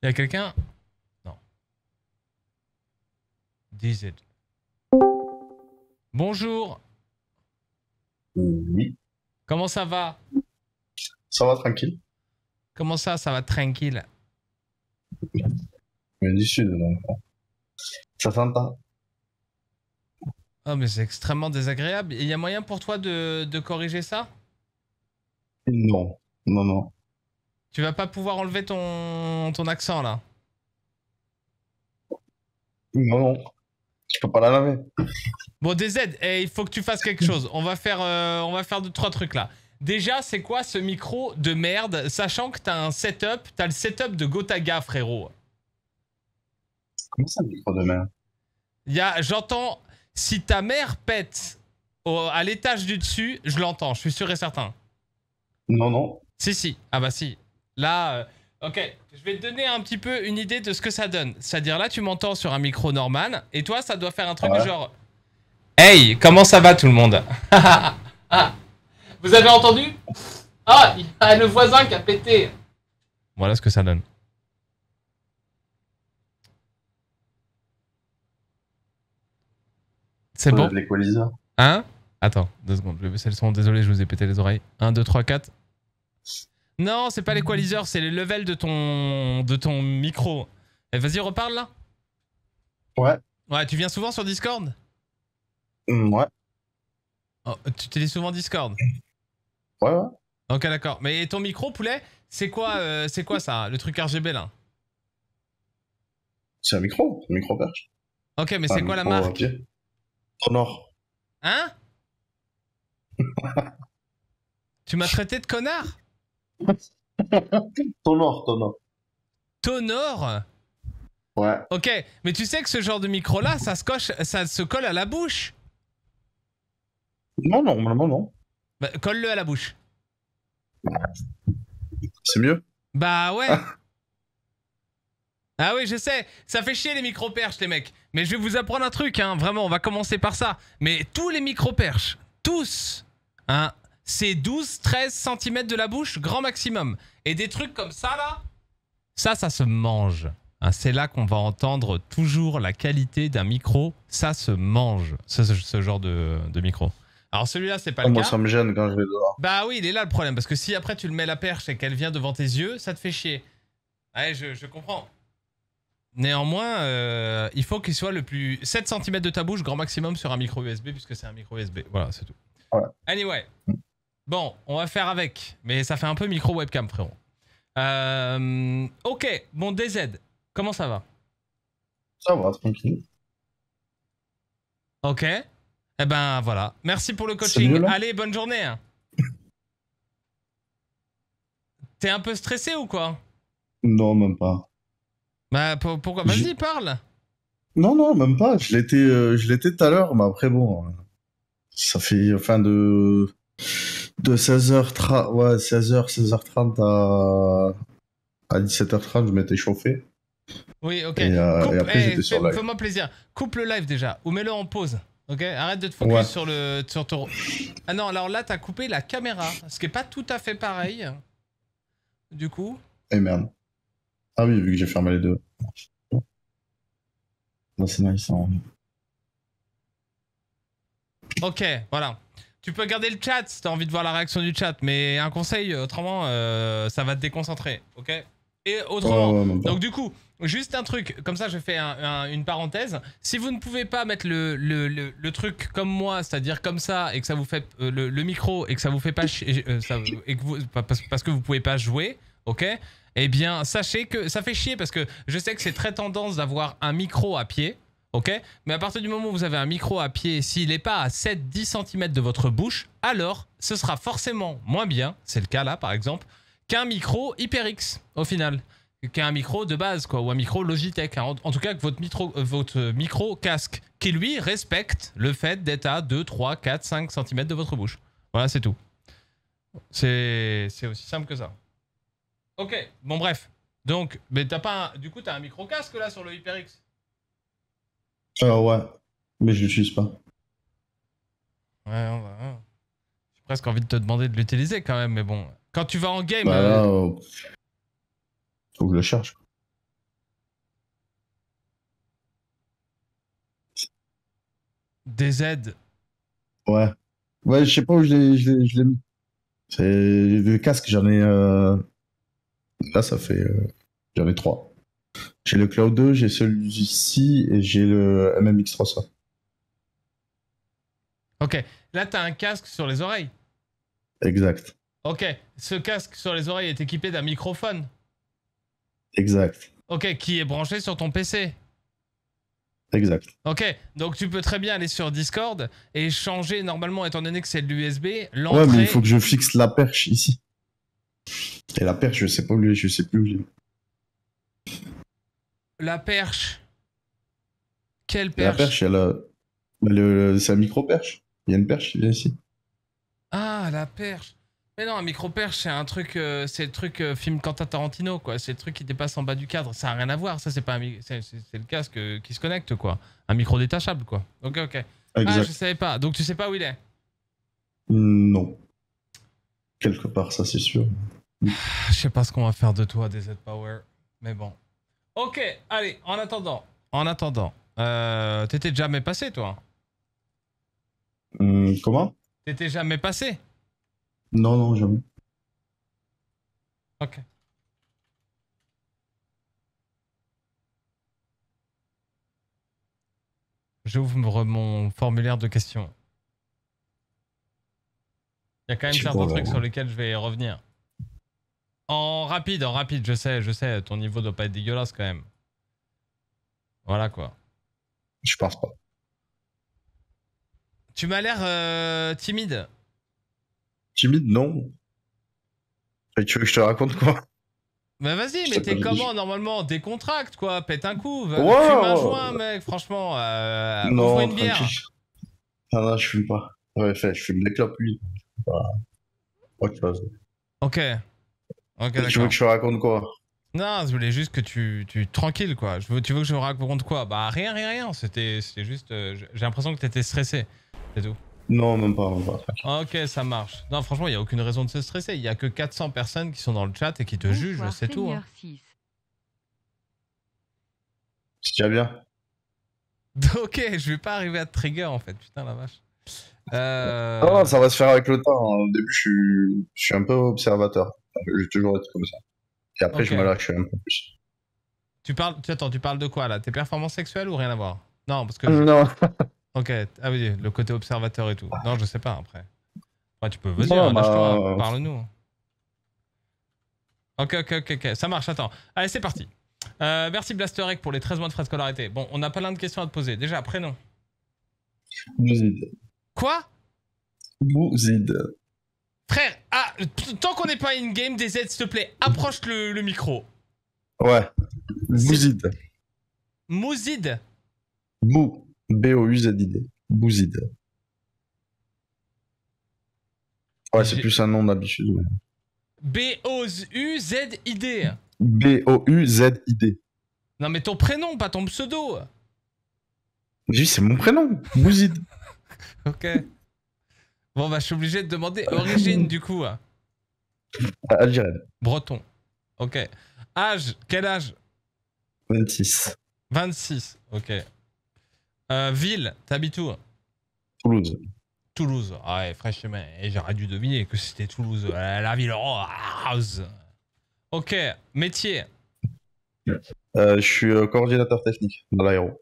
Y a quelqu'un? Non. DZ. Bonjour. Oui. Comment ça va? Ça va tranquille. Comment ça va tranquille? Mais du sud, donc. Ça s'entend. Oh, mais c'est extrêmement désagréable. Il y a moyen pour toi de corriger ça? Non. Non, non. Tu vas pas pouvoir enlever ton accent là? Non, non. Je peux pas la laver. Bon, DZ, il faut que tu fasses quelque chose. On va faire 2-3 trucs là. Déjà, c'est quoi ce micro de merde, sachant que t'as un setup, t'as le setup de Gotaga, frérot. Comment ça, le micro de mer? J'entends, si ta mère pète à l'étage du dessus, je l'entends, je suis sûr et certain. Non, non. Si. Ah bah si. Là, ok, je vais te donner un petit peu une idée de ce que ça donne. C'est-à-dire là, tu m'entends sur un micro normal, et toi, ça doit faire un truc Ouais. genre... Hey, comment ça va tout le monde? Vous avez entendu? Ah, il y a le voisin qui a pété. Voilà ce que ça donne. C'est bon? L'équaliseur. Hein? Attends, 2 secondes, je vais baisser le son, désolé, je vous ai pété les oreilles. 1, 2, 3, 4. Non, c'est pas l'équaliseur, c'est les levels de ton micro. Eh, vas-y, reparle là. Ouais. Ouais, tu viens souvent sur Discord? Ouais. Oh, tu utilises souvent Discord? Ouais, ouais. Ok, d'accord. Mais ton micro, poulet, c'est quoi ça, le truc RGB là? C'est un micro perche. Ok, mais c'est quoi la marque? Tonor. Hein? Tu m'as traité de connard? Tonor. Tonor? Ouais. Ok, mais tu sais que ce genre de micro là, ça se colle à la bouche. Non, normalement, non. Bah, colle-le à la bouche. C'est mieux. Bah ouais. Ah oui, je sais, ça fait chier les micro-perches, les mecs. Mais je vais vous apprendre un truc, hein, vraiment, on va commencer par ça. Mais tous les micro-perches, tous, hein, c'est 12-13 cm de la bouche, grand maximum. Et des trucs comme ça, là, ça se mange. Hein, c'est là qu'on va entendre toujours la qualité d'un micro. Ça se mange, ce genre de micro. Alors celui-là, c'est pas le cas. Moi, ça me gêne quand je vais dehors. Bah oui, il est là le problème. Parce que si après tu le mets la perche et qu'elle vient devant tes yeux, ça te fait chier. Ouais, je comprends. Néanmoins, il faut qu'il soit le plus... 7 cm de ta bouche, grand maximum sur un micro USB, puisque c'est un micro USB. Voilà, c'est tout. Ouais. Anyway. Bon, on va faire avec. Mais ça fait un peu micro webcam, frérot. Ok, bon, DZ, comment ça va? Ça va, tranquille. Ok. Eh ben, voilà. Merci pour le coaching. Allez, bonne journée. Hein. T'es un peu stressé ou quoi? Non, même pas. Bah, pourquoi? Vas-y, parle. Non, même pas. Je l'étais tout à l'heure, mais après, bon... Ça fait, enfin, de 16h30, ouais, 16h30 à 17h30, je m'étais chauffé. Oui, ok. Et après, j'étais sur live. Fais-moi plaisir. Coupe le live déjà, ou mets-le en pause. Ok, arrête de te focus sur ton... Ah non, alors là, t'as coupé la caméra, ce qui est pas tout à fait pareil. Du coup... Eh merde. Ah oui, vu que j'ai fermé les deux. Là, c'est nice. Hein. Ok, voilà. Tu peux garder le chat si t'as envie de voir la réaction du chat, mais un conseil, autrement, ça va te déconcentrer, ok? Et autrement, donc du coup, juste un truc, comme ça je fais une parenthèse. Si vous ne pouvez pas mettre le truc comme moi, c'est-à-dire comme ça, et que ça vous fait le micro, et que ça vous fait pas parce que vous pouvez pas jouer, ok? Eh bien, sachez que ça fait chier parce que je sais que c'est très tendance d'avoir un micro à pied, ok? Mais à partir du moment où vous avez un micro à pied, s'il n'est pas à 7-10 cm de votre bouche, alors ce sera forcément moins bien, c'est le cas là par exemple, qu'un micro HyperX au final. Qu'un micro de base, quoi, ou un micro Logitech. Hein. En tout cas, que votre micro casque, qui lui respecte le fait d'être à 2, 3, 4, 5 cm de votre bouche. Voilà, c'est tout. C'est aussi simple que ça. Ok, bon bref. Donc, mais t'as pas du coup, t'as un micro casque là sur le HyperX? Ouais, mais je l'utilise pas. Ouais. J'ai presque envie de te demander de l'utiliser quand même, mais bon. Quand tu vas en game... Bah là, faut que je le cherche. DZ. Ouais. Ouais, je sais pas où je l'ai mis. C'est le casque, j'en ai. Là, ça fait. J'en ai 3. J'ai le Cloud 2, j'ai celui-ci et j'ai le MMX 300. Ok. Là, t'as un casque sur les oreilles. Exact. Ok. Ce casque sur les oreilles est équipé d'un microphone. Exact. Ok. Qui est branché sur ton PC. Exact. Ok, donc tu peux très bien aller sur Discord et changer normalement, étant donné que c'est de l'USB, l'entrée... Ouais, mais il faut que je fixe la perche ici. Et la perche, je sais pas où je sais plus où je l'ai. La perche. Quelle La perche? perche, elle a... c'est un micro-perche. Il y a une perche qui vient ici. Ah, la perche. Mais non, un micro-perche, c'est un truc... c'est le truc film Quentin Tarantino, quoi. C'est le truc qui dépasse en bas du cadre. Ça n'a rien à voir. Ça, c'est pas un... c'est le casque qui se connecte, quoi. Un micro détachable, quoi. Ok, ok. Exact. Ah, je savais pas. Donc tu sais pas où il est? Non. Quelque part, ça c'est sûr. Je sais pas ce qu'on va faire de toi, DZ Power. Mais bon. Ok, allez, en attendant. T'étais jamais passé, toi? Comment? T'étais jamais passé? Non, non, jamais. Ok. J'ouvre mon formulaire de questions. Il y a quand même certains trucs sur lesquels je vais revenir. En rapide, je sais, ton niveau doit pas être dégueulasse quand même. Voilà quoi. Je pense pas. Tu m'as l'air timide. Timide, non. Et tu veux que je te raconte quoi? Bah vas-y, mais t'es comment normalement? Décontracte quoi, pète un coup, fume Ouais, un joint mec, franchement, ouvre non, une bière. tranquille. Ah non, je fume pas. Ouais, fait, je fume des clopes, lui. Autre chose. Ok. Ok, d'accord. Tu veux que je te raconte quoi? Non, je voulais juste que tu tranquille quoi. Tu veux que je me raconte quoi? Bah rien. C'était juste. J'ai l'impression que t'étais stressé. C'est tout. Non, même pas. Ok, ça marche. Non, franchement, il n'y a aucune raison de se stresser. Il y a que 400 personnes qui sont dans le chat et qui te jugent, c'est tout. Hein. C'est déjà bien. Ok, je vais pas arriver à te trigger en fait. Putain la vache. Non, ça va se faire avec le temps. Au début, je suis un peu observateur. J'ai toujours été comme ça. Et après, je me lâche un peu plus. Attends, tu parles de quoi là? Tes performances sexuelles ou rien à voir? Non, parce que. Non. Ok, ah oui, le côté observateur et tout. Non, je sais pas après. Ouais, tu peux, vas-y, Non, lâche-toi, parle-nous. Ok, ça marche, attends. Allez, c'est parti. Merci Blasterek pour les 13 mois de frais de scolarité. Bon, on a plein de questions à te poser. Déjà, prénom. Bouzid. Quoi? Bouzid. Frère, tant qu'on n'est pas in-game, DZ, s'il te plaît, approche le micro. Ouais. Bouzid. Mouzid. B-O-U-Z-I-D. Bouzid. Ouais, c'est plus un nom d'habitude. Ouais. B-O-U-Z-I-D. B-O-U-Z-I-D. Non, mais ton prénom, pas ton pseudo. Oui, c'est mon prénom. Bouzid. Ok. Bon, bah, je suis obligé de demander origine, du coup. Algérienne. Breton. Ok. Âge, quel âge? 26. 26, ok. Ville, t'habites où? Toulouse. Toulouse. Ah ouais, franchement, j'aurais dû deviner que c'était Toulouse. La ville rose. Ok, métier. Je suis coordinateur technique dans l'aéro.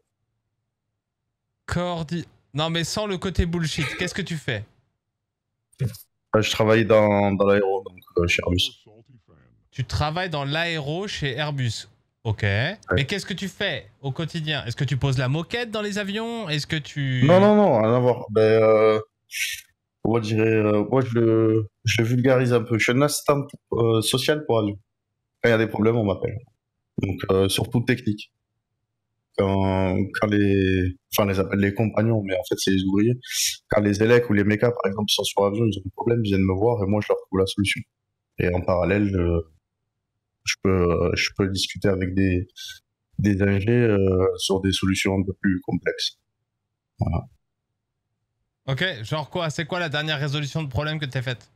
Non mais sans le côté bullshit, qu'est-ce que tu fais? Je travaille dans l'aéro, donc chez Airbus. Tu travailles dans l'aéro chez Airbus. Ok. Ouais. Mais qu'est-ce que tu fais au quotidien? Est-ce que tu poses la moquette dans les avions? Est-ce que tu... Non, rien à voir. Ben, moi, je dirais, moi, je le vulgarise un peu. Je suis un assistant social pour avion. Quand il y a des problèmes, on m'appelle. Donc, surtout technique. Quand les appelle les compagnons, mais en fait, c'est les ouvriers. Quand les élèves ou les mécas, par exemple, sont sur avion, ils ont des problèmes, ils viennent me voir et moi, je leur trouve la solution. Et en parallèle, je peux discuter avec des AG sur des solutions un peu plus complexes. Voilà. Ok, genre quoi? C'est quoi la dernière résolution de problème que t'as faite?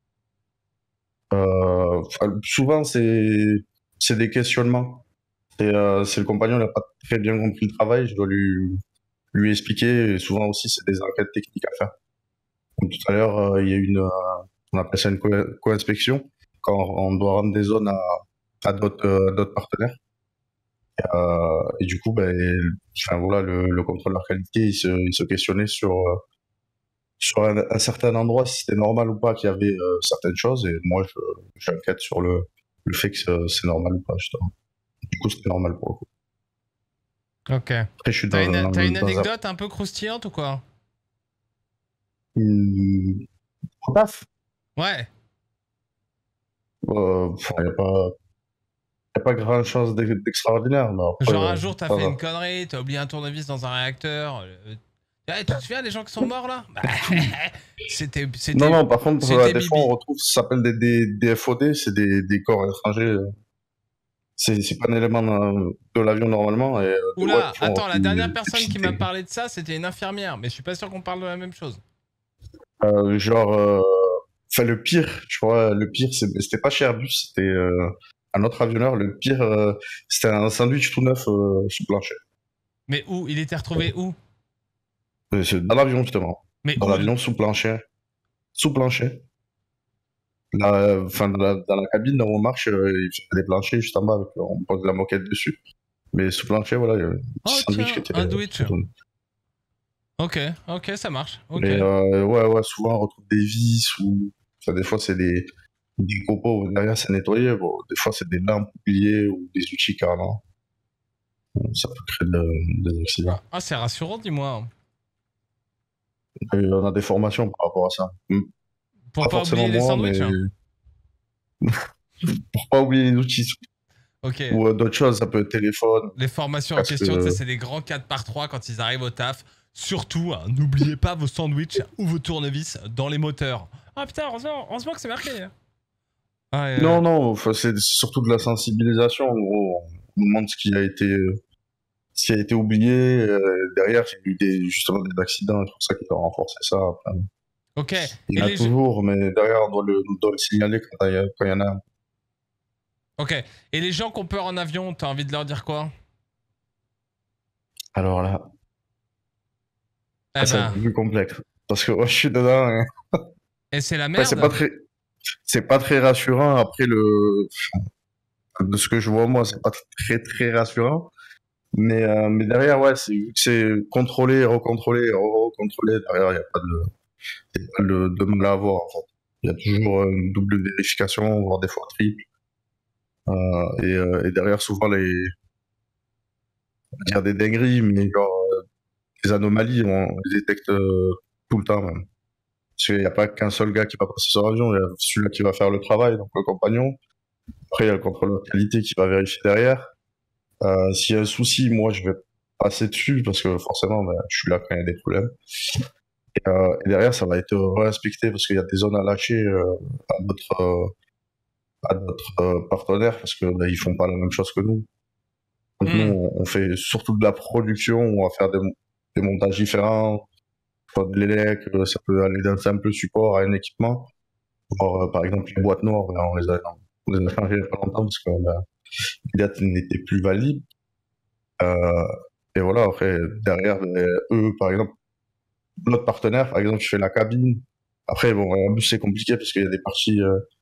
Souvent, c'est des questionnements. C'est le compagnon, il n'a pas très bien compris le travail, je dois lui lui expliquer. Et souvent aussi, c'est des enquêtes techniques à faire. Comme tout à l'heure, il y a on appelle ça une co-inspection, quand on doit rendre des zones à d'autres partenaires. Et du coup, enfin, voilà, le contrôleur qualité, il se questionnait sur un certain endroit si c'était normal ou pas qu'il y avait certaines choses. Et moi, j'enquête sur le fait que c'est normal ou pas, justement. Du coup, c'était normal pour le coup. Ok. Après, je suis T'as une anecdote un peu croustillante ou quoi? Paf. Ouais. Il n'y a pas grand chose d'extraordinaire. Genre un jour, t'as fait une connerie, t'as oublié un tournevis dans un réacteur. Tu te souviens des gens qui sont morts là? C'était. Non, par contre, des fois, on retrouve, ça s'appelle des FOD, c'est des corps étrangers. C'est pas un élément de l'avion normalement. Et, oula, attends, la dernière personne qui m'a parlé de ça, c'était une infirmière, mais je suis pas sûr qu'on parle de la même chose. Enfin, le pire, tu vois, c'était pas chez Airbus, c'était un autre avionneur. Le pire, c'était un sandwich tout neuf sur le plancher. Mais où? Il était retrouvé où? Dans l'avion, justement. Mais dans l'avion, sous plancher. Sous plancher. Enfin, dans la cabine, où on marche, il y a des planchers juste en bas, on pose la moquette dessus. Mais sous plancher, voilà, il y a un sandwich qui était. Un sandwich. Ok, ça marche. Okay. Mais ouais, souvent on retrouve des vis ou. Enfin, des fois, c'est des copeaux, derrière c'est nettoyé. Bon, des fois, c'est des lampes oubliées ou des outils carrément. Ça peut créer des accidents. Ah, c'est rassurant, dis-moi. Et on a des formations par rapport à ça. Pour pas oublier les sandwichs, pour pas oublier les outils. Ok. Ou d'autres choses, ça peut être téléphone. Les formations en question, c'est des grands 4x3 quand ils arrivent au taf. Surtout, n'oubliez pas vos sandwichs ou vos tournevis dans les moteurs. Ah putain, heureusement que c'est marqué. Non, c'est surtout de la sensibilisation. En gros, on demande ce qui a été oublié. Derrière, il y a eu justement des accidents, et tout ça qui peut renforcer ça. Après. Ok. Il y en a toujours, mais derrière, on doit le signaler quand il y en a un. Ok. Et les gens qui ont peur en avion, t'as envie de leur dire quoi? Alors là, c'est un peu plus complexe. Parce que moi, je suis dedans. Hein. Et c'est la merde. C'est pas très rassurant. Après, de ce que je vois, moi, c'est pas très rassurant. Mais derrière, ouais, c'est contrôler, recontrôler, recontrôler. Derrière, il n'y a pas de mal à avoir, en fait. Il y a toujours une double vérification, voire des fois triple. Et derrière, souvent, on va dire des dingueries, mais genre, des anomalies, on les détecte tout le temps, même. Parce qu'il n'y a pas qu'un seul gars qui va passer sur l'avion, il y a celui-là qui va faire le travail, donc le compagnon. Après, il y a le contrôleur de qualité qui va vérifier derrière. S'il y a un souci, moi, je vais passer dessus, parce que forcément, je suis là quand il y a des problèmes. Et derrière, ça va être réinspecté, parce qu'il y a des zones à lâcher à d'autres partenaires, parce que ils font pas la même chose que nous. Donc nous, on fait surtout de la production, on va faire des montages différents, de l'élec, ça peut aller d'un simple support à un équipement. Or, par exemple, les boîtes noires, on les a changées il n'y a pas longtemps parce que les dates n'étaient plus valides. Et voilà, après, derrière, eux, par exemple, notre partenaire, par exemple, je fais la cabine. Après, bon, en plus, c'est compliqué parce qu'il y a des parties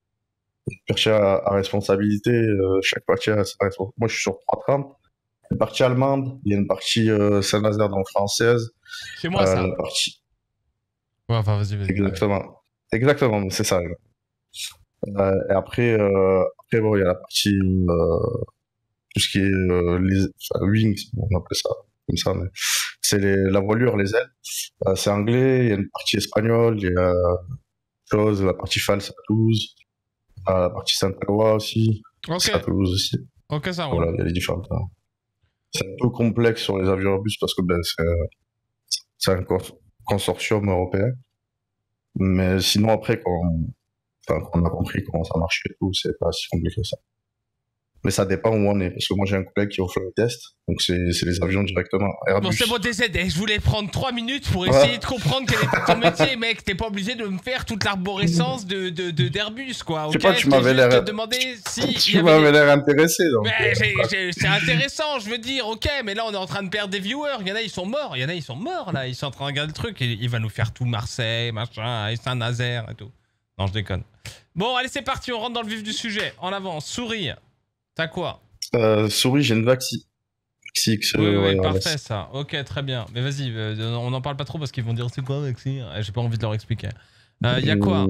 à responsabilité. Chaque partie a sa responsabilité. Moi, je suis sur 330. Une partie allemande, il y a une partie Saint-Nazaire, donc française. C'est moi, ça. La partie... Ouais, enfin, vas-y. Exactement, c'est ça. Et après, bon, il y a la partie, tout ce qui est wings, on appelle ça comme ça, mais c'est la voilure, les ailes. C'est anglais, il y a une partie espagnole, il y a la partie FAL, c'est à Toulouse, la partie Saint-Alois aussi, c'est à Toulouse aussi. Ok, ça roule. Voilà, il y a les différentes. C'est un peu complexe sur les avions Airbus parce que c'est un consortium européen. Mais sinon, après, quand on a compris comment ça marchait et tout, c'est pas si compliqué que ça. Mais ça dépend où on est. Parce que moi, j'ai un collègue qui offre le test. Donc, c'est les avions directement. Airbus. Bon, c'est bon, décédé. Je voulais prendre 3 minutes pour essayer de comprendre quel était ton métier, mec. T'es pas obligé de me faire toute l'arborescence d'Airbus, quoi. Je sais pas, tu m'avais l'air... Tu m'avais l'air intéressé, donc. Mais c'est intéressant, je veux dire, ok, mais là, on est en train de perdre des viewers. Il y en a, ils sont morts. Là. Ils sont en train de regarder le truc. Il va nous faire tout Marseille, machin, et Saint-Nazaire et tout. Non, je déconne. Bon, allez, c'est parti. On rentre dans le vif du sujet. En avant, souris. T'as quoi? Souris, j'ai une Vaxi. Oui, ouais, parfait ça. Ok, très bien. Mais vas-y, on n'en parle pas trop parce qu'ils vont dire c'est quoi Vaxi. J'ai pas envie de leur expliquer. Y a quoi?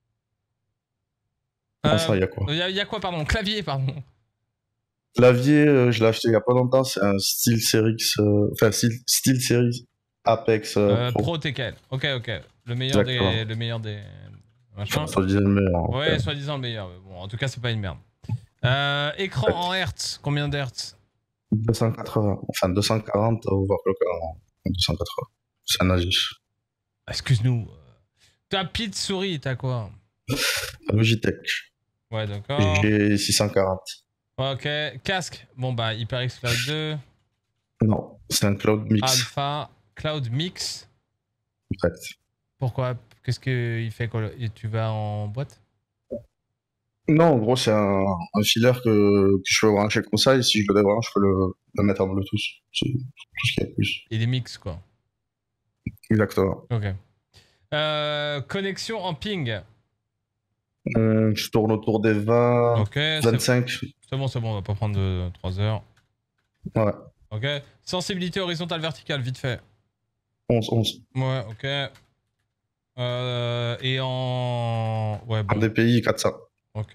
Ça, y a quoi? Y a quoi, pardon? Clavier, pardon. Clavier, je l'ai acheté il y a pas longtemps. C'est un SteelSeries, SteelSeries Apex Pro TKL. Ok. Le meilleur des machins. Soi-disant le meilleur. Ouais, soi-disant le meilleur. Bon, en tout cas, c'est pas une merde. Écran en Hertz, combien d'Hertz? 280, enfin 240 overclock en 280. C'est un Asus. Excuse-nous. Ta petite souris, t'as quoi? Logitech. Ouais, d'accord. J'ai 640. Ok, casque. Bon bah, HyperX Cloud 2. Non, c'est un Cloud Mix. Alpha, Cloud Mix. Exact. Pourquoi? Qu'est-ce qu'il fait quand tu vas en boîte? Non, en gros, c'est un filaire que je peux brancher comme ça, et si je le débranche, je peux le mettre en Bluetooth. C'est tout ce qu'il y a de plus. Il est mix, quoi. Exactement. Ok. Connexion en ping. Je tourne autour des 20, ok, 25. C'est bon, on va pas prendre 3 heures. Ouais. Ok. Sensibilité horizontale verticale, vite fait. 11. Ouais, ok. Et en... Ouais, bon. En DPI, 400. Ok.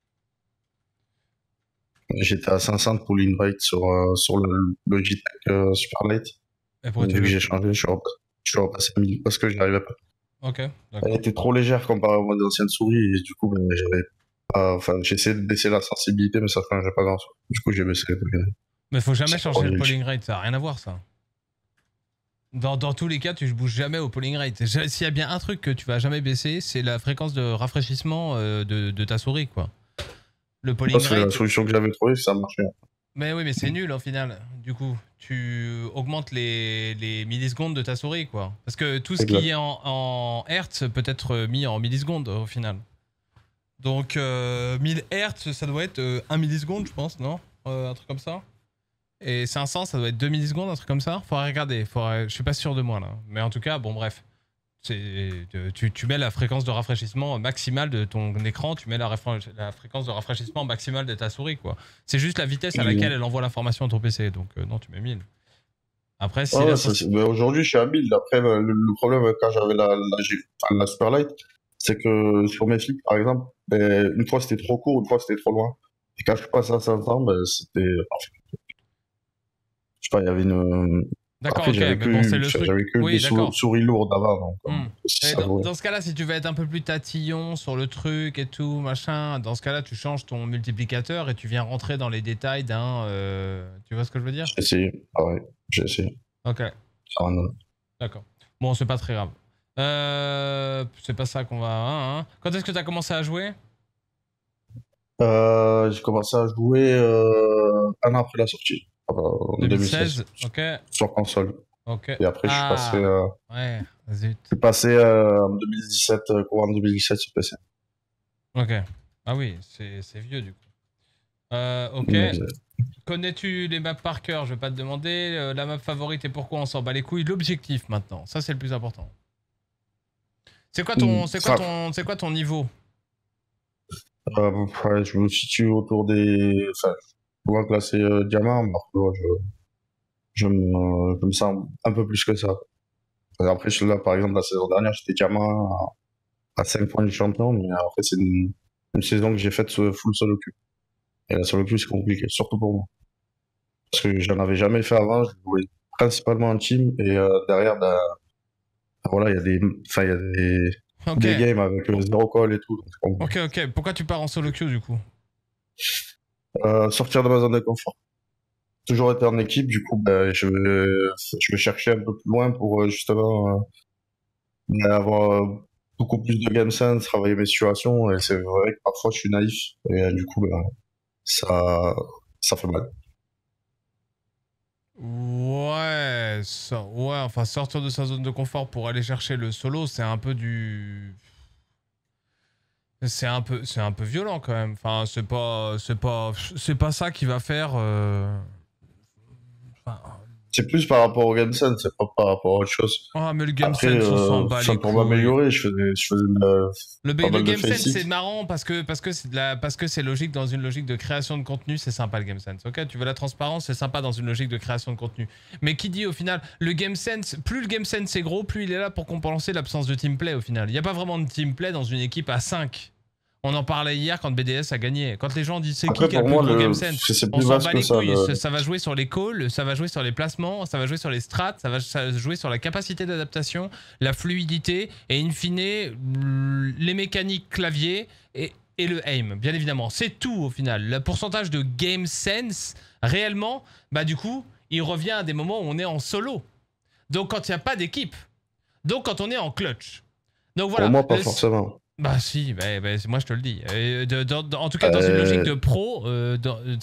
J'étais à 500 pour l'invite sur le Logitech Superlight. Et pourquoi vu que j'ai changé, je suis repassé à 1000 parce que je n'y arrivais pas. Ok, d'accord. Elle était trop légère comparée à mes anciennes souris et du coup, j'avais pas... Enfin, j'ai essayé de baisser la sensibilité, mais ça changeait pas grand-chose. Du coup, j'ai baissé les polling rate. Mais faut jamais changer le polling rate, ça a rien à voir, ça. Dans tous les cas, tu bouges jamais au polling rate. S'il y a bien un truc que tu vas jamais baisser, c'est la fréquence de rafraîchissement de ta souris, quoi. Le polling rate... Parce que la solution que j'avais trouvée, ça marchait. Mais oui, mais c'est nul, au final. Du coup, tu augmentes les millisecondes de ta souris, quoi. Parce que tout ce qui est en Hertz peut être mis en millisecondes, au final. Donc, 1000 Hertz, ça doit être 1 milliseconde, je pense, non? Un truc comme ça. Et 500, ça doit être 2 millisecondes, un truc comme ça. Faudrait regarder, je suis pas sûr de moi, là. Mais en tout cas, bon, bref. Tu mets la fréquence de rafraîchissement maximale de ton écran, tu mets la fréquence de rafraîchissement maximale de ta souris, quoi. C'est juste la vitesse à laquelle elle envoie l'information à ton PC, donc non, tu mets 1000. Après, si aujourd'hui, je suis à 1000. Après, le problème quand j'avais la Superlight, c'est que sur mes flips, par exemple, une fois c'était trop court, une fois c'était trop loin. Et quand je passe à 500, c'était parfait. Je sais pas, il y avait une... D'accord, après, ok, mais bon, c'est le truc. J'avais que des souris lourdes avant. Donc, dans ce cas-là, si tu veux être un peu plus tatillon sur le truc et tout, machin, dans ce cas-là, tu changes ton multiplicateur et tu viens rentrer dans les détails d'un... Tu vois ce que je veux dire? J'ai essayé, j'ai essayé. Ok. D'accord. Bon, c'est pas très grave. C'est pas ça qu'on va... Quand est-ce que tu as commencé à jouer? J'ai commencé à jouer un an après la sortie. 2016, ok. Sur console. Ok. Et après, je suis passé... ouais, zut. Je suis passé en 2017, courant 2017 sur PC. Ok. Ah oui, c'est vieux du coup. Ok. Connais-tu les maps par cœur? Je vais pas te demander. La map favorite et pourquoi on s'en bat les couilles? L'objectif maintenant, ça c'est le plus important. C'est quoi ton niveau? Je me situe autour des... Enfin, souvent classé diamant, mais je me sens un peu plus que ça. Après, là, par exemple, la saison dernière, j'étais diamant à 5 points du champion, mais après, c'est une saison que j'ai faite full solo queue. Et la solo queue, c'est compliqué, surtout pour moi. Parce que j'en avais jamais fait avant, je jouais principalement en team, et derrière, voilà, il y a des games avec 0 call et tout. Donc, ok. Pourquoi tu pars en solo queue du coup? Sortir de ma zone de confort. Toujours été en équipe, du coup, je vais chercher un peu plus loin pour justement avoir beaucoup plus de game sense, travailler mes situations, et c'est vrai que parfois je suis naïf, et du coup, ça fait mal. Ouais, enfin sortir de sa zone de confort pour aller chercher le solo, c'est un peu du... C'est un peu violent quand même. Enfin, c'est pas ça qui va faire... Enfin... C'est plus par rapport au game sense, c'est pas par rapport à autre chose. Ah, mais le game sense, on s'en bat les pour couilles. m'améliorer, je faisais le pas mal de game sense, faceit. c'est marrant parce que c'est logique dans une logique de création de contenu, c'est sympa le game sense. Ok, tu veux la transparence, c'est sympa dans une logique de création de contenu. Mais qui dit au final, le game sense, plus le game sense est gros, plus il est là pour compenser l'absence de team play au final. Il n'y a pas vraiment de team play dans une équipe à 5. On en parlait hier quand BDS a gagné. Quand les gens disent c'est qui a le plus gros game sense, on s'en bat les couilles. Ça va jouer sur les calls, ça va jouer sur les placements, ça va jouer sur les strats, ça va jouer sur la capacité d'adaptation, la fluidité et in fine les mécaniques clavier et le aim, bien évidemment. C'est tout au final. Le pourcentage de game sense, réellement, bah du coup, il revient à des moments où on est en solo. Donc quand il n'y a pas d'équipe. Donc quand on est en clutch. Donc voilà. Pour moi, pas forcément. Bah si, moi je te le dis. En tout cas, dans une logique de pro, le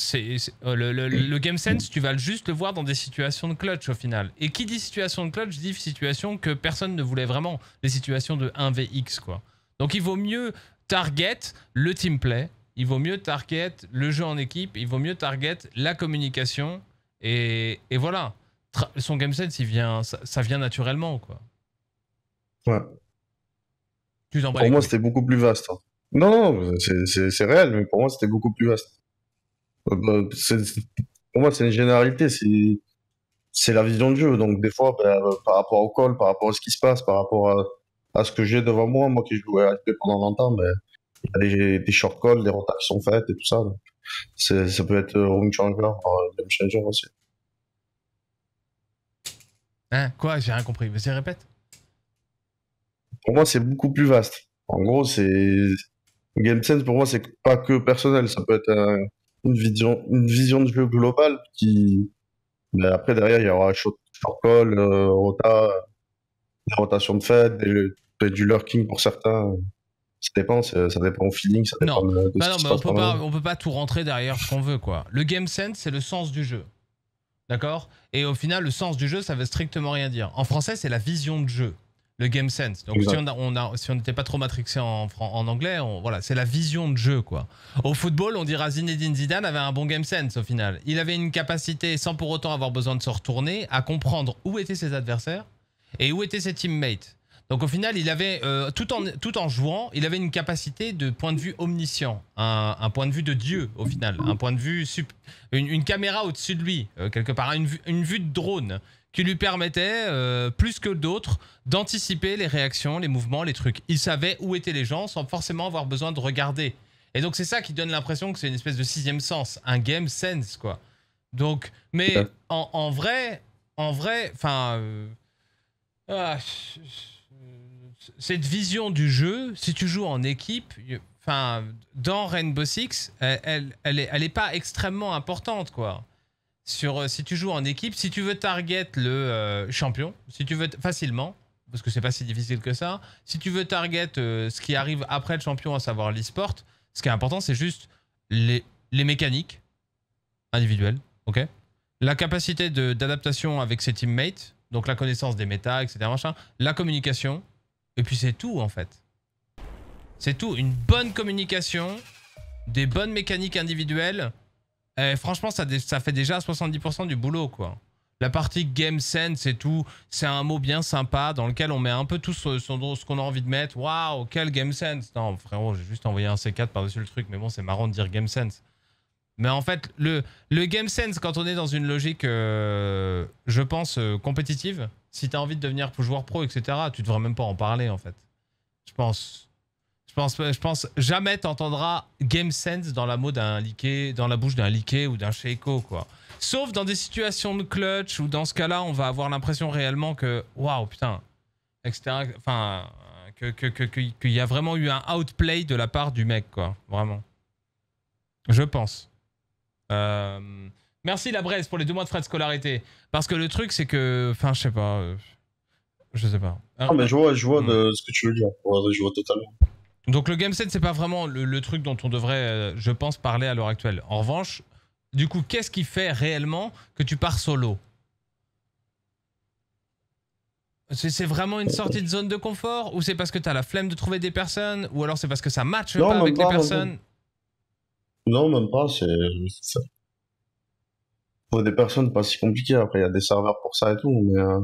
game sense, tu vas juste le voir dans des situations de clutch au final. Et qui dit situation de clutch dit situation que personne ne voulait vraiment, les situations de 1vx quoi. Donc il vaut mieux target le team play, il vaut mieux target le jeu en équipe, il vaut mieux target la communication et voilà. Son game sense, ça vient naturellement quoi. Ouais. Pour moi, c'était beaucoup plus vaste. Hein. Non, c'est réel, mais pour moi, c'était beaucoup plus vaste. Pour moi, c'est une généralité, c'est la vision de jeu. Donc, des fois, par rapport au call, par rapport à ce qui se passe, par rapport à ce que j'ai devant moi qui jouais à RP pendant longtemps, il y a des short calls, des rotations qui sont faites et tout ça. Ça peut être room changer, game changer aussi. Hein, quoi? J'ai rien compris. Vas-y, répète. Pour moi, c'est beaucoup plus vaste. En gros, game sense, pour moi, c'est pas que personnel. Ça peut être une vision de jeu globale qui... Mais après, derrière, il y aura short call, rota, des rotations de fait, du lurking pour certains. Ça dépend au feeling, ça dépend de ce qui se passe. On peut pas tout rentrer derrière ce qu'on veut, quoi. Le game sense, c'est le sens du jeu. D'accord? Et au final, le sens du jeu, ça veut strictement rien dire. En français, c'est la vision de jeu. Le game sense. Donc si on n'était pas trop matrixé en anglais, voilà, c'est la vision de jeu quoi. Au football, on dira Zinedine Zidane avait un bon game sense au final. Il avait une capacité, sans pour autant avoir besoin de se retourner, à comprendre où étaient ses adversaires et où étaient ses teammates. Donc au final, il avait tout en jouant, il avait une capacité de point de vue omniscient, un point de vue de Dieu au final, un point de vue une caméra au-dessus de lui quelque part, une vue de drone qui lui permettait, plus que d'autres, d'anticiper les réactions, les mouvements, les trucs. Il savait où étaient les gens sans forcément avoir besoin de regarder. Et donc c'est ça qui donne l'impression que c'est une espèce de sixième sens, un game sense quoi. Donc, mais en vrai, enfin, cette vision du jeu, si tu joues en équipe, enfin, dans Rainbow Six, elle est pas extrêmement importante quoi. Si tu joues en équipe, si tu veux target le champion, si tu veux facilement, parce que c'est pas si difficile que ça, si tu veux target ce qui arrive après le champion, à savoir l'e-sport, ce qui est important, c'est juste les mécaniques individuelles, ok, la capacité d'adaptation avec ses teammates, donc la connaissance des méta, etc., machin, la communication, et puis c'est tout en fait. C'est tout, une bonne communication, des bonnes mécaniques individuelles. Franchement, ça fait déjà 70% du boulot, quoi. La partie game sense et tout, c'est un mot bien sympa dans lequel on met un peu tout ce qu'on a envie de mettre. Waouh, quel game sense! Non, frérot, j'ai juste envoyé un C4 par-dessus le truc, mais bon, c'est marrant de dire game sense. Mais en fait, le game sense, quand on est dans une logique, je pense, compétitive, si t'as envie de devenir joueur pro, etc., tu devrais même pas en parler, en fait. Je pense jamais t'entendras game sense dans la bouche d'un Liké ou d'un Sheiko quoi. Sauf dans des situations de clutch où dans ce cas-là on va avoir l'impression réellement que waouh putain, etc. Enfin qu'il y a vraiment eu un outplay de la part du mec quoi, vraiment. Je pense. Merci la Bresse pour les 2 mois de frais de scolarité. Parce que le truc c'est que, enfin je sais pas. Je sais pas. Ah mais je vois de ce que tu veux dire. Je vois totalement. Donc le game set, c'est pas vraiment le truc dont on devrait, je pense, parler à l'heure actuelle. En revanche, du coup, qu'est-ce qui fait réellement que tu pars solo? C'est vraiment une sortie de zone de confort? Ou c'est parce que t'as la flemme de trouver des personnes? Ou alors c'est parce que ça matche pas avec les personnes? Non, même pas, c'est ça. Pour des personnes pas si compliquées, après il y a des serveurs pour ça et tout,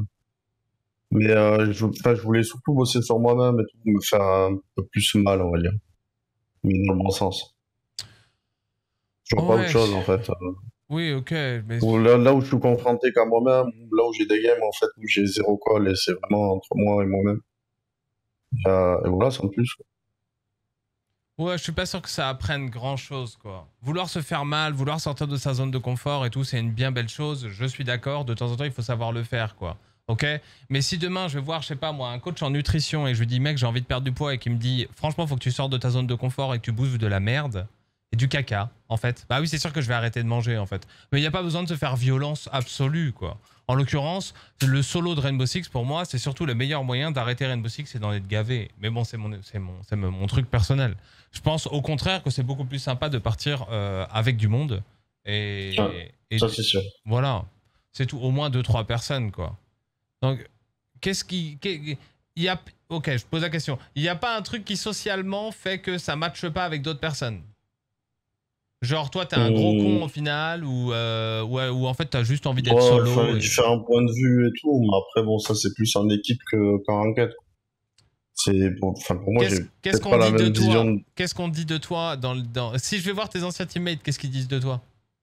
je voulais surtout bosser sur moi-même et tout, me faire un peu plus mal, on va dire. Mais dans le bon sens. Je vois pas autre chose, en fait. Oui, ok. Mais... Là où je suis confronté qu'à moi-même, là où j'ai des games, en fait, où j'ai zéro call et c'est vraiment entre moi et moi-même. Et voilà, sans plus. Ouais, je suis pas sûr que ça apprenne grand chose, quoi. Vouloir se faire mal, vouloir sortir de sa zone de confort et tout, c'est une bien belle chose. Je suis d'accord. De temps en temps, il faut savoir le faire, quoi. Ok? Mais si demain, je vais voir, je sais pas moi, un coach en nutrition et je lui dis, mec, j'ai envie de perdre du poids et qu'il me dit, franchement, faut que tu sortes de ta zone de confort et que tu bouffes de la merde et du caca, en fait. Bah oui, c'est sûr que je vais arrêter de manger, en fait. Mais il n'y a pas besoin de se faire violence absolue, quoi. En l'occurrence, le solo de Rainbow Six, pour moi, c'est surtout le meilleur moyen d'arrêter Rainbow Six, c'est d'en être gavé. Mais bon, c'est mon truc personnel. Je pense au contraire que c'est beaucoup plus sympa de partir avec du monde. Et ça, c'est sûr. Voilà. C'est tout. Au moins 2-3 personnes, quoi. Donc, qu'est-ce qui... Il y a, ok, je pose la question. Il n'y a pas un truc qui socialement fait que ça matche pas avec d'autres personnes? Genre, toi, t'es un gros con au final, ou en fait, t'as juste envie d'être solo. Différents points de vue et tout, mais après, bon, ça, c'est plus en équipe qu'en enquête. Pour moi, j'ai peut-être pas la même vision. Qu'est-ce qu'on dit de toi si je vais voir tes anciens teammates, qu'est-ce qu'ils disent de toi?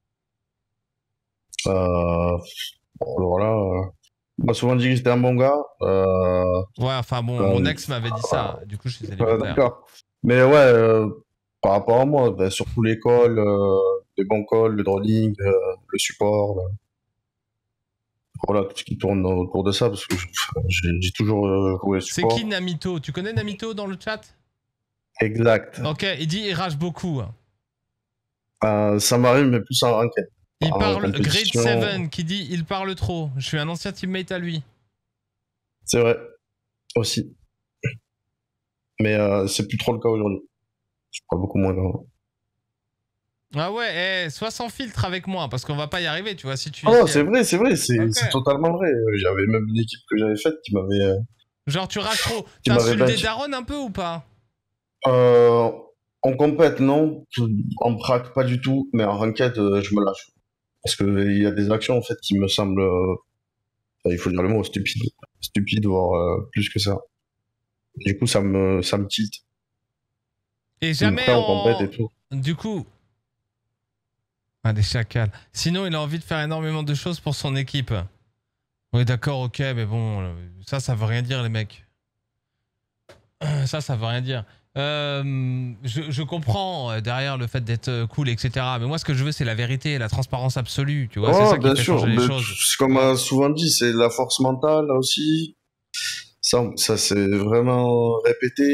Alors là, on m'a souvent dit que j'étais un bon gars. Ouais, enfin bon, mon ex m'avait dit ça, du coup je suis célibataire. D'accord. Mais ouais, par rapport à moi, surtout l'école, les bons calls, le drawing, le support, voilà, tout ce qui tourne autour de ça, parce que j'ai toujours joué support. C'est qui Namito? Tu connais Namito dans le chat? Exact. Ok, il dit il rage beaucoup. Ça m'arrive, mais plus en ranked. Il parle, Grade 7 qui dit il parle trop. Je suis un ancien teammate à lui. C'est vrai, aussi. Mais c'est plus trop le cas aujourd'hui. Je crois beaucoup moins grand. Ah ouais, sois sans filtre avec moi, parce qu'on va pas y arriver, tu vois, si tu... Oh, c'est vrai, c'est totalement vrai. J'avais même une équipe que j'avais faite qui m'avait... Genre, tu rages trop. T'as insulté Daron un peu ou pas? En compète, non. En prac, pas du tout. Mais en ranked, je me lâche. Parce qu'il y a des actions, en fait, qui me semblent... il faut dire le mot, stupide. Stupide, voire plus que ça. Du coup, ça me tilte. Et jamais en compète et tout. Du coup... Ah, des chacals. Sinon, il a envie de faire énormément de choses pour son équipe. Oui, d'accord, ok, mais bon, ça veut rien dire, les mecs. Ça veut rien dire. Je comprends derrière le fait d'être cool, etc. Mais moi, ce que je veux, c'est la vérité, la transparence absolue, tu vois. C'est ça qui fait changer les choses. Comme on a souvent dit, c'est la force mentale, là aussi. Ça c'est vraiment répété.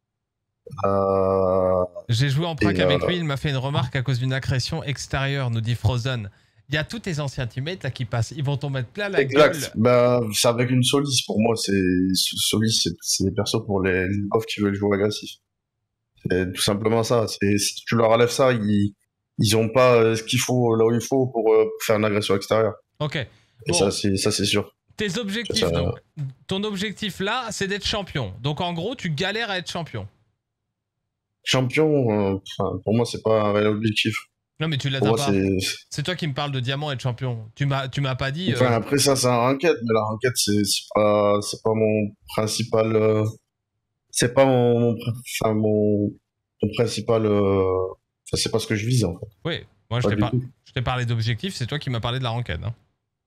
J'ai joué en prac avec lui, il m'a fait une remarque à cause d'une agression extérieure, nous dit Frozen. Il y a tous tes anciens teammates là qui passent, ils vont t'en mettre plein la gueule. Bah, c'est avec une Solis, pour moi, Solis, c'est des persos pour les buffs qui veulent jouer agressif. C'est tout simplement ça. Si tu leur enlèves ça, ils ont pas ce qu'il faut là où il faut pour faire une agression extérieure. Ok. Et bon, ça c'est sûr. Tes objectifs, donc. Ton objectif là, c'est d'être champion. Donc en gros, tu galères à être champion. Champion, pour moi, c'est pas un réel objectif. Non, mais tu l'atteins pas. C'est toi qui me parles de diamant et de champion. Tu m'as pas dit. Enfin, après ça, c'est un ranked, mais la ranked, c'est pas mon principal. C'est pas mon principal. C'est pas ce que je vise en fait. Oui, moi je t'ai parlé d'objectifs, c'est toi qui m'as parlé de la ranked. Hein.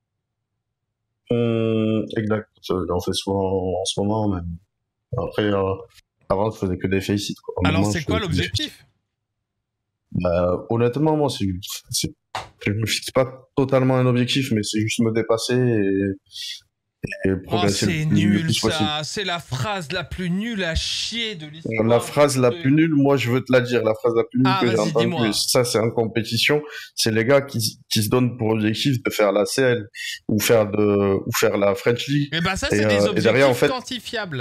Exact. J'en fais souvent en ce moment, mais après. Avant, je faisais que des face-it. Alors, c'est quoi l'objectif? Bah, honnêtement, moi, je me fixe pas totalement un objectif, mais c'est juste me dépasser et progresser. Oh, c'est nul, ça. C'est la phrase la plus nulle à chier de l'histoire. La phrase la plus nulle, moi, je veux te la dire. La phrase la plus nulle que j'ai entendue. Ça, c'est en compétition. C'est les gars qui se donnent pour objectif de faire la CL ou faire la French League. Mais bah, ça, c'est des objectifs derrière, en fait, quantifiables.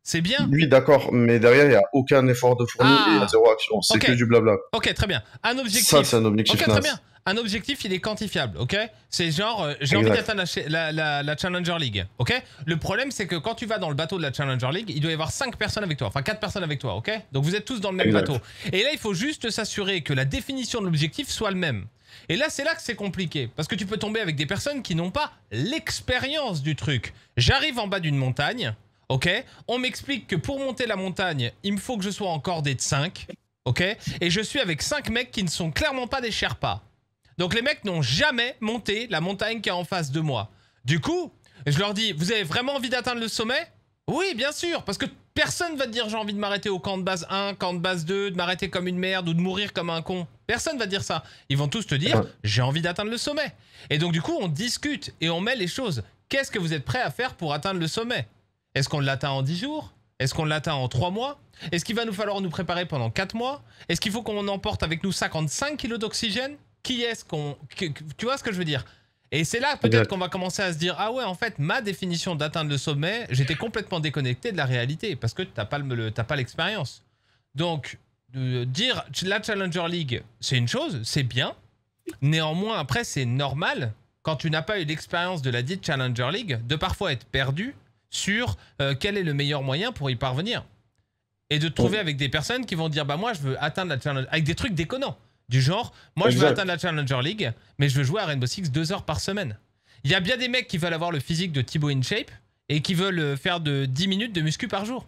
C'est bien. Oui, d'accord, mais derrière, il n'y a aucun effort de fourni et il y a zéro action. C'est que du blabla. Ok, très bien. Un objectif. Ça, c'est un objectif Ok, très bien. Un objectif, il est quantifiable, ok? C'est genre, j'ai envie d'atteindre la Challenger League, ok? Le problème, c'est que quand tu vas dans le bateau de la Challenger League, il doit y avoir 5 personnes avec toi, enfin 4 personnes avec toi, ok? Donc vous êtes tous dans le même bateau. Et là, il faut juste s'assurer que la définition de l'objectif soit le même. Et là, c'est là que c'est compliqué, parce que tu peux tomber avec des personnes qui n'ont pas l'expérience du truc. J'arrive en bas d'une montagne, ok? On m'explique que pour monter la montagne, il me faut que je sois en cordée de 5, ok? Et je suis avec 5 mecs qui ne sont clairement pas des Sherpas. Donc les mecs n'ont jamais monté la montagne qui est en face de moi. Du coup, je leur dis, vous avez vraiment envie d'atteindre le sommet? Oui, bien sûr, parce que personne va te dire j'ai envie de m'arrêter au camp de base 1, camp de base 2, de m'arrêter comme une merde ou de mourir comme un con. Personne va dire ça. Ils vont tous te dire j'ai envie d'atteindre le sommet. Et donc du coup, on discute et on met les choses. Qu'est-ce que vous êtes prêts à faire pour atteindre le sommet? Est-ce qu'on l'atteint en 10 jours? Est-ce qu'on l'atteint en 3 mois? Est-ce qu'il va nous falloir nous préparer pendant 4 mois? Est-ce qu'il faut qu'on emporte avec nous 55 kilos d'oxygène? Qui est-ce qu'on... Tu vois ce que je veux dire? Et c'est là peut-être qu'on va commencer à se dire ah ouais, en fait, ma définition d'atteindre le sommet, j'étais complètement déconnecté de la réalité parce que t'as pas l'expérience. Donc, dire la Challenger League, c'est une chose, c'est bien. Néanmoins, après, c'est normal, quand tu n'as pas eu l'expérience de la dite Challenger League, de parfois être perdu sur quel est le meilleur moyen pour y parvenir. Et de te trouver avec des personnes qui vont dire bah moi, je veux atteindre la Challenger... avec des trucs déconnants. Du genre, moi je veux atteindre la Challenger League, mais je veux jouer à Rainbow Six 2 heures par semaine. Il y a bien des mecs qui veulent avoir le physique de Thibaut InShape et qui veulent faire de 10 minutes de muscu par jour.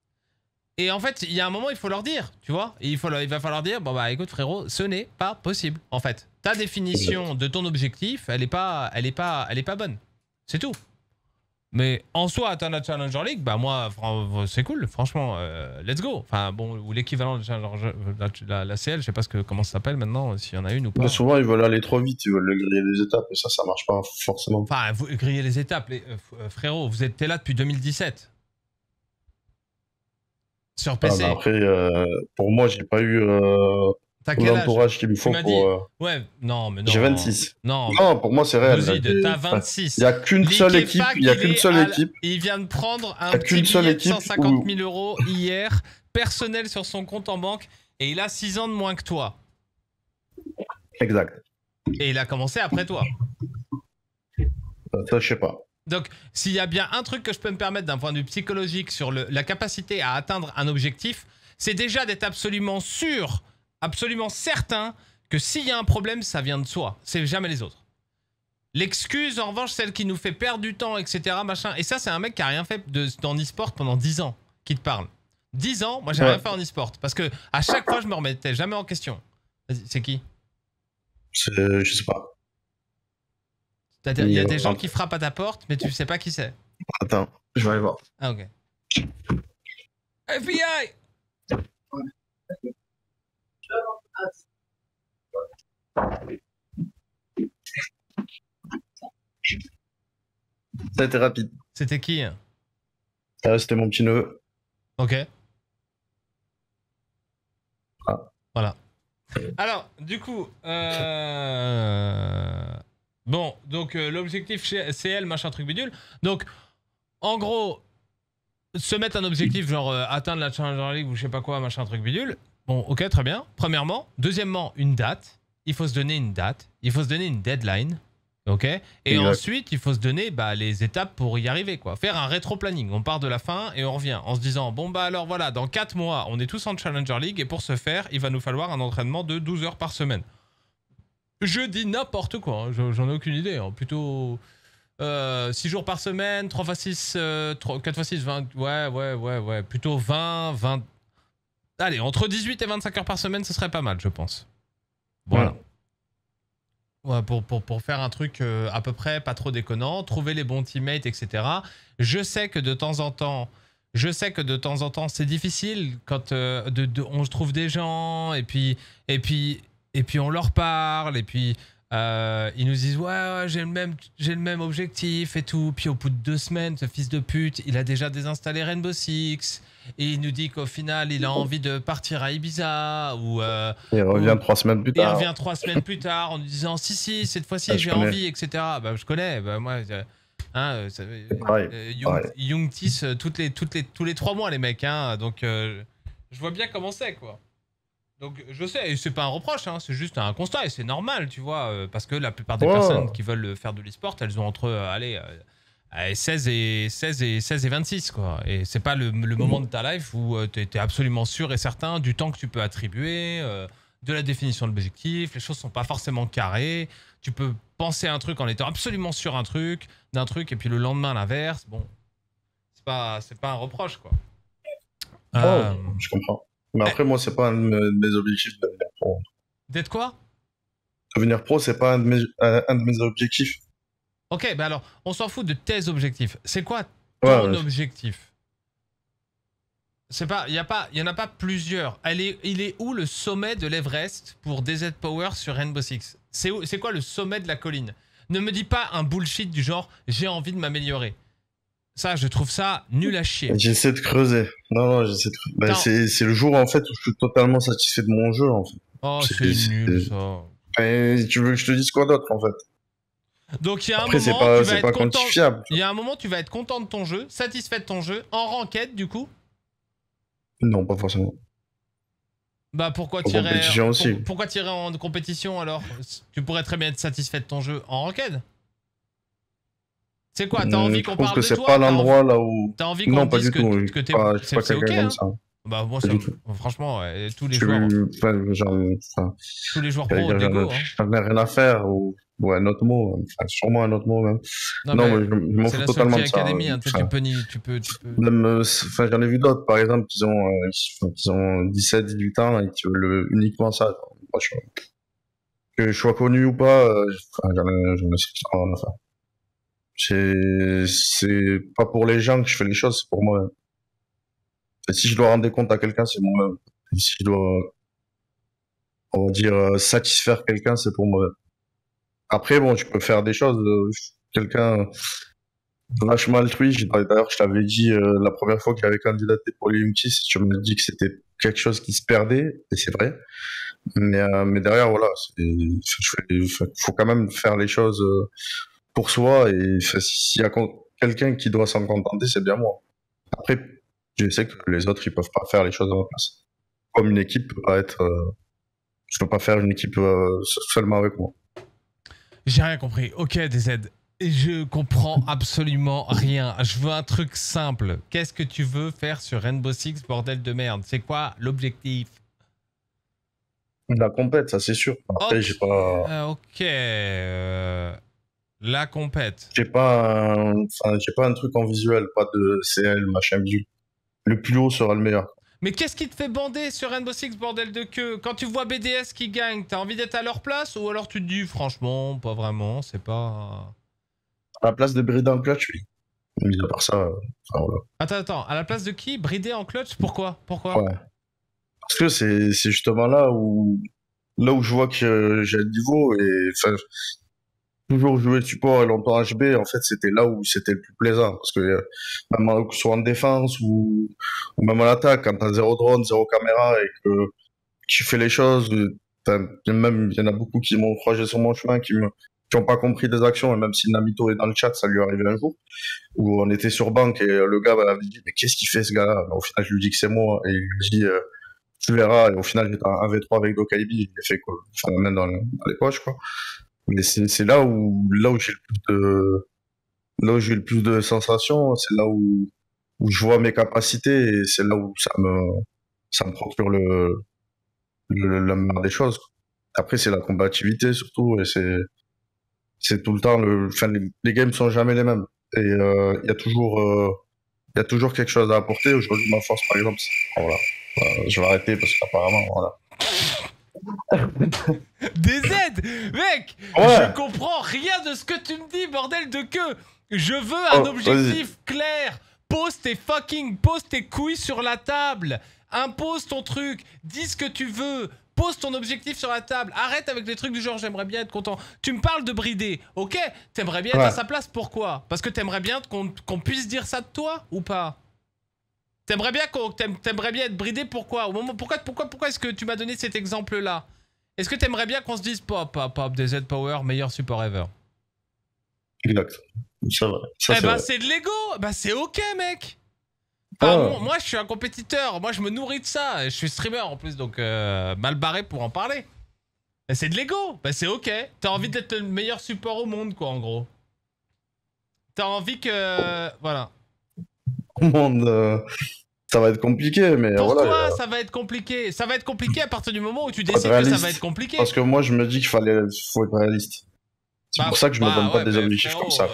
Et en fait, il y a un moment, il faut leur dire, tu vois, et il va falloir dire, bon bah écoute frérot, ce n'est pas possible, en fait. Ta définition de ton objectif, elle est pas bonne. C'est tout. Mais en soi, atteindre la Challenger League, bah moi, c'est cool, franchement, let's go. Enfin bon, ou l'équivalent de la CL, je sais pas comment ça s'appelle maintenant, s'il y en a une ou pas. Mais souvent, ils veulent aller trop vite, ils veulent griller les étapes, et ça marche pas forcément. Enfin, vous grillez les étapes, frérot, t'es là depuis 2017. Sur PC. Ah, bah après, pour moi, j'ai pas eu l'entourage qu'il me faut pour... Ouais, non, mais non. J'ai 26. Non, pour moi, c'est réel. T'as 26. Il n'y a qu'une seule équipe. Il vient de prendre un petit billet de 150 000 € hier, personnel sur son compte en banque, et il a 6 ans de moins que toi. Exact. Et il a commencé après toi. Ça, je sais pas. Donc, s'il y a bien un truc que je peux me permettre d'un point de vue psychologique sur la capacité à atteindre un objectif, c'est déjà d'être absolument sûr, absolument certain que s'il y a un problème, ça vient de soi. C'est jamais les autres. L'excuse, en revanche, celle qui nous fait perdre du temps, etc. Machin. Et ça, c'est un mec qui a rien fait dans e-sport pendant 10 ans qui te parle. 10 ans, moi, j'ai rien fait en e-sport. Parce que à chaque fois, je me remettais jamais en question. C'est qui? Je sais pas. C'est-à-dire, il y a des gens qui frappent à ta porte, mais tu sais pas qui c'est. Attends, je vais aller voir. Ah, ok. FBI! Ça a été rapide. C'était qui? C'était mon petit neveu. Ok. Ah. Voilà. Alors, du coup, bon, donc l'objectif CL, machin truc bidule. Donc, en gros, se mettre un objectif genre atteindre la Challenger League ou je sais pas quoi, machin truc bidule. Bon, ok, très bien. Premièrement. Deuxièmement, une date. Il faut se donner une date. Il faut se donner une deadline. Ok. Et ensuite, il faut se donner les étapes pour y arriver, quoi. Faire un rétro-planning. On part de la fin et on revient en se disant bon, bah alors voilà, dans 4 mois, on est tous en Challenger League et pour ce faire, il va nous falloir un entraînement de 12 heures par semaine. Je dis n'importe quoi, hein. J'en ai aucune idée. Hein. Plutôt 6 jours par semaine, 3 x 6, 4 x 6, 20. Ouais. Plutôt 20. Allez, entre 18 et 25 heures par semaine, ce serait pas mal, je pense. Voilà. Ouais, pour faire un truc à peu près pas trop déconnant, trouver les bons teammates, etc. Je sais que de temps en temps, c'est difficile quand on se trouve des gens et puis on leur parle et puis ils nous disent ouais j'ai le même objectif et tout. Puis au bout de 2 semaines, ce fils de pute, il a déjà désinstallé Rainbow Six. Et il nous dit qu'au final, il a envie de partir à Ibiza ou... il revient 3 semaines plus tard. Il revient 3 semaines plus tard en nous disant si, cette fois-ci j'ai envie, etc. Bah, je connais, bah, moi... Hein, Young Tis tous les 3 mois, les mecs. Hein, donc, je vois bien comment c'est, quoi. Donc, je sais, et c'est pas un reproche, hein, c'est juste un constat, et c'est normal, tu vois, parce que la plupart des personnes qui veulent faire de l'e-sport, elles ont entre, 16 et 26, quoi. Et c'est pas le moment de ta life où t'es absolument sûr et certain du temps que tu peux attribuer, de la définition de l'objectif, les choses sont pas forcément carrées, tu peux penser à un truc en étant absolument sûr d'un truc, et puis le lendemain l'inverse, bon, c'est pas un reproche, quoi. Je comprends. Mais après, moi, c'est pas un de mes objectifs de devenir pro. D'être quoi? Devenir pro, c'est pas un de mes objectifs. Ok, bah alors, on s'en fout de tes objectifs. C'est quoi ton objectif? C'est pas, il y en a pas plusieurs. Il est où le sommet de l'Everest pour DZ Power sur Rainbow Six? C'est quoi le sommet de la colline? Ne me dis pas un bullshit du genre j'ai envie de m'améliorer. Ça, je trouve ça nul à chier. J'essaie de creuser. Non, j'essaie de creuser. Bah, c'est le jour en fait où je suis totalement satisfait de mon jeu en fait. Oh, c'est nul ça. Et tu veux que je te dise quoi d'autre en fait? Donc il y a un Après, moment, tu vas être content. Quantifiable. Il y a un moment, tu vas être content de ton jeu, satisfait de ton jeu, en ranked du coup. Non, pas forcément. Bah pourquoi tirer en compétition alors? Tu pourrais très bien être satisfait de ton jeu en ranked. C'est quoi? T'as envie qu'on parle de toi? Je trouve que c'est pas l'endroit là où... T'as envie qu'on dise que t'es... C'est ok, hein. Ça. Bah moi, franchement, tous les joueurs... tous les joueurs pro, dégo. J'en ai rien à faire, ou un autre mot, sûrement un autre mot même. Non, mais je m'en fous totalement de ça. Academy, hein, tu peux... Même, j'en ai vu d'autres, par exemple, qui ont 17, 18 ans et qui veulent uniquement ça. Moi, que je sois connu ou pas, j'en ai strictement rien à faire. C'est pas pour les gens que je fais les choses, c'est pour moi. Et si je dois rendre des comptes à quelqu'un, c'est moi-même. Et si je dois, on va dire, satisfaire quelqu'un, c'est pour moi. Après, bon, tu peux faire des choses. Quelqu'un vachement altruiste. D'ailleurs, je t'avais dit la première fois que j'avais candidaté pour les UMT, tu m'as dit que c'était quelque chose qui se perdait, et c'est vrai. Mais derrière, voilà, faut quand même faire les choses pour soi, et s'il y a quelqu'un qui doit s'en contenter, c'est bien moi. Après, je sais que les autres, ils peuvent pas faire les choses à ma place. Comme une équipe peut pas être... je peux pas faire une équipe seulement avec moi. J'ai rien compris. Ok, DZ. Je comprends absolument rien. Je veux un truc simple. Qu'est-ce que tu veux faire sur Rainbow Six, bordel de merde? C'est quoi l'objectif? La compète, ça c'est sûr. Après, j'ai pas... La compète. J'ai pas un truc en visuel, pas de CL, machin visuel. Le plus haut sera le meilleur. Mais qu'est-ce qui te fait bander sur Rainbow Six, bordel de queue? Quand tu vois BDS qui gagne, t'as envie d'être à leur place? Ou alors tu te dis, franchement, pas vraiment, c'est pas... À la place de Bridé en clutch, oui. Mais à part ça, voilà. Attends, à la place de qui? Bridé en clutch? Pourquoi? Ouais. Parce que c'est justement là où je vois que j'ai le niveau, et toujours jouer support et longtemps HB, en fait, c'était là où c'était le plus plaisant. Parce que même soit en défense ou même en attaque, quand t'as 0 drone, 0 caméra et que tu fais les choses, il y en a beaucoup qui m'ont croisé sur mon chemin, qui ont pas compris des actions, et même si Namito est dans le chat, ça lui est arrivé un jour, où on était sur banque et le gars m'avait dit, mais qu'est-ce qu'il fait ce gars-là? Au final, je lui dis que c'est moi, et il lui dit, tu verras, et au final, j'étais en 1v3 avec Dokaibi, il fait quoi, enfin, la main dans les poches, quoi. Mais c'est là où j'ai le plus de sensations, c'est là où je vois mes capacités, et c'est là où ça me procure la meilleure des choses. Après, c'est la combativité surtout, et c'est tout le temps les games sont jamais les mêmes, et il y a toujours quelque chose à apporter. Aujourd'hui, ma force, par exemple, voilà. Je vais arrêter parce qu'apparemment, voilà. DZ, mec, je comprends rien de ce que tu me dis, bordel de queue. Je veux un objectif clair. Pose tes couilles sur la table. Impose ton truc. Dis ce que tu veux. Pose ton objectif sur la table. Arrête avec les trucs du genre j'aimerais bien être content. Tu me parles de Bridé, ok? T'aimerais bien être à sa place, pourquoi? Parce que t'aimerais bien qu'on puisse dire ça de toi ou pas? T'aimerais bien être bridé, pourquoi? Au moment, pourquoi est-ce que tu m'as donné cet exemple-là? Est-ce que t'aimerais bien qu'on se dise pop, DZ Power, meilleur support ever? Exact. C'est vrai. Eh ben, c'est de l'ego. Bah, c'est ok, mec. Enfin, moi, je suis un compétiteur. Moi, je me nourris de ça. Je suis streamer en plus, donc mal barré pour en parler. Bah, c'est de l'ego. Bah, c'est ok. T'as envie d'être le meilleur support au monde, quoi, en gros. T'as envie que... Voilà. Au monde... Ça va être compliqué, mais Pourquoi voilà. Ça va être compliqué. Ça va être compliqué à partir du moment où tu décides que ça va être compliqué. Parce que moi, je me dis qu'il faut être réaliste. C'est pour ça que je me donne pas des objectifs comme ça.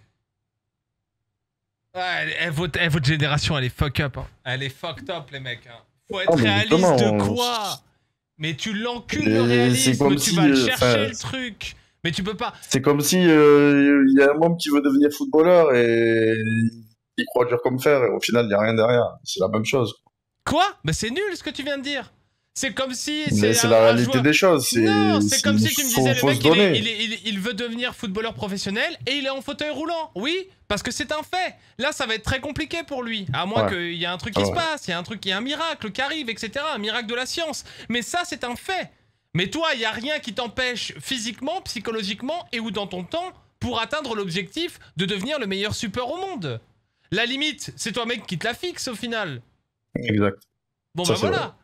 Ouais, votre génération, elle est fuck up. Hein. Elle est fucked up, les mecs. Hein. Faut être réaliste de quoi? Mais tu l'encules le réalisme, tu vas le chercher le truc. Mais tu peux pas. C'est comme si il y a un homme qui veut devenir footballeur et il croit dur comme fer et au final, il n'y a rien derrière. C'est la même chose. Quoi? Bah c'est nul ce que tu viens de dire. C'est comme si... Mais c'est la réalité des choses. Non, c'est comme si tu me disais le mec, il veut devenir footballeur professionnel et il est en fauteuil roulant. Oui, parce que c'est un fait. Là, ça va être très compliqué pour lui. À moins qu'il y ait un truc qui se passe, il y a un miracle qui arrive, etc. Un miracle de la science. Mais ça, c'est un fait. Mais toi, il n'y a rien qui t'empêche physiquement, psychologiquement et ou dans ton temps pour atteindre l'objectif de devenir le meilleur support au monde. La limite, c'est toi, mec, qui te la fixe au final. Exact. Bon, bah voilà.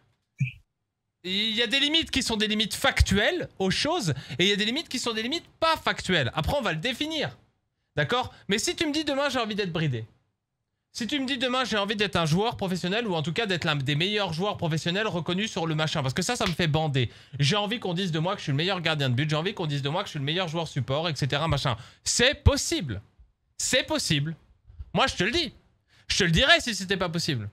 Il y a des limites qui sont des limites factuelles aux choses et il y a des limites qui sont des limites pas factuelles. Après, on va le définir. D'accord? Mais si tu me dis demain, j'ai envie d'être bridé. Si tu me dis demain, j'ai envie d'être un joueur professionnel ou en tout cas d'être l'un des meilleurs joueurs professionnels reconnus sur le machin. Parce que ça me fait bander. J'ai envie qu'on dise de moi que je suis le meilleur gardien de but. J'ai envie qu'on dise de moi que je suis le meilleur joueur support, etc. Machin. C'est possible. C'est possible. Moi, je te le dis. Je te le dirais si c'était pas possible.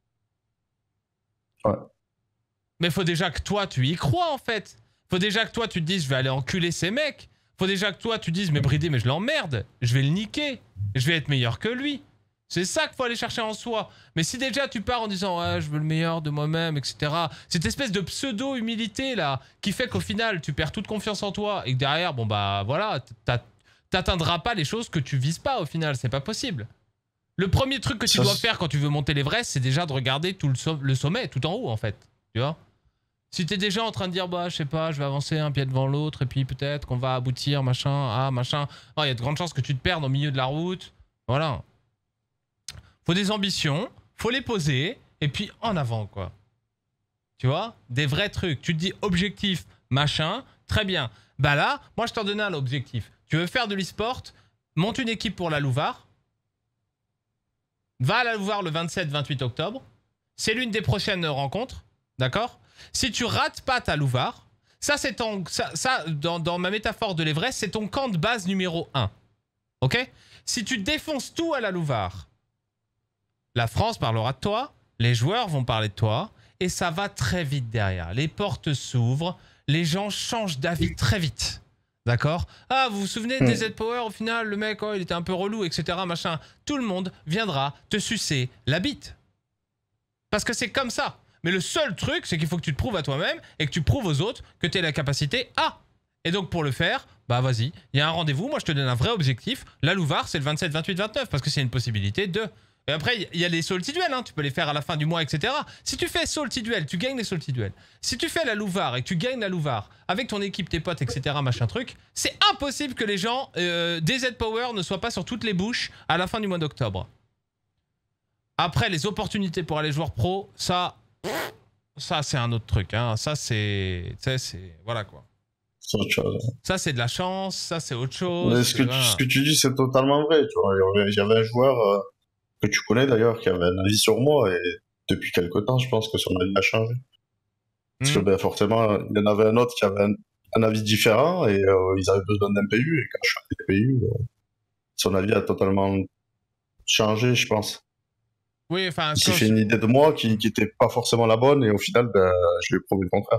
Ouais. Mais faut déjà que toi, tu y crois, en fait. Faut déjà que toi, tu te dises, je vais aller enculer ces mecs. Faut déjà que toi, tu te dises, mais bridé, mais je l'emmerde. Je vais le niquer. Je vais être meilleur que lui. C'est ça qu'il faut aller chercher en soi. Mais si déjà tu pars en disant, ouais, je veux le meilleur de moi-même, etc. Cette espèce de pseudo-humilité, là, qui fait qu'au final, tu perds toute confiance en toi et que derrière, bon, bah, voilà, t'atteindras pas les choses que tu vises pas, au final. C'est pas possible. Le premier truc que tu dois faire quand tu veux monter l'Everest, c'est déjà de regarder tout le sommet, tout en haut, en fait. Tu vois? Si t'es déjà en train de dire, bah, je sais pas, je vais avancer un pied devant l'autre, et puis peut-être qu'on va aboutir, machin, machin. Oh, y a de grandes chances que tu te perdes au milieu de la route. Voilà. Faut des ambitions, faut les poser, et puis en avant, quoi. Tu vois? Des vrais trucs. Tu te dis objectif, machin, très bien. Bah là, moi, je t'en donnais un objectif. Tu veux faire de l'e-sport, monte une équipe pour la Louvar. Va à la Louvar le 27-28 octobre. C'est l'une des prochaines rencontres. D'accord? Si tu rates pas ta Louvar, ça c'est ton... dans ma métaphore de l'Everest, c'est ton camp de base numéro 1. Ok? Si tu défonces tout à la Louvar, la France parlera de toi, les joueurs vont parler de toi, et ça va très vite derrière. Les portes s'ouvrent, les gens changent d'avis très vite. D'accord? Ah, vous vous souvenez des Z-Power, au final, le mec, oh, il était un peu relou, etc. Machin. Tout le monde viendra te sucer la bite. Parce que c'est comme ça. Mais le seul truc, c'est qu'il faut que tu te prouves à toi-même et que tu prouves aux autres que tu as la capacité à. Et donc, pour le faire, bah vas-y, il y a un rendez-vous. Moi, je te donne un vrai objectif. La Louvar, c'est le 27, 28, 29 parce que c'est une possibilité de... Et après, il y a les Salty Duels, hein. Tu peux les faire à la fin du mois, etc. Si tu fais Salty Duel, tu gagnes les Salty Duels. Si tu fais la Louvar et que tu gagnes la Louvar avec ton équipe, tes potes, etc., machin truc, c'est impossible que les gens des Z-Power ne soient pas sur toutes les bouches à la fin du mois d'octobre. Après, les opportunités pour aller joueur pro, ça c'est un autre truc. Hein. Ça, c'est... Voilà, quoi. C'est autre chose. Ça, c'est de la chance. Ça, c'est autre chose. Mais ce que tu dis, c'est totalement vrai. Tu vois. Il y avait un joueur que tu connais, d'ailleurs, qui avait un avis sur moi. Et depuis quelque temps, je pense que son avis a changé. Parce que, ben, forcément, il y en avait un autre qui avait un avis différent. Et ils avaient besoin d'un PU. Et quand je suis allé PU, son avis a totalement changé, je pense. Oui, enfin... Il s'est fait une idée de moi qui était pas forcément la bonne, et au final, ben, je lui ai prouvé le contraire.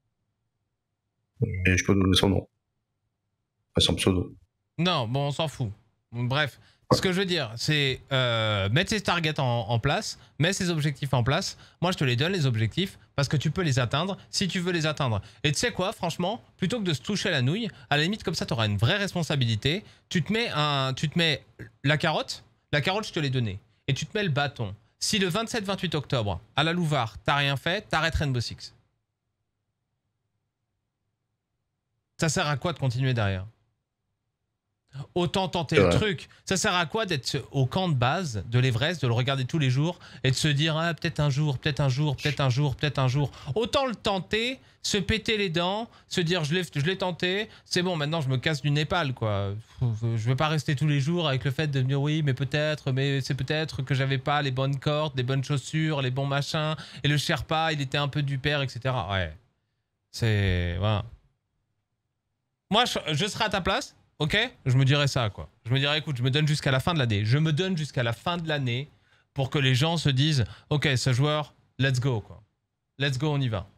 Et je peux donner son nom. Enfin, son pseudo. Non, bon, on s'en fout. Bref, ce que je veux dire, c'est mettre ses targets en place, mettre ses objectifs en place. Moi, je te les donne, les objectifs, parce que tu peux les atteindre si tu veux les atteindre. Et tu sais quoi, franchement, plutôt que de se toucher la nouille, à la limite, comme ça, tu auras une vraie responsabilité. Tu te mets la carotte, je te l'ai donnée. Et tu te mets le bâton. Si le 27-28 octobre, à la Louvar, t'as rien fait, t'arrêtes Rainbow Six. Ça sert à quoi de continuer derrière? autant tenter le truc. Ça sert à quoi d'être au camp de base de l'Everest, de le regarder tous les jours et de se dire ah, peut-être un jour, peut-être un jour, peut-être un jour, peut-être un jour. Autant le tenter, se péter les dents, se dire je l'ai tenté, c'est bon, maintenant je me casse du Népal, quoi. Je veux pas rester tous les jours avec le fait de me dire oui, mais c'est peut-être que j'avais pas les bonnes cordes, les bonnes chaussures, les bons machins, et le Sherpa, il était un peu du père, etc. Ouais. C'est... Voilà. Moi, je serais à ta place. Ok, je me dirais ça, quoi. Je me dirais, écoute, je me donne jusqu'à la fin de l'année. Je me donne jusqu'à la fin de l'année pour que les gens se disent, ok, ce joueur, let's go, quoi. Let's go, on y va.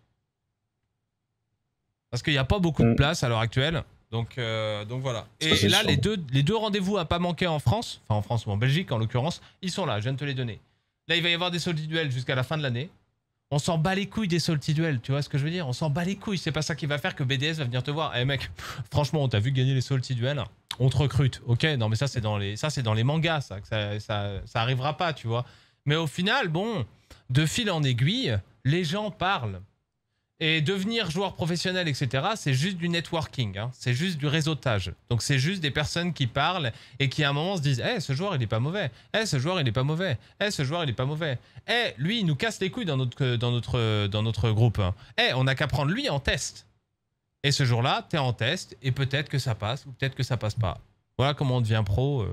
Parce qu'il n'y a pas beaucoup de place à l'heure actuelle. Donc voilà. Et là, les deux rendez-vous à pas manquer en France, enfin en France ou en Belgique en l'occurrence, ils sont là, je viens de te les donner. Là, il va y avoir des soldi duels jusqu'à la fin de l'année. On s'en bat les couilles des solti duels, tu vois ce que je veux dire? On s'en bat les couilles, c'est pas ça qui va faire que BDS va venir te voir. Eh mec, franchement, on t'a vu gagner les solti duels, on te recrute, ok? Non mais ça c'est dans les mangas, ça arrivera pas, tu vois. Mais au final, bon, de fil en aiguille, les gens parlent. Et devenir joueur professionnel, etc., c'est juste du networking, hein. C'est juste du réseautage. Donc c'est juste des personnes qui parlent et qui à un moment se disent « Eh, ce joueur, il est pas mauvais. Eh, ce joueur, il est pas mauvais. Eh, ce joueur, il est pas mauvais. Eh, lui, il nous casse les couilles dans notre groupe. Eh, on n'a qu'à prendre lui en test. » Et ce jour-là, t'es en test et peut-être que ça passe ou peut-être que ça passe pas. Voilà comment on devient pro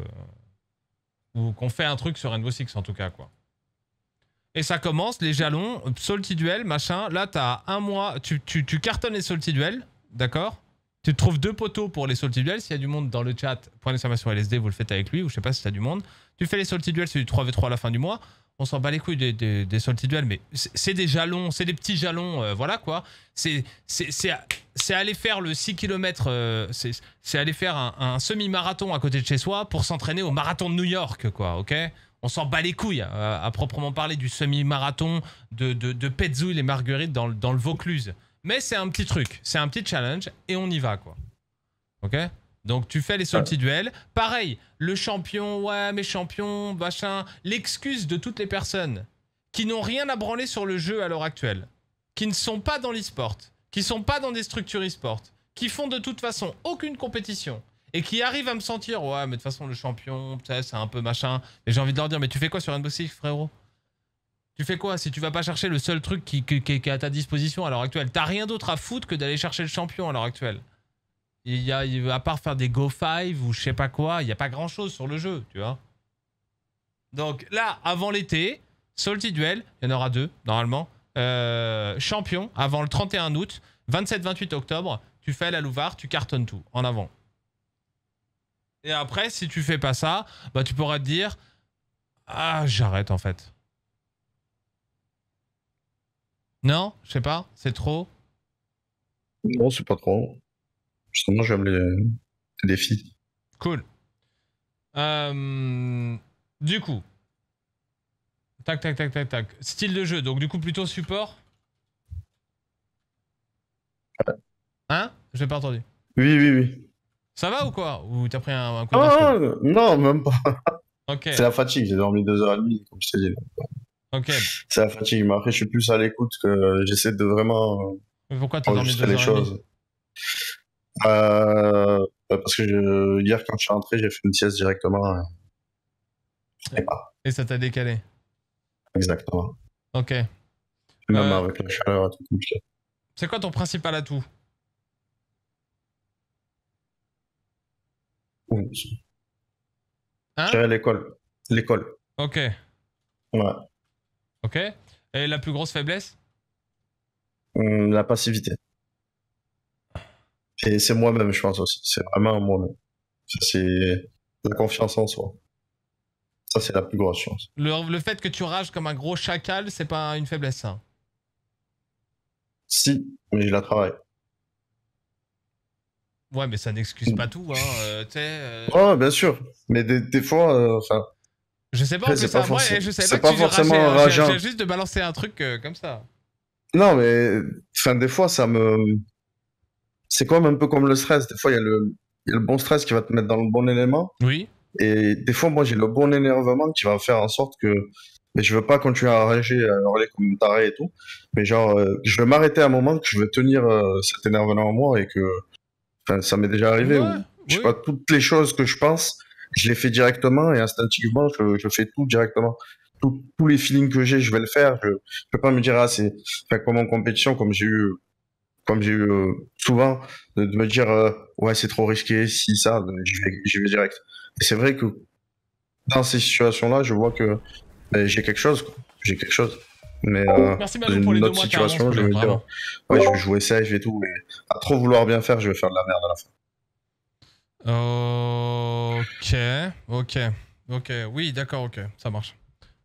ou qu'on fait un truc sur Rainbow Six en tout cas, quoi. Et ça commence, les jalons, Salty Duel, machin. Là, t'as un mois, tu cartonnes les Salty Duel, d'accord? Tu te trouves 2 poteaux pour les Salty Duel. S'il y a du monde dans le chat, point d'exclamation LSD, vous le faites avec lui, ou je sais pas si t'as du monde. Tu fais les Salty Duel, c'est du 3v3 à la fin du mois. On s'en bat les couilles des Salty Duel, mais c'est des jalons, c'est des petits jalons, voilà quoi. C'est aller faire le 6 km, c'est aller faire un semi-marathon à côté de chez soi pour s'entraîner au marathon de New York, quoi, ok? On s'en bat les couilles, à proprement parler du semi-marathon de Petzouille et Marguerite dans le Vaucluse. Mais c'est un petit truc, c'est un petit challenge et on y va, quoi. Ok? Donc tu fais les salty duels. Pareil, le champion, ouais, mais champion, machin. L'excuse de toutes les personnes qui n'ont rien à branler sur le jeu à l'heure actuelle, qui ne sont pas dans l'e-sport, qui ne sont pas dans des structures e-sport, qui font de toute façon aucune compétition, et qui arrivent à me sentir, ouais, mais de toute façon, le champion, c'est un peu machin. Et j'ai envie de leur dire, mais tu fais quoi sur Rainbow Six, frérot? Tu fais quoi si tu vas pas chercher le seul truc qui est à ta disposition à l'heure actuelle? T'as rien d'autre à foutre que d'aller chercher le champion à l'heure actuelle. À part faire des Go 5 ou je sais pas quoi, il n'y a pas grand chose sur le jeu, tu vois. Donc là, avant l'été, Salty Duel, il y en aura 2, normalement. Champion, avant le 31 août, 27-28 octobre, tu fais la Louvard, tu cartonnes tout, en avant. Et après, si tu fais pas ça, bah tu pourras te dire ah, j'arrête en fait. Non, je sais pas, c'est trop. Non, c'est pas trop. Justement, j'aime les défis. Cool. Du coup. Tac, tac, tac, tac, tac. Style de jeu, donc du coup plutôt support. Hein? J'ai pas entendu. Oui, oui, oui. Ça va ou quoi? Ou t'as pris un coup de non, même pas. Ok. C'est la fatigue, j'ai dormi 2h30, comme je t'ai dit. Ok. C'est la fatigue, mais après je suis plus à l'écoute que j'essaie de vraiment... Mais pourquoi t'as dormi 2h30? les choses. Parce que hier, quand je suis rentré, j'ai fait une sieste directement. Et ça t'a décalé? Exactement. Ok. Même avec la chaleur et tout compliqué. C'est quoi ton principal atout? Hein? Je dirais l'école. L'école. Ok. Ouais. Ok. Et la plus grosse faiblesse? La passivité. Et c'est moi-même, je pense aussi. C'est vraiment moi-même. C'est la confiance en soi. Ça, c'est la plus grosse chance. Le fait que tu rages comme un gros chacal, c'est pas une faiblesse, ça? Si, mais je la travaille. Ouais, mais ça n'excuse pas tout, hein. Ouais, bien sûr. Mais des fois, enfin... je sais pas, en plus, ça, moi, je savais pas forcément rageant. J'ai juste de balancer un truc comme ça. Non, mais enfin, des fois, ça me... C'est quand même un peu comme le stress. Des fois, il y a le bon stress qui va te mettre dans le bon élément. Oui. Et des fois, moi, j'ai le bon énervement qui va faire en sorte que... Mais je veux pas continuer à rager, à hurler comme une taré et tout. Mais genre, je vais m'arrêter à un moment que je veux tenir cet énervement en moi et que... Enfin, ça m'est déjà arrivé. Ouais, Je sais pas, toutes les choses que je pense, je les fais directement et instinctivement, je fais tout directement. Tous les feelings que j'ai, je vais le faire. Je peux pas me dire, ah, c'est, enfin, comme en compétition, comme j'ai eu souvent, de me dire, ouais, c'est trop risqué, si, ça, j'y vais direct. Et c'est vrai que dans ces situations-là, je vois que ben, j'ai quelque chose, quoi. J'ai quelque chose. Mais Merci dans Malou pour les une 2 autre mois carrément, je situation, peux je le vais me dire, vraiment. ouais, je vais jouer safe et tout. Et à trop vouloir bien faire, je vais faire de la merde à la fin. Ok, oui, d'accord, ok, ça marche.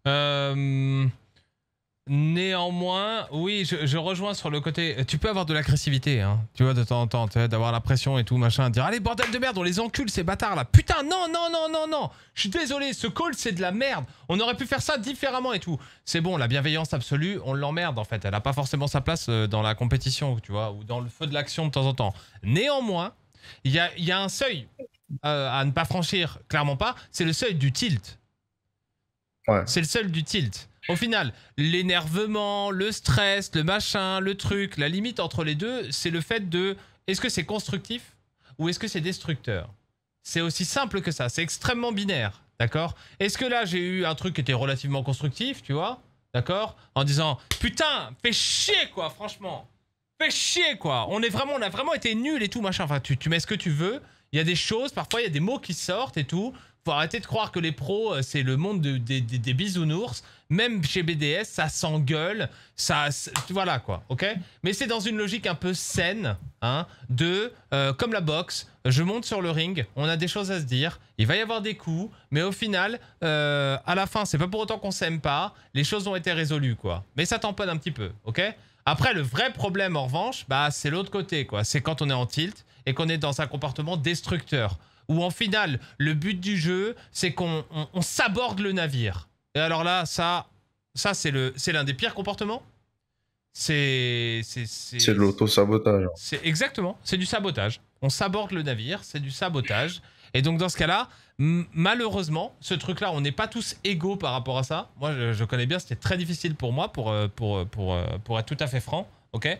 Néanmoins, oui, je rejoins sur le côté. Tu peux avoir de l'agressivité, hein, tu vois, de temps en temps, d'avoir la pression et tout, machin, dire allez, bordel de merde, on les encule, ces bâtards là. Putain, non, non, non, non, non. Je suis désolé, ce call, c'est de la merde. On aurait pu faire ça différemment et tout. C'est bon, la bienveillance absolue, on l'emmerde en fait. Elle a pas forcément sa place dans la compétition, tu vois, ou dans le feu de l'action de temps en temps. Néanmoins, il y a un seuil à ne pas franchir, clairement pas. C'est le seuil du tilt. Ouais. C'est le seul du tilt. Au final, l'énervement, le stress, le machin, le truc, la limite entre les deux, c'est le fait de est-ce que c'est constructif ou est-ce que c'est destructeur. C'est aussi simple que ça, c'est extrêmement binaire, d'accord? Est-ce que là j'ai eu un truc qui était relativement constructif, tu vois? D'accord? En disant putain, fais chier quoi, franchement. Fais chier quoi. On a vraiment été nuls et tout machin. Enfin, tu mets ce que tu veux. Il y a des choses, parfois il y a des mots qui sortent et tout. Faut arrêter de croire que les pros, c'est le monde des bisounours. Même chez BDS, ça s'engueule. Voilà quoi, ok? Mais c'est dans une logique un peu saine, hein, comme la boxe, je monte sur le ring, on a des choses à se dire, il va y avoir des coups, mais au final, à la fin, c'est pas pour autant qu'on s'aime pas, les choses ont été résolues, quoi. Mais ça tamponne un petit peu, ok? Après, le vrai problème, en revanche, bah, c'est l'autre côté, quoi. C'est quand on est en tilt et qu'on est dans un comportement destructeur. Où en final, le but du jeu, c'est qu'on s'aborde le navire. Et alors là, ça c'est l'un des pires comportements. C'est de l'auto-sabotage. C'est exactement, c'est du sabotage. On s'aborde le navire, c'est du sabotage. Et donc dans ce cas-là, malheureusement, ce truc-là, on n'est pas tous égaux par rapport à ça. Moi, je connais bien, c'était très difficile pour moi, pour être tout à fait franc, ok.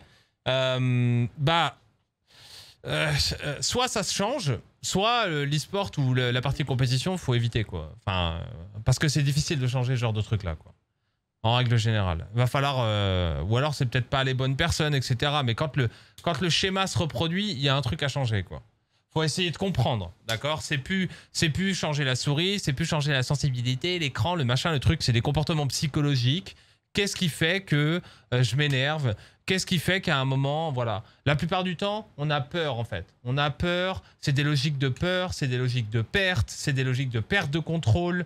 Soit ça se change, soit l'e-sport ou la partie compétition, faut éviter quoi. Enfin, parce que c'est difficile de changer ce genre de truc là quoi. En règle générale, va falloir, ou alors c'est peut-être pas les bonnes personnes, etc. Mais quand le schéma se reproduit, il y a un truc à changer quoi. Faut essayer de comprendre, d'accord? C'est plus changer la souris, c'est plus changer la sensibilité, l'écran, le machin, le truc. C'est des comportements psychologiques. Qu'est-ce qui fait que je m'énerve? Qu'est-ce qui fait qu'à un moment, voilà. La plupart du temps, on a peur en fait. On a peur, c'est des logiques de peur, c'est des logiques de perte, c'est des logiques de perte de contrôle.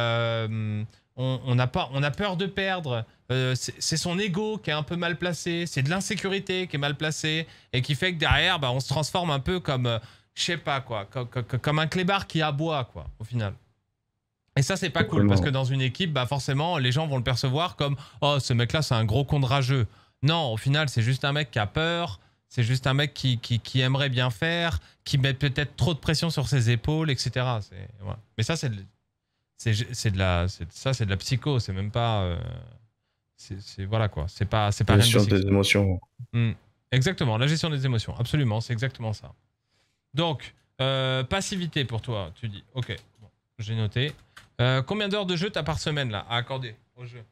On a peur de perdre. C'est son ego qui est un peu mal placé. C'est de l'insécurité qui est mal placée et qui fait que derrière, bah, on se transforme un peu comme, je sais pas quoi, comme un clébard qui aboie quoi, au final. Et ça, c'est pas cool parce que dans une équipe, bah forcément, les gens vont le percevoir comme oh, ce mec-là, c'est un gros con de rageux. Non, au final, c'est juste un mec qui a peur. C'est juste un mec qui aimerait bien faire, qui met peut-être trop de pression sur ses épaules, etc. Voilà. Mais ça, c'est de la psycho. C'est même pas. Voilà quoi. C'est pas la gestion des émotions. Exactement, la gestion des émotions. Absolument, c'est exactement ça. Donc, passivité pour toi, tu dis. Ok, bon, j'ai noté. Combien d'heures de jeu t'as par semaine là à accorder au jeu?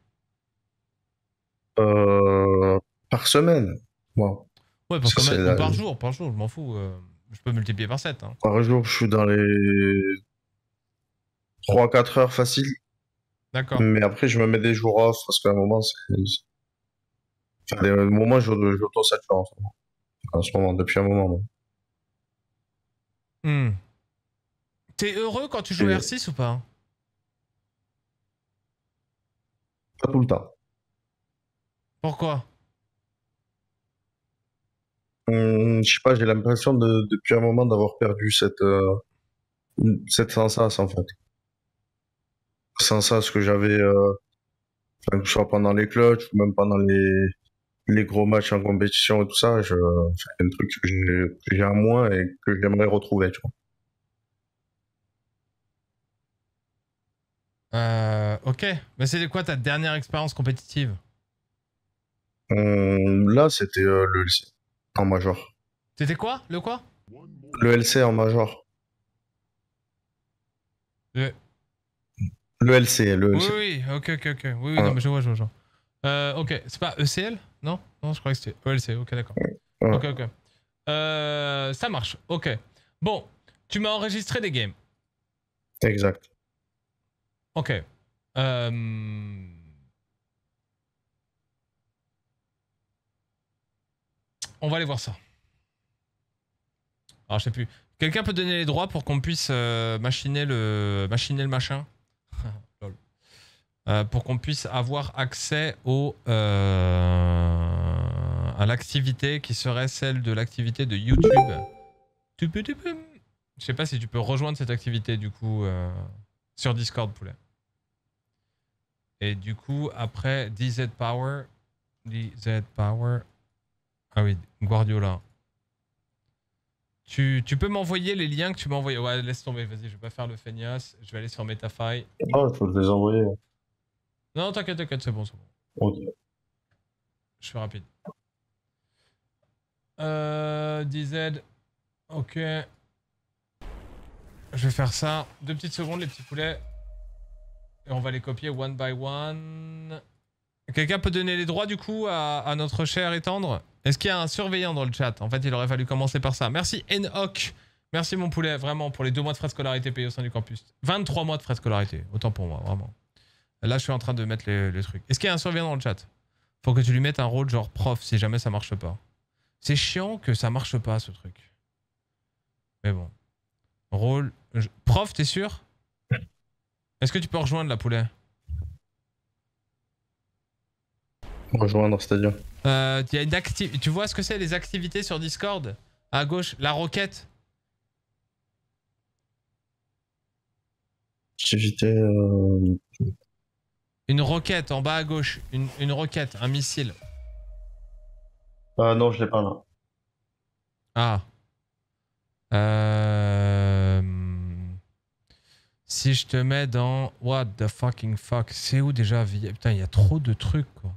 Par semaine. Wow. Ouais, par jour, je m'en fous. Je peux multiplier par 7. Hein. Par jour, je suis dans les 3-4 heures facile. D'accord. Mais après, je me mets des jours off parce qu'à un moment, Enfin, des moments, j'auto-sature en ce moment, depuis un moment. T'es heureux quand tu joues R6 ou pas? Pas tout le temps. Pourquoi? Je sais pas, j'ai l'impression depuis un moment d'avoir perdu cette sensation en fait. Sensation que j'avais, que ce soit pendant les clutches ou même pendant les gros matchs en compétition et tout ça, c'est un truc que j'ai en moins et que j'aimerais retrouver, tu vois. Ok. Mais c'est quoi ta dernière expérience compétitive? Là, c'était le LC en major. C'était quoi? Le quoi? Le LC en major. Le LC, le Oui, LC. oui, ok. Oui, non, mais je vois. Ok, c'est pas ECL? Non, je croyais que c'était ELC, ok, d'accord. Ok. Ça marche, ok. Bon, tu m'as enregistré des games. Exact. Ok. On va aller voir ça. Alors, je sais plus. Quelqu'un peut donner les droits pour qu'on puisse machiner le machin? Lol. Pour qu'on puisse avoir accès à l'activité qui serait celle de l'activité de YouTube. Je sais pas si tu peux rejoindre cette activité du coup sur Discord, poulet. Et du coup, après DZ Power. Ah oui, Guardiola. Tu peux m'envoyer les liens que tu m'as envoyés. Ouais, laisse tomber, vas-y, je vais pas faire le feignasse. Je vais aller sur Metafy. Oh, il faut les envoyer. Non, t'inquiète, c'est bon. Ok. Je suis rapide. DZ. Ok. Je vais faire ça. 2 petites secondes, les petits poulets. Et on va les copier one by one. Quelqu'un peut donner les droits du coup à notre cher et tendre? Est-ce qu'il y a un surveillant dans le chat? En fait, il aurait fallu commencer par ça. Merci Enoch. Merci mon poulet, vraiment, pour les 2 mois de frais de scolarité payés au sein du campus. 23 mois de frais de scolarité. Autant pour moi, vraiment. Là, je suis en train de mettre le truc. Est-ce qu'il y a un surveillant dans le chat? Faut que tu lui mettes un rôle genre prof si jamais ça marche pas. C'est chiant que ça marche pas, ce truc. Mais bon. Rôle... Prof, t'es sûr? Est-ce que tu peux rejoindre la poulet? Rejoindre, c'est-à-dire Tu vois ce que c'est les activités sur Discord? À gauche, la roquette. Activité. Une roquette en bas à gauche. Une roquette, un missile. Ah non, je l'ai pas là. Ah. Si je te mets dans... What the fucking fuck? C'est où déjà? Putain, il y a trop de trucs, quoi.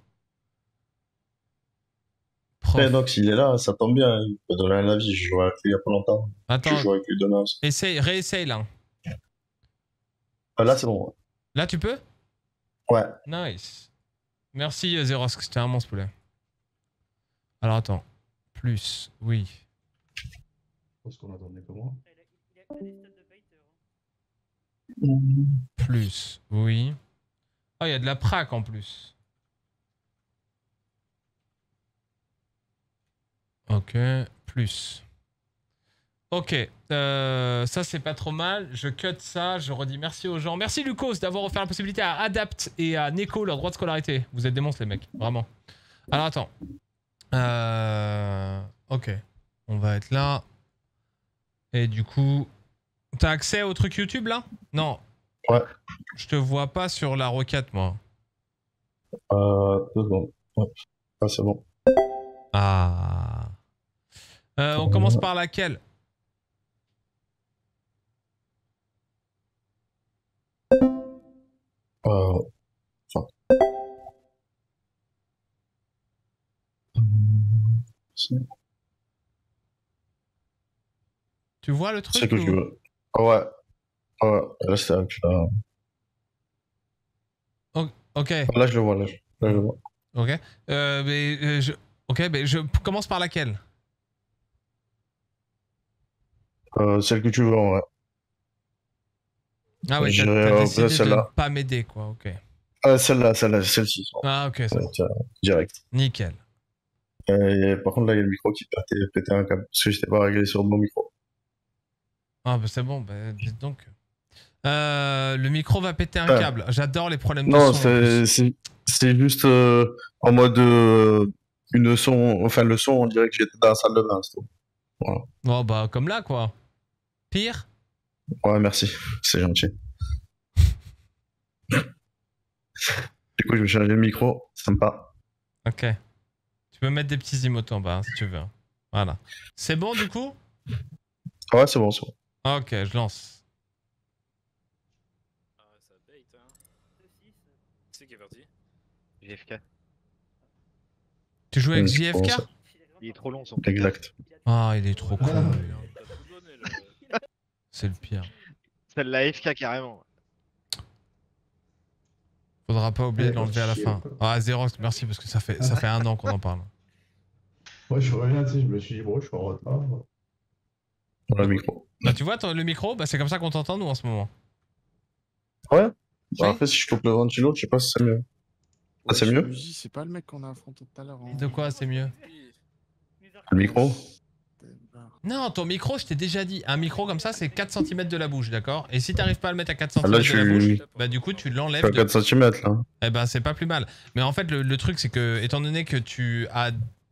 Après, donc, s'il est là, ça tombe bien. Il peut donner un avis. Je jouais avec lui il y a pas longtemps. Attends. Je joue avec lui demain. Réessaye, là. Ah, là, c'est bon. Ouais. Là, tu peux? Ouais. Nice. Merci, Zerosk. C'était un monstre, poulet. Alors, attends. Plus, oui. Parce qu'on attendait comment? Plus, oui. Oh, il y a de la prac en plus. Ok, plus. Ok, ça c'est pas trop mal. Je cut ça, je redis merci aux gens. Merci Lucas d'avoir offert la possibilité à Adapt et à Neko leur droit de scolarité. Vous êtes des monstres les mecs, vraiment. Alors attends. Ok, on va être là. Et du coup, t'as accès au truc YouTube là? Non. Ouais. Je te vois pas sur la requête moi. 2 secondes. Ouais. Ah, c'est bon. Ah. On commence par laquelle? Enfin. Tu vois le truc? C'est que je veux. Ouais. Ouais. Là, c'est un peu là. Ok. Là, je le vois. Là, je le vois. Ok. Ok, mais je commence par laquelle? Celle que tu veux, en vrai. Ah ouais, t'as décidé de ne pas m'aider, quoi, ok. Celle-là, celle-ci. Ah ok, c'est bon. Direct. Nickel. Et par contre, là, il y a le micro qui pétait un câble. Parce que j'étais pas réglé sur mon micro. Ah bah c'est bon, bah dites donc. Le micro va péter un câble. J'adore les problèmes de son. Non, c'est juste en mode une son... Enfin, le son, on dirait que j'étais dans la salle de bain. Voilà. Oh bah comme là, quoi. Pire? Ouais, merci. C'est gentil. Du coup, je vais changer le micro. Sympa. Ok. Tu peux mettre des petits emotes en bas, hein, si tu veux. Voilà. C'est bon, du coup? Ouais, c'est bon, c'est bon. Ok, je lance. Ah, ça bait, hein. C'est qui est parti? JFK. Tu joues avec JFK? Il est trop long son. Exact. Ah, il est trop con. T'as tout donné, là. C'est le pire. Celle-là AFK carrément. Faudra pas oublier de l'enlever à la fin. Ah, Xerox, merci parce que ça fait 1 an qu'on en parle. Moi, je reviens, tu sais, je me suis dit, bon, je suis en retard. Pour le micro. Bah, tu vois, le micro, bah, c'est comme ça qu'on t'entend, nous, en ce moment. Ouais. Oui. Bah, après, si je coupe le ventilo, je sais pas si c'est mieux. Ah, c'est mieux? C'est pas le mec qu'on a affronté tout à l'heure. De quoi, c'est mieux? Le micro? Non, ton micro, je t'ai déjà dit. Un micro comme ça, c'est 4 cm de la bouche, d'accord? Et si t'arrives pas à le mettre à 4 cm Là, de la bouche, bah, du coup, tu l'enlèves. Je suis à 4 cm là. Eh ben, c'est pas plus mal. Mais en fait, le truc, c'est que, étant donné que tu as.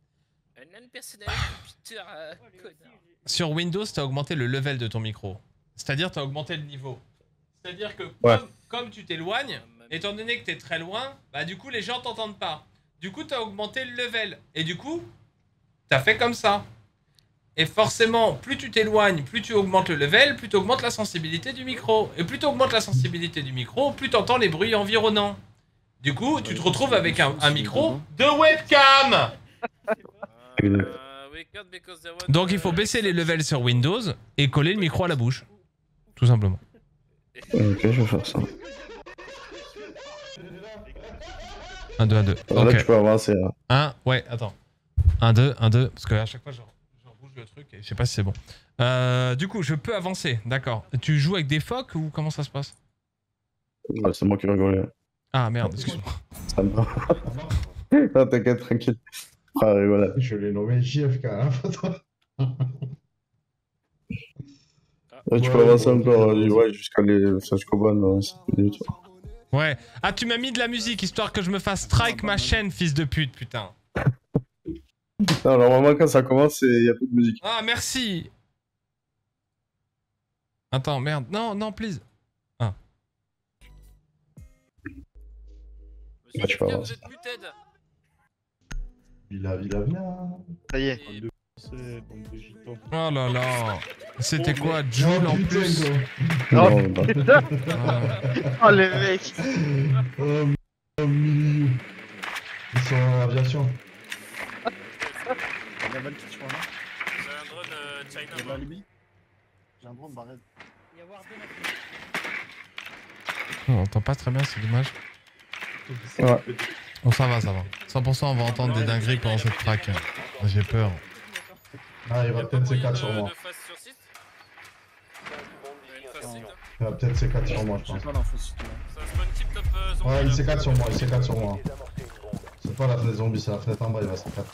Sur Windows, t'as augmenté le level de ton micro. C'est-à-dire, t'as augmenté le niveau. C'est-à-dire que, Ouais. comme tu t'éloignes, étant donné que t'es très loin, bah, du coup, les gens t'entendent pas. Du coup, t'as augmenté le level. Et du coup, t'as fait comme ça. Et forcément, plus tu t'éloignes, plus tu augmentes le level, plus tu augmentes la sensibilité du micro. Et plus tu augmentes la sensibilité du micro, plus tu entends les bruits environnants. Du coup, tu te retrouves avec un micro de webcam. Donc il faut baisser les levels sur Windows et coller le micro à la bouche. Tout simplement. Ok, je vais faire ça. 1, 2, 1, 2. Là, Ok. tu peux avancer. Là. 1, ouais, attends. 1, 2, 1, 2. Parce qu'à chaque fois, je bouge le truc et je sais pas si c'est bon. Du coup, je peux avancer, d'accord. Tu joues avec des phoques ou comment ça se passe? Ouais, c'est moi qui rigolais. Ah merde, excuse-moi. Ça me va. Non, t'inquiète, tranquille. Ah, rigolait. Je l'ai nommé JFK, hein, Là, tu peux Ouais, avancer bon, encore, ouais. jusqu'au bon, Ouais. Ah, tu m'as mis de la musique histoire que je me fasse strike ma chaîne, fils de pute, putain. Non, normalement, quand ça commence, il y a plus de musique. Ah, merci. Attends, merde. Non, non, please. Ah. Là, tu peux avancer. Villa, viens. Ça y est. Oh là là. C'était quoi, Joule en putain, plus? quoi. Non, bah, Ah. Oh le mec. Oh, milieu. Ils sont en aviation. La balle qui tue, là. J'ai un drone China. J'ai l'alibi. J'ai un drone barrette. On entend pas très bien, c'est dommage. ouais. Bon, ça va, ça va. 100% on va entendre des dingueries pendant cette track. J'ai peur. Ah, il va peut-être C4 sur moi. Il va peut-être C4 sur moi, je J'ai pense. pas l'info si tu veux. Ça spawn tip top zombie. Ouais, il C4 sur moi, il C4 sur moi. C'est pas la fenêtre zombie, c'est la fenêtre en bas, il va C4.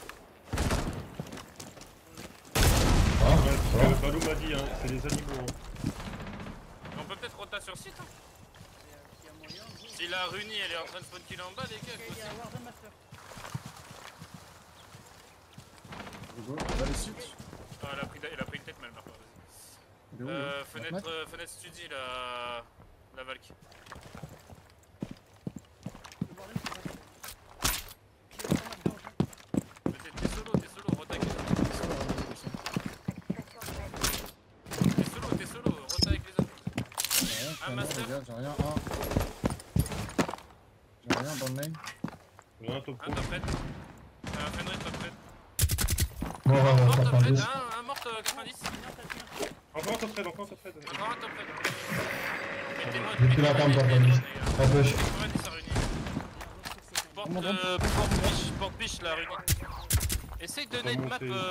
Ah, ça va. Balou m'a dit, hein, c'est des animaux. Hein. On peut peut-être rota sur site. Hein. Si la Runi elle est en train de spawn kill en bas, les gars, elle peut aussi. Hugo, on va les sites. Ah, elle a pris une tête, mais elle meurt pas. Il est où, lui Fenêtre studi, la Valk. T'es solo, rota avec les autres. T'es solo, rota avec les autres. J'ai rien, master. les gars, j'ai rien. J'ai rien dans le main. J'ai un top Un top red. Fenrir top red. Bon, on va Mort faire top red, 90. un mort 90. Encore un top red, encore un top red. Encore un top red. Mettez-moi Depuis la cam, t'as pas mis. Pas push. Porte biche la Runi. Essaye de nade map. Non,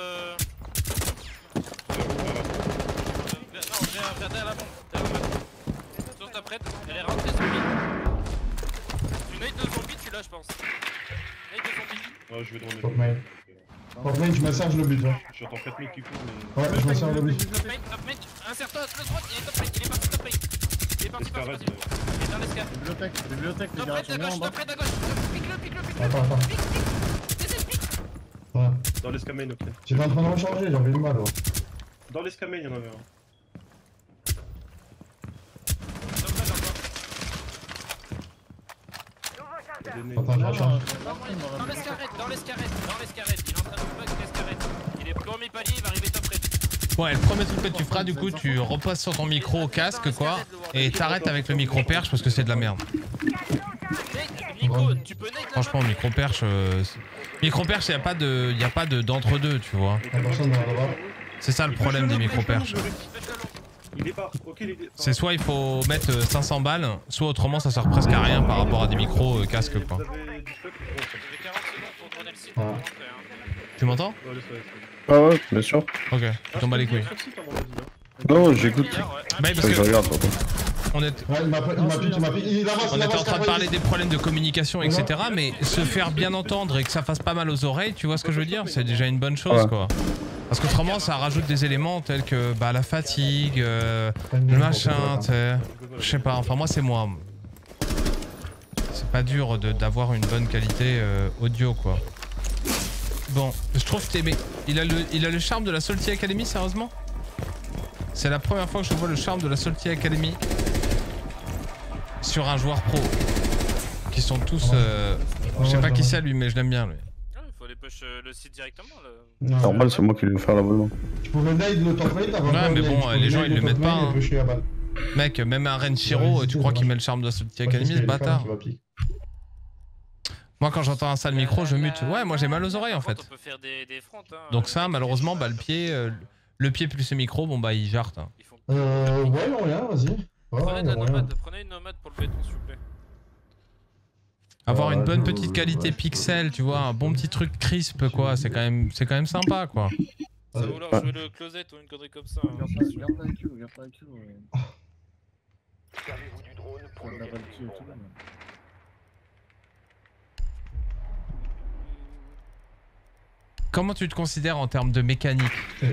viens derrière la bombe. Derrière la bombe. Sur ta prête, elle est rentrée zombie. Tu nades de zombie, tu l'as, je pense. Nade de zombie. Ouais, je vais droner. Top main. Top main, je me sers, je le bute. Hein. J'entends 4 mecs qui courent, mais. Ouais, je me sers le but. Top main, insère-toi à la droite, il est top main, il est parti top main. Il est parti. Il est dans l'escalier. Bibliothèque, les Top gars, prête j'en à ai en gauche, bas. top prête à gauche. Pique-le. Attends. Pique. Ouais. Dans l'escamain, ok. J'étais en train de recharger, j'avais du mal. Ouais. Dans l'escamain, il y en avait un. Top prête encore. Attends, je recharge. Dans l'escarrette. Il est en train de bug l'escarrette. Il est premier palier, il va arriver top prête. Ouais, le premier truc que tu feras, du coup, tu reposes sur ton micro au casque, quoi, et t'arrêtes avec le micro perche parce que c'est de la merde. Micro, tu peux nade là. Franchement, micro perche, il y a pas d'entre-deux, tu vois. La personne dans la droite. C'est ça le problème des micro perches. Il est pas. Ok, il est. C'est soit il faut mettre 500 balles, soit autrement ça sert presque à rien par rapport à des micros casques quoi. Vous avez du stock? Bon, ça J'avais 40 secondes pour tourner le site. Ouais. pour rentrer, hein. Tu m'entends? va. Ouais, laisse-le. Ah ouais, bien sûr. Ok, je t'en bats les couilles. Sur site, à mon avis, hein. Non, j'écoute. Hier, ouais. Bah, parce Je que regarde. on est, Ouais, il m'a pris, il avance, on il était en avance, train de parler des problèmes de communication, etc. Mais se faire bien entendre et que ça fasse pas mal aux oreilles, tu vois ce que je veux dire? C'est déjà une bonne chose quoi. Parce qu'autrement ça rajoute des éléments tels que bah, la fatigue, le machin, tu sais. Je sais pas, enfin moi c'est moi. C'est pas dur d'avoir une bonne qualité audio quoi. Bon, je trouve que t'es... Mais il a le charme de la Salty Academy, sérieusement? C'est la première fois que je vois le charme de la Salty Academy sur un joueur pro. Qui sont tous... je sais pas qui c'est lui, mais je l'aime bien lui. Ah, il faut aller push le site directement là. Normal, c'est moi qui vais faire l'abonnement. Je pouvais nade le top mate avant. Ouais, mais bon, les gens ils le mettent pas. Hein. Pusher la balle. Mec, même un Renshiro, tu crois qu'il met le charme de la Salty Academy, ce bâtard? Moi quand j'entends un sale micro, je mute. Ouais, moi j'ai mal aux oreilles en fait. On peut faire des fronts, hein. Donc ça, malheureusement, bah le pied plus le micro, bon bah il jarte. Hein. Ils font... Ouais, non, rien, vas-y. Ouais, Prenez de la non, rien. nomade, prenez une nomade pour le béton s'il vous plaît. Avoir une bonne petite qualité pixel, tu vois, un bon petit truc crisp quoi, c'est quand même sympa quoi. Ça va vouloir jouer le closet ou une connerie comme ça. Hein, c'est sûr. Garde ta Q, garde ta Q. Servez-vous du drone pour le Q et tout. Comment tu te considères en termes de mécanique?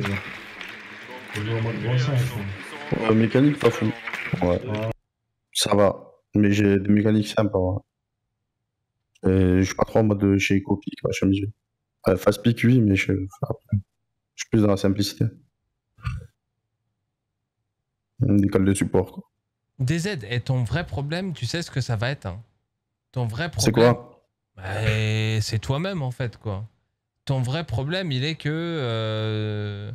Mécanique, pas fou. Ouais. Ça va. Mais j'ai des mécaniques sympas. Ouais. Et je suis pas trop en mode chez EcoPic, je me dis. Fast pick, oui, mais je suis plus dans la simplicité. Une école de support, quoi. DZ, et ton vrai problème, tu sais ce que ça va être, hein. Ton vrai problème... C'est quoi? Bah, c'est toi-même, en fait, quoi. Ton vrai problème, il est que...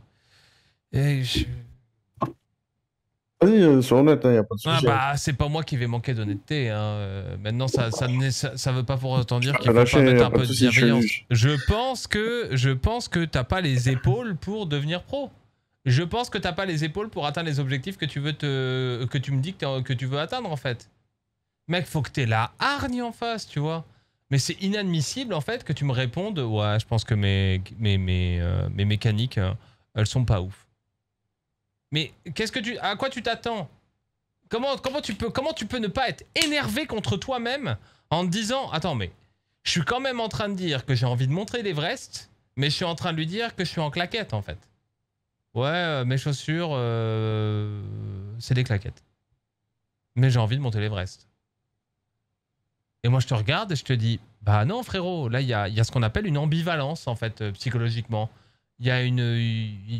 Vas-y, sois honnête, y a pas de souci. Ah bah, c'est pas moi qui vais manquer d'honnêteté. Hein. Maintenant, ça veut pas pour autant dire qu'il faut lâcher, pas mettre un pas peu de de souci, bienveillance. Je pense que t'as pas les épaules pour devenir pro. Je pense que t'as pas les épaules pour atteindre les objectifs que tu veux que tu me dis que tu veux atteindre en fait. Mec, faut que t'aies la hargne en face, tu vois. Mais c'est inadmissible en fait que tu me répondes ouais, je pense que mes mécaniques, elles sont pas ouf. Mais à quoi tu t'attends? Comment tu peux ne pas être énervé contre toi-même en te disant attends mais je suis quand même en train de dire que j'ai envie de montrer l'Everest, mais je suis en train de lui dire que je suis en claquette en fait. Ouais, mes chaussures, c'est des claquettes. Mais j'ai envie de monter l'Everest. Et moi je te regarde et je te dis bah non frérot, là il y a ce qu'on appelle une ambivalence en fait psychologiquement. Il y a il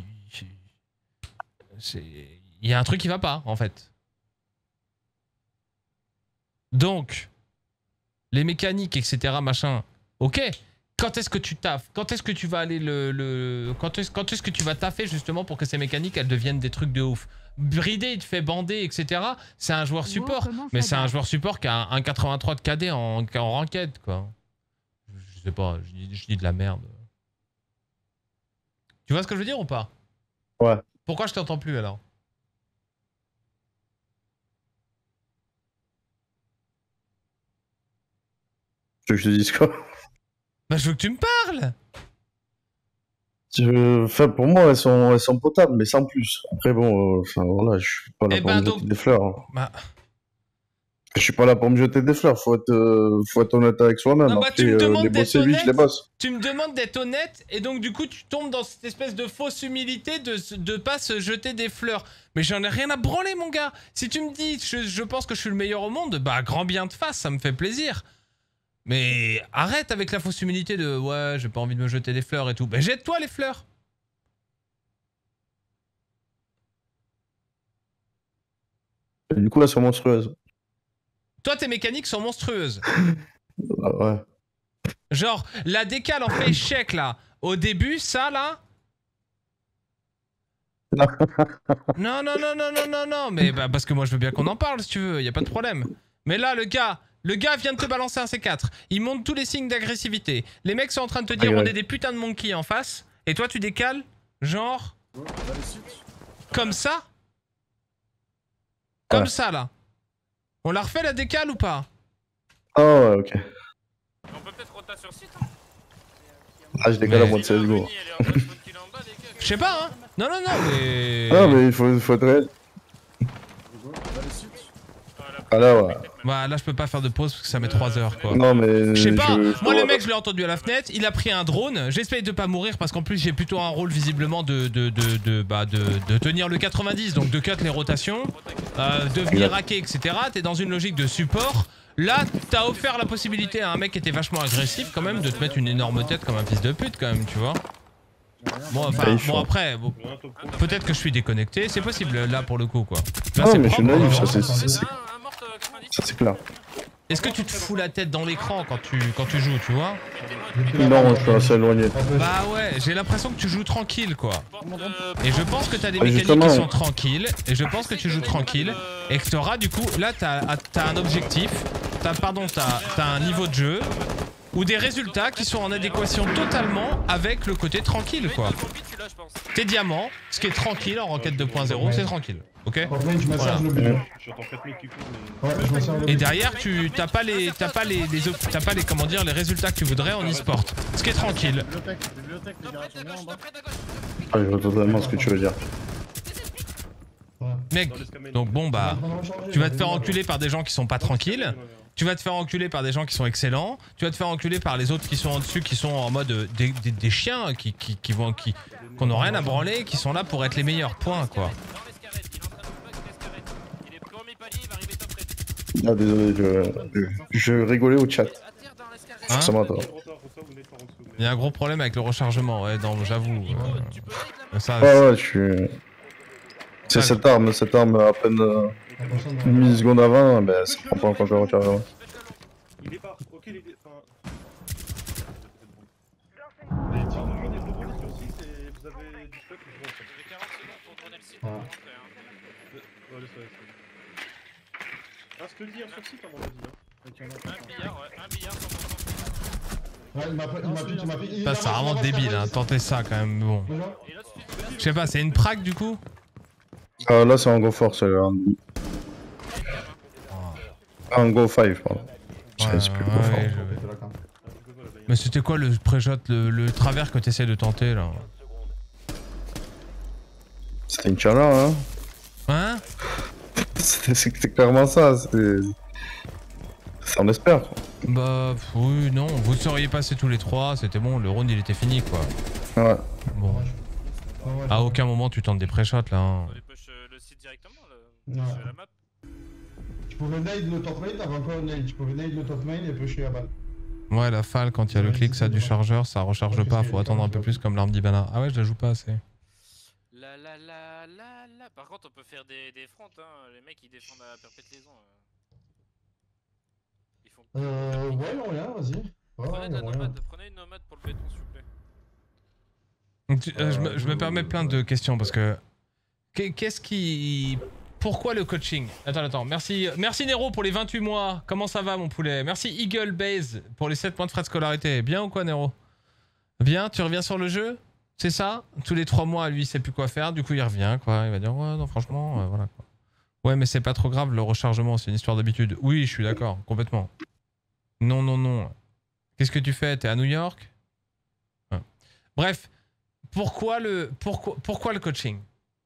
y a un truc qui va pas en fait. Donc les mécaniques etc machin, ok. Quand est-ce que tu taffes? Quand est-ce que tu vas aller quand est-ce que tu vas taffer justement pour que ces mécaniques elles deviennent des trucs de ouf? Bridé, il te fait bander, etc. C'est un joueur support. Mais c'est un joueur support qui a un 83 de KD en ranked, quoi. Je sais pas, je dis de la merde. Tu vois ce que je veux dire ou pas? Ouais. Pourquoi je t'entends plus alors? Tu veux que je te dise quoi? Bah je veux que tu me parles. Enfin, pour moi, elles sont potables, mais sans plus. Après, bon, voilà, je suis pas là pour me jeter des fleurs. Hein. Bah... Je suis pas là pour me jeter des fleurs, faut être honnête avec soi-même. Non, bah, après, tu me demandes les bosser vite, je les bosse. Tu me demandes d'être honnête, et donc du coup, tu tombes dans cette espèce de fausse humilité de pas se jeter des fleurs. Mais j'en ai rien à branler, mon gars. Si tu me dis, je pense que je suis le meilleur au monde, bah grand bien de face, ça me fait plaisir. Mais arrête avec la fausse humilité de ouais, j'ai pas envie de me jeter des fleurs et tout. Bah jette-toi les fleurs. Et du coup, là, c'est monstrueuse. Toi, tes mécaniques sont monstrueuses. Ouais. Genre, la décale en fait échec là. Au début, ça là. Non, mais bah, parce que moi je veux bien qu'on en parle si tu veux, y a pas de problème. Mais là, le gars vient de te balancer un C4. Il montre tous les signes d'agressivité. Les mecs sont en train de te dire on est des putains de monkeys en face. Et toi, tu décales, genre. Comme ça. Comme Ouais. ça, là. On la refait, la décale ou pas? Ah ouais, ok. On peut peut-être rota sur site. Hein. Ah, je décale à Mais- moins de 16 Bunny, jours. elle est en bas, spawn kill en bas, les gars. Je sais pas, hein. Non, non, non, mais... Ah, mais il faudrait. Dans les sites. Ah là, ouais. Bah, là, je peux pas faire de pause parce que ça met 3 heures, quoi. Non, mais. Je sais pas, moi vois, le mec je l'ai entendu à la fenêtre, il a pris un drone, j'espère de pas mourir parce qu'en plus j'ai plutôt un rôle visiblement de tenir le 90, donc de cut les rotations, de venir hacker etc, t'es dans une logique de support, là t'as offert la possibilité à un mec qui était vachement agressif quand même de te mettre une énorme tête comme un fils de pute quand même tu vois. Bon enfin, Naïf, bon hein. après, bon, peut-être que je suis déconnecté, c'est possible là pour le coup quoi. Là Ah, c'est mais je suis propre, naïf, hein. ça c'est. Un mort 90. Ça c'est clair. Est-ce que tu te fous la tête dans l'écran quand tu joues tu vois? Non, je suis assez éloigné. Bah ouais, j'ai l'impression que tu joues tranquille quoi. Porte, Et je pense que t'as des Ouais, mécaniques justement. qui sont tranquilles. Et je pense que tu joues tranquille. Et que t'auras du coup, là t'as un objectif. T'as un niveau de jeu. Ou des résultats qui sont en adéquation totalement avec le côté tranquille quoi. tu l'as, je pense. T'es diamant, ce qui est tranquille en Rocket 2.0, c'est tranquille. Ok? Fortnite, je me Voilà. charge le budget. J'entends 4000 qui courent, Ouais, je me charge le Et budget. derrière tu t'as pas les comment dire les résultats que tu voudrais en e-sport. Ce qui est tranquille. Bibliothèque, les gars, sont en bas. Ah, je vois totalement ce que tu veux dire. Mec, donc bon bah. Tu vas te faire enculer par des gens qui sont pas tranquilles. Tu vas te faire enculer par des gens qui sont excellents. Tu vas te faire enculer par les autres qui sont en dessus, qui sont en mode des chiens, qui n'ont rien à branler, qui sont là pour être les meilleurs. Point quoi. Il est premier palier, il va arriver top red. Ah, désolé, je rigolais au chat. Attire dans l'escalier. Hein Ça m'entend. Il y a un gros problème avec le rechargement, ouais, j'avoue. Ça, Ouais, ouais, je suis. C'est cette arme à peine une milliseconde avant, ben ça prend pas encore le rechargement. Il est pas. Ok, il est. Enfin. Les tirs de drone, ils rebondissent sur site et vous avez du stock, je vois ça. Vous avez 40 secondes pour droner le site. Ouais. pour rentrer, hein. Ouais, laisse-le. Ah, c'était dire sur site à mon avis. Hein. Un billard, ouais, un billard 100%. Ouais, il m'a piqué. ça, c'est vraiment débile, hein, tenter ça quand même, bon. Et là, tu Je sais pas, c'est une prague du coup? Ah, là c'est un Go Force, un Go 5, pardon. C'est plus Go Ouais, 4. ouais, Mais c'était quoi le pré-shot, le travers que t'essayes de tenter là? C'était une chala, hein. Hein? C'est clairement ça, c'est. Ça on espère, quoi. Bah oui, non, vous seriez passés tous les trois, c'était bon, le round il était fini quoi. Ouais. Bon. À aucun moment tu tentes des pré-shots là. Hein. On les push le site directement, Non. sur la map. Tu pouvais nade le top main, t'avais encore une nade. Tu pouvais nade le top main et pusher la balle. Ouais, la falle, quand il y a le clic ça du chargeur, ça recharge pas, faut attendre un peu plus comme l'arme d'Ibana. Ah ouais, je la joue pas assez. La. Par contre, on peut faire des fronts, hein. Les mecs ils défendent à perpétuation. Ils font. Ouais, non, rien, vas-y. Ouais, Prenez de la rien. nomade, prenez une nomade pour le béton, s'il vous plaît. Donc, je me permets plein de questions parce que. Qu'est-ce qui. Pourquoi le coaching? Attends, merci Nero pour les 28 mois. Comment ça va mon poulet? Merci Eagle Base pour les 7 mois de frais de scolarité. Bien ou quoi Nero? Bien, tu reviens sur le jeu? C'est ça? Tous les 3 mois, lui il sait plus quoi faire, du coup il revient quoi. Il va dire ouais non franchement, voilà quoi. Ouais mais c'est pas trop grave le rechargement, c'est une histoire d'habitude. Oui je suis d'accord, complètement. Non. Qu'est-ce que tu fais? T'es à New York? Ouais. Bref, pourquoi le coaching?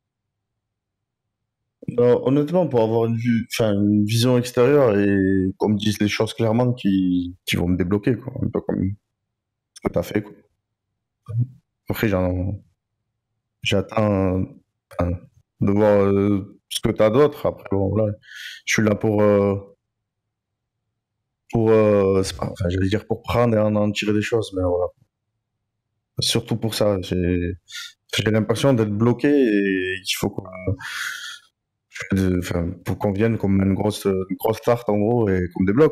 Non, honnêtement, pour avoir une vision extérieure et qu'on me dise les choses clairement qui vont me débloquer, quoi. Un peu comme ce que t'as fait, quoi. Après, j'attends de voir ce que t'as d'autre. Après, bon, là, je suis là pour c'est pas, enfin, j'allais dire pour prendre et en tirer des choses, mais voilà. Surtout pour ça, j'ai l'impression d'être bloqué et il faut pour qu'on vienne comme une grosse tarte en gros et qu'on me débloque.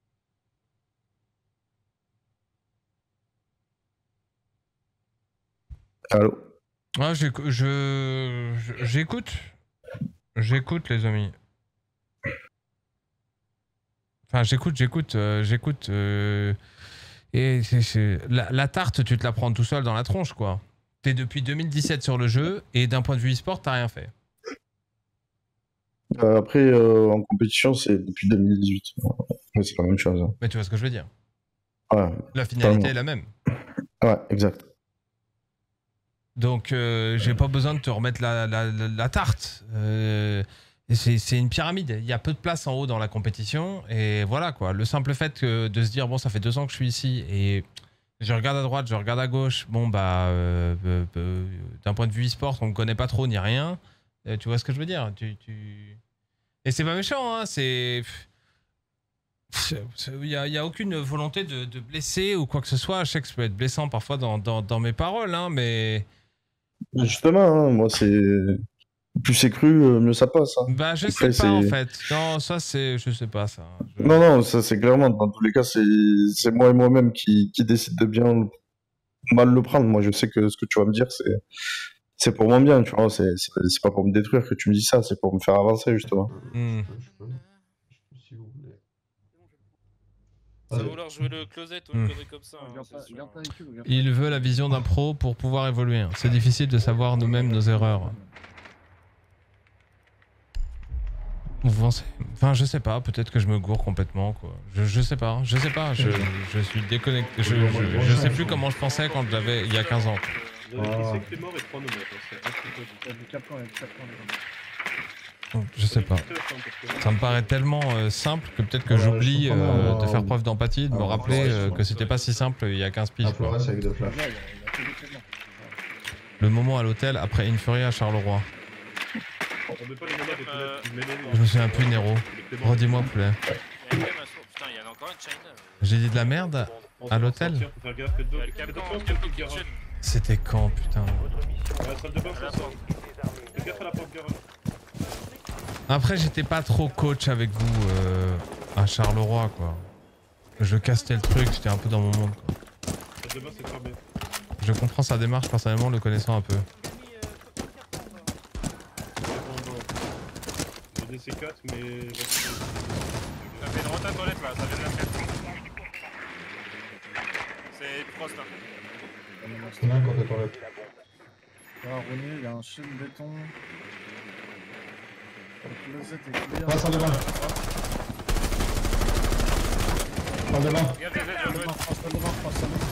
Allô? Ah, j'écoute. J'écoute les amis. Enfin, j'écoute. Et la tarte, tu te la prends tout seul dans la tronche, quoi. T'es depuis 2017 sur le jeu, et d'un point de vue e-sport, t'as rien fait. Après, en compétition, c'est depuis 2018. Ouais, c'est la même chose. Hein. Mais tu vois ce que je veux dire. Ouais, La finalité est la même. ouais, exact. Donc, j'ai pas besoin de te remettre la tarte. C'est une pyramide. Il y a peu de place en haut dans la compétition. Et voilà, quoi. Le simple fait de se dire, bon, ça fait 2 ans que je suis ici et je regarde à droite, je regarde à gauche. Bon, bah, d'un point de vue e-sport, on me connaît pas trop ni rien. Tu vois ce que je veux dire? Et c'est pas méchant, hein. C'est... Il n'y a aucune volonté de blesser ou quoi que ce soit. Je sais que je peux être blessant parfois dans mes paroles, hein, mais... Justement, hein, moi, c'est... Plus c'est cru, mieux ça passe. Hein. Bah, je Après, sais pas, en fait. Non, ça, c'est... Je sais pas, ça. Non, non, ça, c'est clairement... Dans tous les cas, c'est moi et moi-même qui décide de bien mal le prendre. Moi, je sais que ce que tu vas me dire, c'est pour mon bien, tu vois. C'est pas pour me détruire que tu me dis ça, c'est pour me faire avancer, justement. Hmm. Je peux, si vous voulez. Ça va vouloir jouer le closet ou une connerie comme ça. Hein, c'est sûr. Il veut la vision d'un pro pour pouvoir évoluer. C'est difficile de savoir nous-mêmes nos erreurs. Vous pensez? Enfin, je sais pas, peut-être que je me gourre complètement, quoi. Je sais pas, je suis déconnecté. Je sais plus comment je pensais quand j'avais il y a 15 ans. Il y en a qui sait que t'es mort et 3 noms, c'est incroyable. Je sais pas. Ça me paraît tellement simple que peut-être que j'oublie de faire preuve d'empathie, de me rappeler que c'était pas si simple il y a 15 piges, quoi. Avec deux flashs. Le moment à l'hôtel après Infury à Charleroi. On met pas les nomades de Toulouse. Je me souviens plus, Nero. Redis-moi, poulet. Il y a quand même un sourd. Putain, il y en a encore une China. J'ai dit de la merde à l'hôtel? Faut faire gaffe, faites Il y a d'autres. le Faites Capcom, attention, Capcom c'est le garage. Kitchen. C'était quand, putain? La salle de bain, ça sort. Faites gaffe à la porte garage. Après, j'étais pas trop coach avec vous à Charleroi, quoi. Je castais le truc, j'étais un peu dans mon monde, quoi. La salle de bain, c'est fermé. Je comprends sa démarche personnellement, le connaissant un peu. J'ai des C4, mais... Ça fait une rota toilette là, ça vient de la faire. C'est Frost hein. Il y en a un côté toilette. Alors, René, il y a un chaîne béton. Le closet est clear. Ah, salle de bain. Salle de bain. Regarde les aides, bien joué. Salle de bain, salle de bain.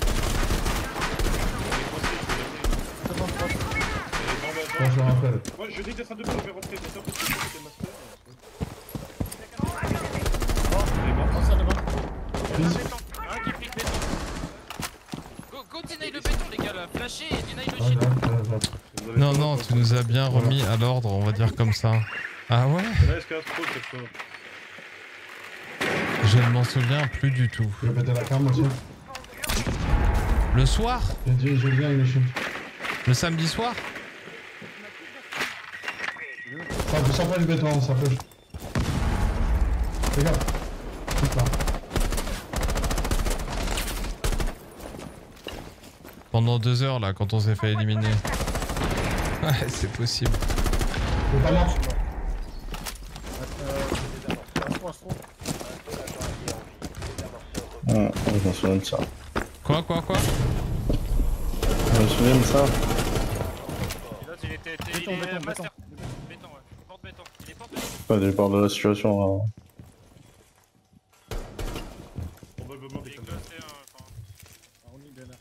Moi, je me rappelle. Moi, je dis des salles de bain, je vais rentrer. C'est ça, parce que c'était master. Salle de bain. Un qui flic béton. Go deny le béton les gars là, flashez et deny le Ah, shit. là. Non, non, tu nous as bien remis à l'ordre, on va dire comme ça. Ah ouais? Là, est-ce qu'il y a un trop, cette fois? Je ne m'en souviens plus du tout. Je vais péter la cam aussi. Le soir? J'ai dit, je viens, il est chute. Le samedi soir? Ça fait du béton, ça peut. Regarde. Putain. Pendant 2 heures là, quand on s'est fait éliminer. Ouais, c'est possible. C'est pas mort. Ouais, je me souviens de ça. Quoi? Je me souviens de ça. Et l'autre il était Béton, il est béton, master. Béton ouais, porte béton. Il est porte béton. Pas je parle de la situation. Hein. Probablement des Il est caméras. closé enfin. On y est là.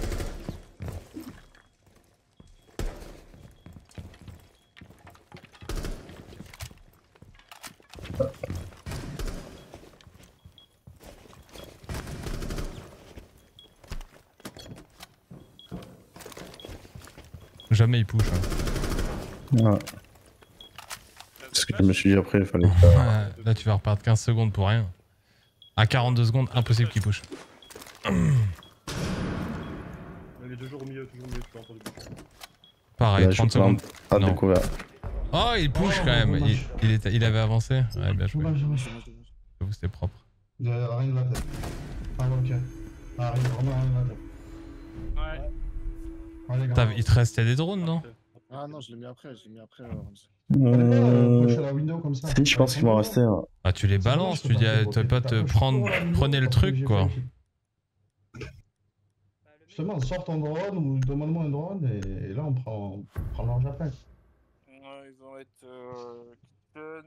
Jamais il push. Hein. Ouais. Ce que je me suis dit après, il fallait que... Ouais, là tu vas reperdre 15 secondes pour rien. À 42 secondes, impossible qu'il push. Les 2 jours au milieu, toujours au milieu, tu peux entendre. Pareil, Là, je 30 suis plein secondes. à Non. découvert. Oh, il push Oh, quand même. dommage. Il avait avancé. Ouais, bien joué. Dommage. J'avoue, c'était propre. Il y a rien de la tête. Ah, ok. Ah, rien, vraiment rien de la tête. Ouais. Allez, gars. Il te restait des drones, non? Ah non, je l'ai mis après, Ramsey. Push la window comme ça. Si, je pense qu'il m'en restait. Hein. Ah, tu les balances, tu dis à tes potes, prenez le truc, quoi. Justement, sors ton drone ou demande-moi un drone et là on prend l'ange après. Ouais, ils vont être Champion.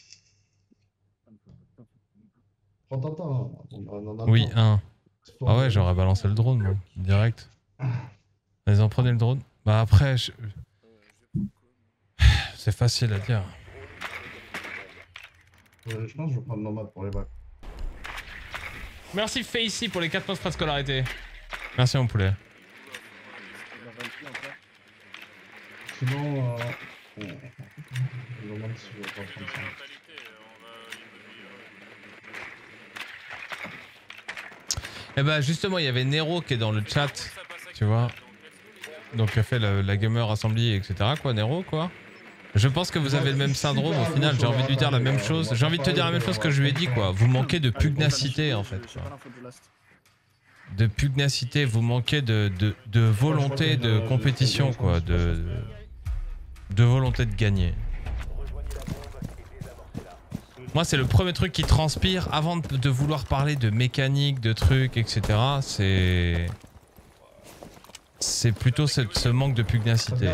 Prends ton temps. On a Oui, le temps. 1. Ah ouais, j'aurais balancé le drone, moi, direct. Vas-y, en prenez le drone. Bah après, c'est facile à dire. Je pense que je vais prendre nomade pour les bacs. Merci Facey pour les 4 mois de frais de scolarité. Merci mon poulet. Il a 28 encore. Sinon, nomade si je vais pas prendre ça. Eh bah justement, il y avait Nero qui est dans le chat, tu vois. Donc il a fait la Gamer Assembly, etc. quoi, Nero quoi. Je pense que vous avez le même syndrome au final, j'ai envie de lui dire la même chose. J'ai envie de te dire la même chose que je lui ai dit quoi. Vous manquez de pugnacité en fait. Quoi. De pugnacité, vous manquez de volonté de compétition quoi, de volonté de gagner. Moi c'est le premier truc qui transpire avant de vouloir parler de mécanique, de trucs, etc. C'est plutôt ce manque de pugnacité.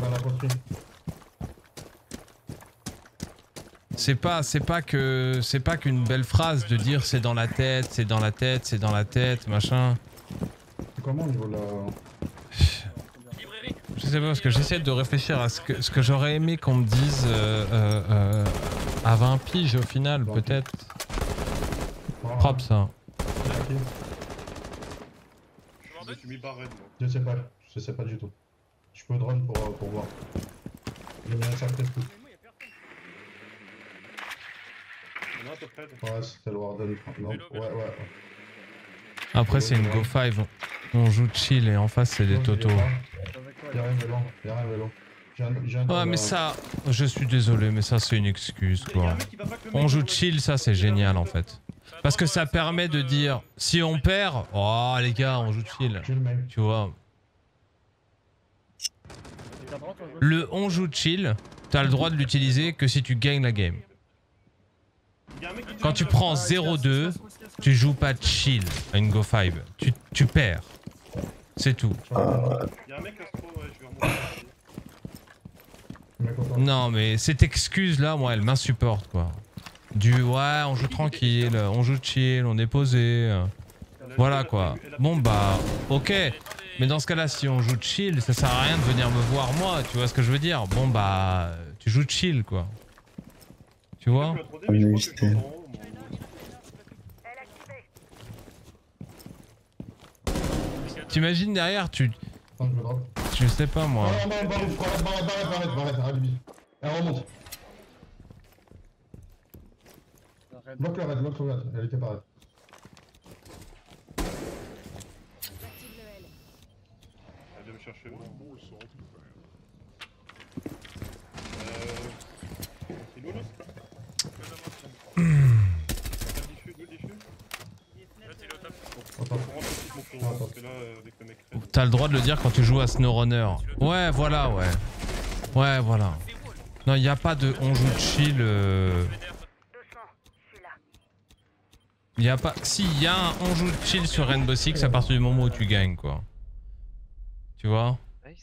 C'est pas qu'une belle phrase de dire c'est dans la tête, c'est dans la tête, c'est dans la tête, machin. Comment au niveau de la... Je sais pas parce que j'essaie de réfléchir à ce que j'aurais aimé qu'on me dise à 20 piges au final peut-être. Propre ça. Je sais pas du tout. Je peux drone pour voir. Il y a un sacré coup. Ouais, c'était le Warden. Non, ouais. Après c'est une Go 5, on joue chill et en face c'est des totos. Y'a un vélo. Ouais mais ça, je suis désolé mais ça c'est une excuse quoi. On joue chill, ça c'est génial en fait. Parce que ça permet de dire, si on perd, oh les gars on joue chill, tu vois. Le on joue chill, t'as le droit de l'utiliser que si tu gagnes la game. Quand tu prends 0-2, tu joues pas chill à une Go 5. Tu perds. C'est tout. Non mais cette excuse là, moi elle m'insupporte quoi. Du ouais on joue tranquille, on joue chill, on est posé. Voilà quoi. Bon bah ok. Mais dans ce cas là si on joue chill, ça sert à rien de venir me voir moi, tu vois ce que je veux dire. Bon bah tu joues chill quoi. Tu vois? T'imagines derrière, je sais pas moi. Arrête. Elle remonte. Bloque le raid. Elle était pas raid. Elle vient me chercher. C'est lourd T'as le droit de le dire quand tu joues à SnowRunner. Ouais, voilà, ouais. Ouais, voilà. Non, y a pas de on joue chill. Y a pas. Si, y a un on joue chill sur Rainbow Six à partir du moment où tu gagnes, quoi. Tu vois?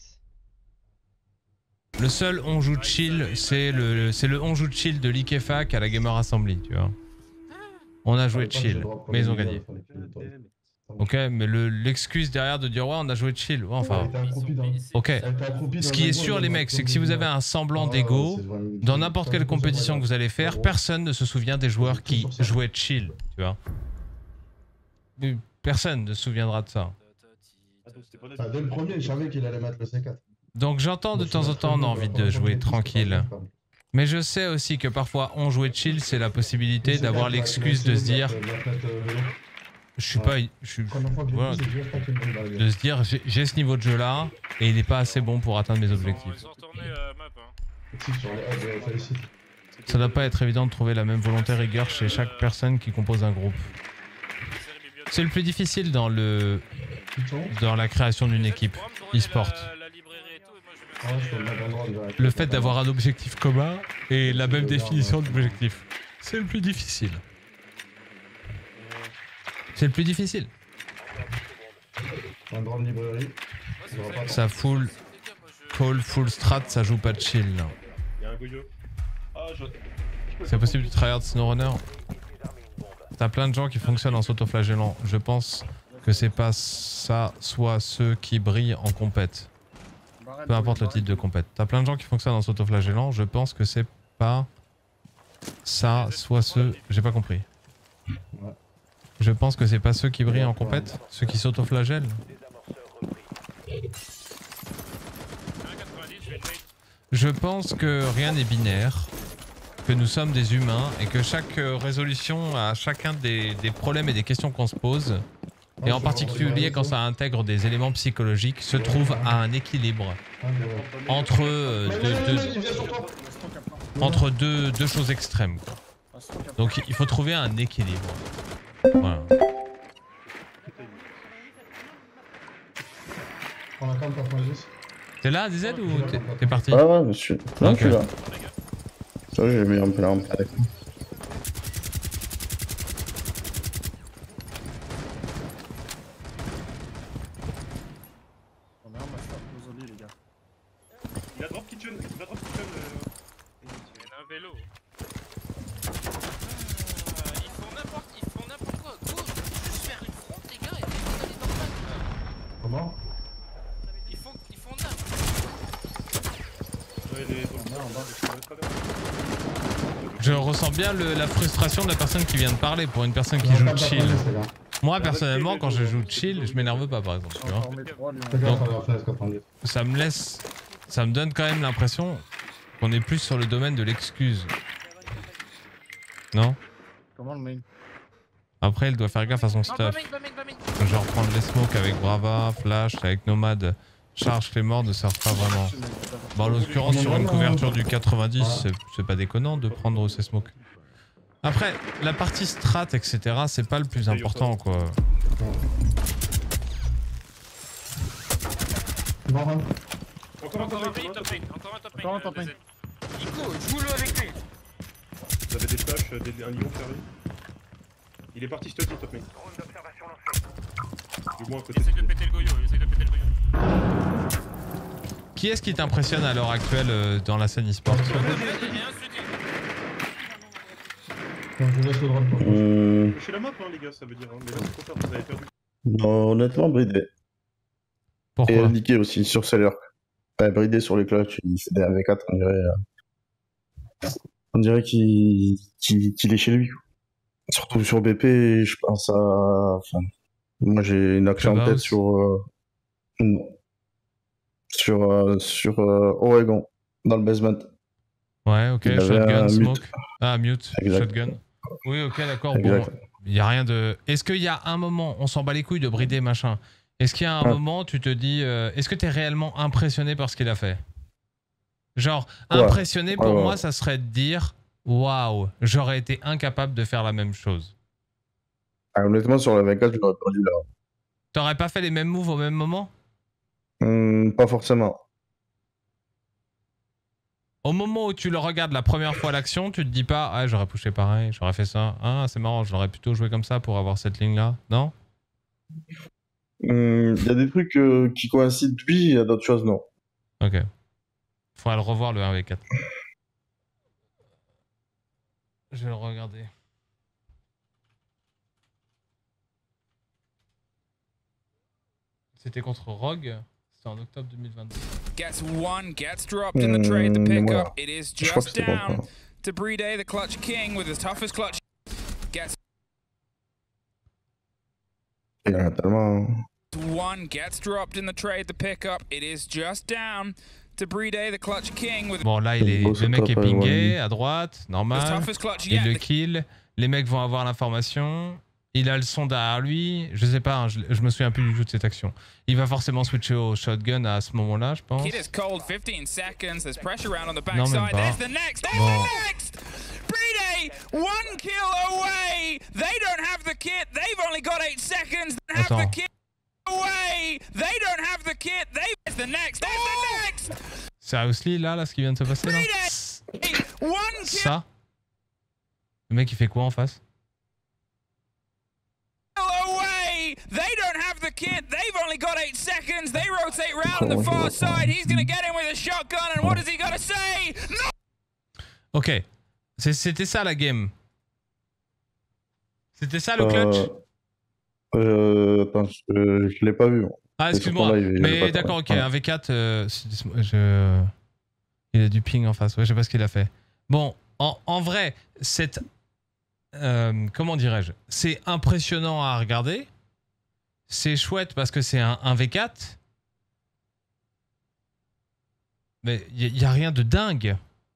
Le seul on joue chill, c'est le on joue chill de l'Ikefac à la Gamer Assembly, tu vois. On a joué chill, mais ils ont gagné. Ok, mais l'excuse derrière de dire ouais on a joué chill, ouais, enfin... Ok, ce qui est sûr les mecs, c'est que si vous avez un semblant d'ego, dans n'importe quelle compétition que vous allez faire, personne ne se souvient des joueurs qui jouaient chill, tu vois. Personne ne se souviendra de ça. Dès le premier, je savais qu'il allait mettre le C4. Donc j'entends de temps en temps on a envie de jouer tranquille. Mais je sais aussi que parfois on jouer chill, c'est la possibilité d'avoir l'excuse de se dire... Je suis pas... Voilà. De se dire j'ai ce niveau de jeu là et il n'est pas assez bon pour atteindre mes objectifs. Ça doit pas être évident de trouver la même volonté rigueur chez chaque personne qui compose un groupe. C'est le plus difficile dans la création d'une équipe e-sport. Le fait d'avoir un objectif commun et la même définition d'objectif. C'est le plus difficile. C'est le plus difficile. Ça full call, full strat, ça joue pas de chill. Là. Il y a un goyo. Ah, je... C'est possible du tryhard SnowRunner. T'as plein de gens qui fonctionnent en s'autoflagellant. Je pense que c'est pas ça, soit ceux qui brillent en compète. Peu importe le titre de compète. T'as plein de gens qui fonctionnent en s'autoflagellant. Je pense que c'est pas ça, soit ceux... J'ai pas compris. Je pense que c'est pas ceux qui brillent en compète, ceux qui s'autoflagellent. Je pense que rien n'est binaire, que nous sommes des humains et que chaque résolution à chacun des problèmes et des questions qu'on se pose, et en particulier quand ça intègre des éléments psychologiques, se trouve à un équilibre entre deux choses extrêmes, quoi. Donc il faut trouver un équilibre. Voilà. T'es là, DZ, ou t'es parti? Ah ouais, monsieur. Non, Ok. je suis là. Ça, j'ai mis un peu la rampe avec moi. Oh merde, on va se faire poser les gars. Il a drop kitchen, il a drop kitchen. Il y en a un vélo. Ils font n'importe quoi. Go, juste faire une front, les gars, et puis vous allez dans le bac. Comment? Ils font n'importe Ouais, les zombies en bas, je très bien. Je ressens bien la frustration de la personne qui vient de parler pour une personne qui joue chill. Moi personnellement, quand je joue chill, je m'énerve pas par exemple, tu vois. On met 3 lui. Ça me donne quand même l'impression qu'on est plus sur le domaine de l'excuse. Non? Comment le main? Après, elle doit faire gaffe à son Non, stuff. pas main. Genre prendre les smokes avec Brava, Flash, avec Nomad, charge les morts ne servent pas vraiment. Bon, en l'occurrence, sur une couverture du 90, c'est pas déconnant de prendre ces smokes. Après, la partie strat, etc., c'est pas le plus important, quoi. Encore un Encore un top top main. main. Encore un top main. Nico, joue-le avec lui. Vous avez des flashs, un niveau carré. Il est parti study top main. Du moins à côté. Essaye de péter le goyo, Qui est-ce qui t'impressionne à l'heure actuelle dans la scène e-sport? Il y a un studio. Je vous laisse le drone. Chez la map, hein, les gars, ça veut dire. Hein. Mais là, c'est trop tard, vous avez perdu. Non, honnêtement, bridé. Pourquoi? Et indiqué aussi sur Seller. Bridé sur les clutches, il fait des AV4, on dirait qu'il est chez lui. Surtout sur BP, je pense à... Enfin, moi j'ai une action en tête sur... Non. Sur Oregon, dans le basement. Ouais, ok, Il avait shotgun, un smoke. mute. Ah, mute, Exact. shotgun. Oui, ok, d'accord. Exact. Bon, il y a rien de... Est-ce qu'il y a un moment, on s'en bat les couilles de brider machin, est-ce qu'il y a un moment, tu te dis, est-ce que t'es réellement impressionné par ce qu'il a fait? Genre, impressionné pour moi, ça serait de dire, waouh, j'aurais été incapable de faire la même chose. Ah, honnêtement, sur la 24, je l'aurais perdu là. T'aurais pas fait les mêmes moves au même moment? Pas forcément. Au moment où tu le regardes la première fois l'action, tu te dis pas, ah, j'aurais pushé pareil, j'aurais fait ça. Ah, c'est marrant, j'aurais plutôt joué comme ça pour avoir cette ligne-là. Non? Il y a des trucs qui coïncident, oui, il y a d'autres choses, non. Ok. Faudra le revoir le 1v4. Je vais le regarder. C'était contre Rogue. C'était en octobre 2022. Gets one, gets dropped in the trade, the pickup. It is Je crois que just c'était bon. down to Brede, the clutch king with the toughest clutch. Gets Il y en a tellement... one, gets dropped in the trade, the pickup. It is just down to Brede, the clutch king with Bon, là, le mec est pingé à droite, the normal. toughest clutch Il yet. le kill. Les mecs vont avoir l'information. Il a le son derrière lui. Je sais pas, hein, je me souviens plus du tout de cette action. Il va forcément switcher au shotgun à ce moment-là, je pense. Kid is cold, 15 seconds. There's pressure around on the Non, même backside. pas. There's the next. There's Bon. the next. Brede, one kill away. They don't have the kit. They've only got 8 seconds. They have the Attends. kit away. They don't have the kit. There's the next. There's the next. Seriously, là, ce qui vient de se passer, là Brede, one kill Ça. Le mec, il fait quoi en face? away. They don't have the kit. They've only got 8 seconds. They rotate round on the far side. He's going to get in with a shotgun. And what has he got to say? No! Ok. C'était ça la game. C'était ça le clutch. Attends, je l'ai pas vu. Moi. Ah, excuse-moi. Mais d'accord, ok, un V4, il a du ping en face. Ouais, je sais pas ce qu'il a fait. Bon, en vrai, cette... comment dirais-je? C'est impressionnant à regarder. C'est chouette parce que c'est un V4. Mais il n'y a rien de dingue.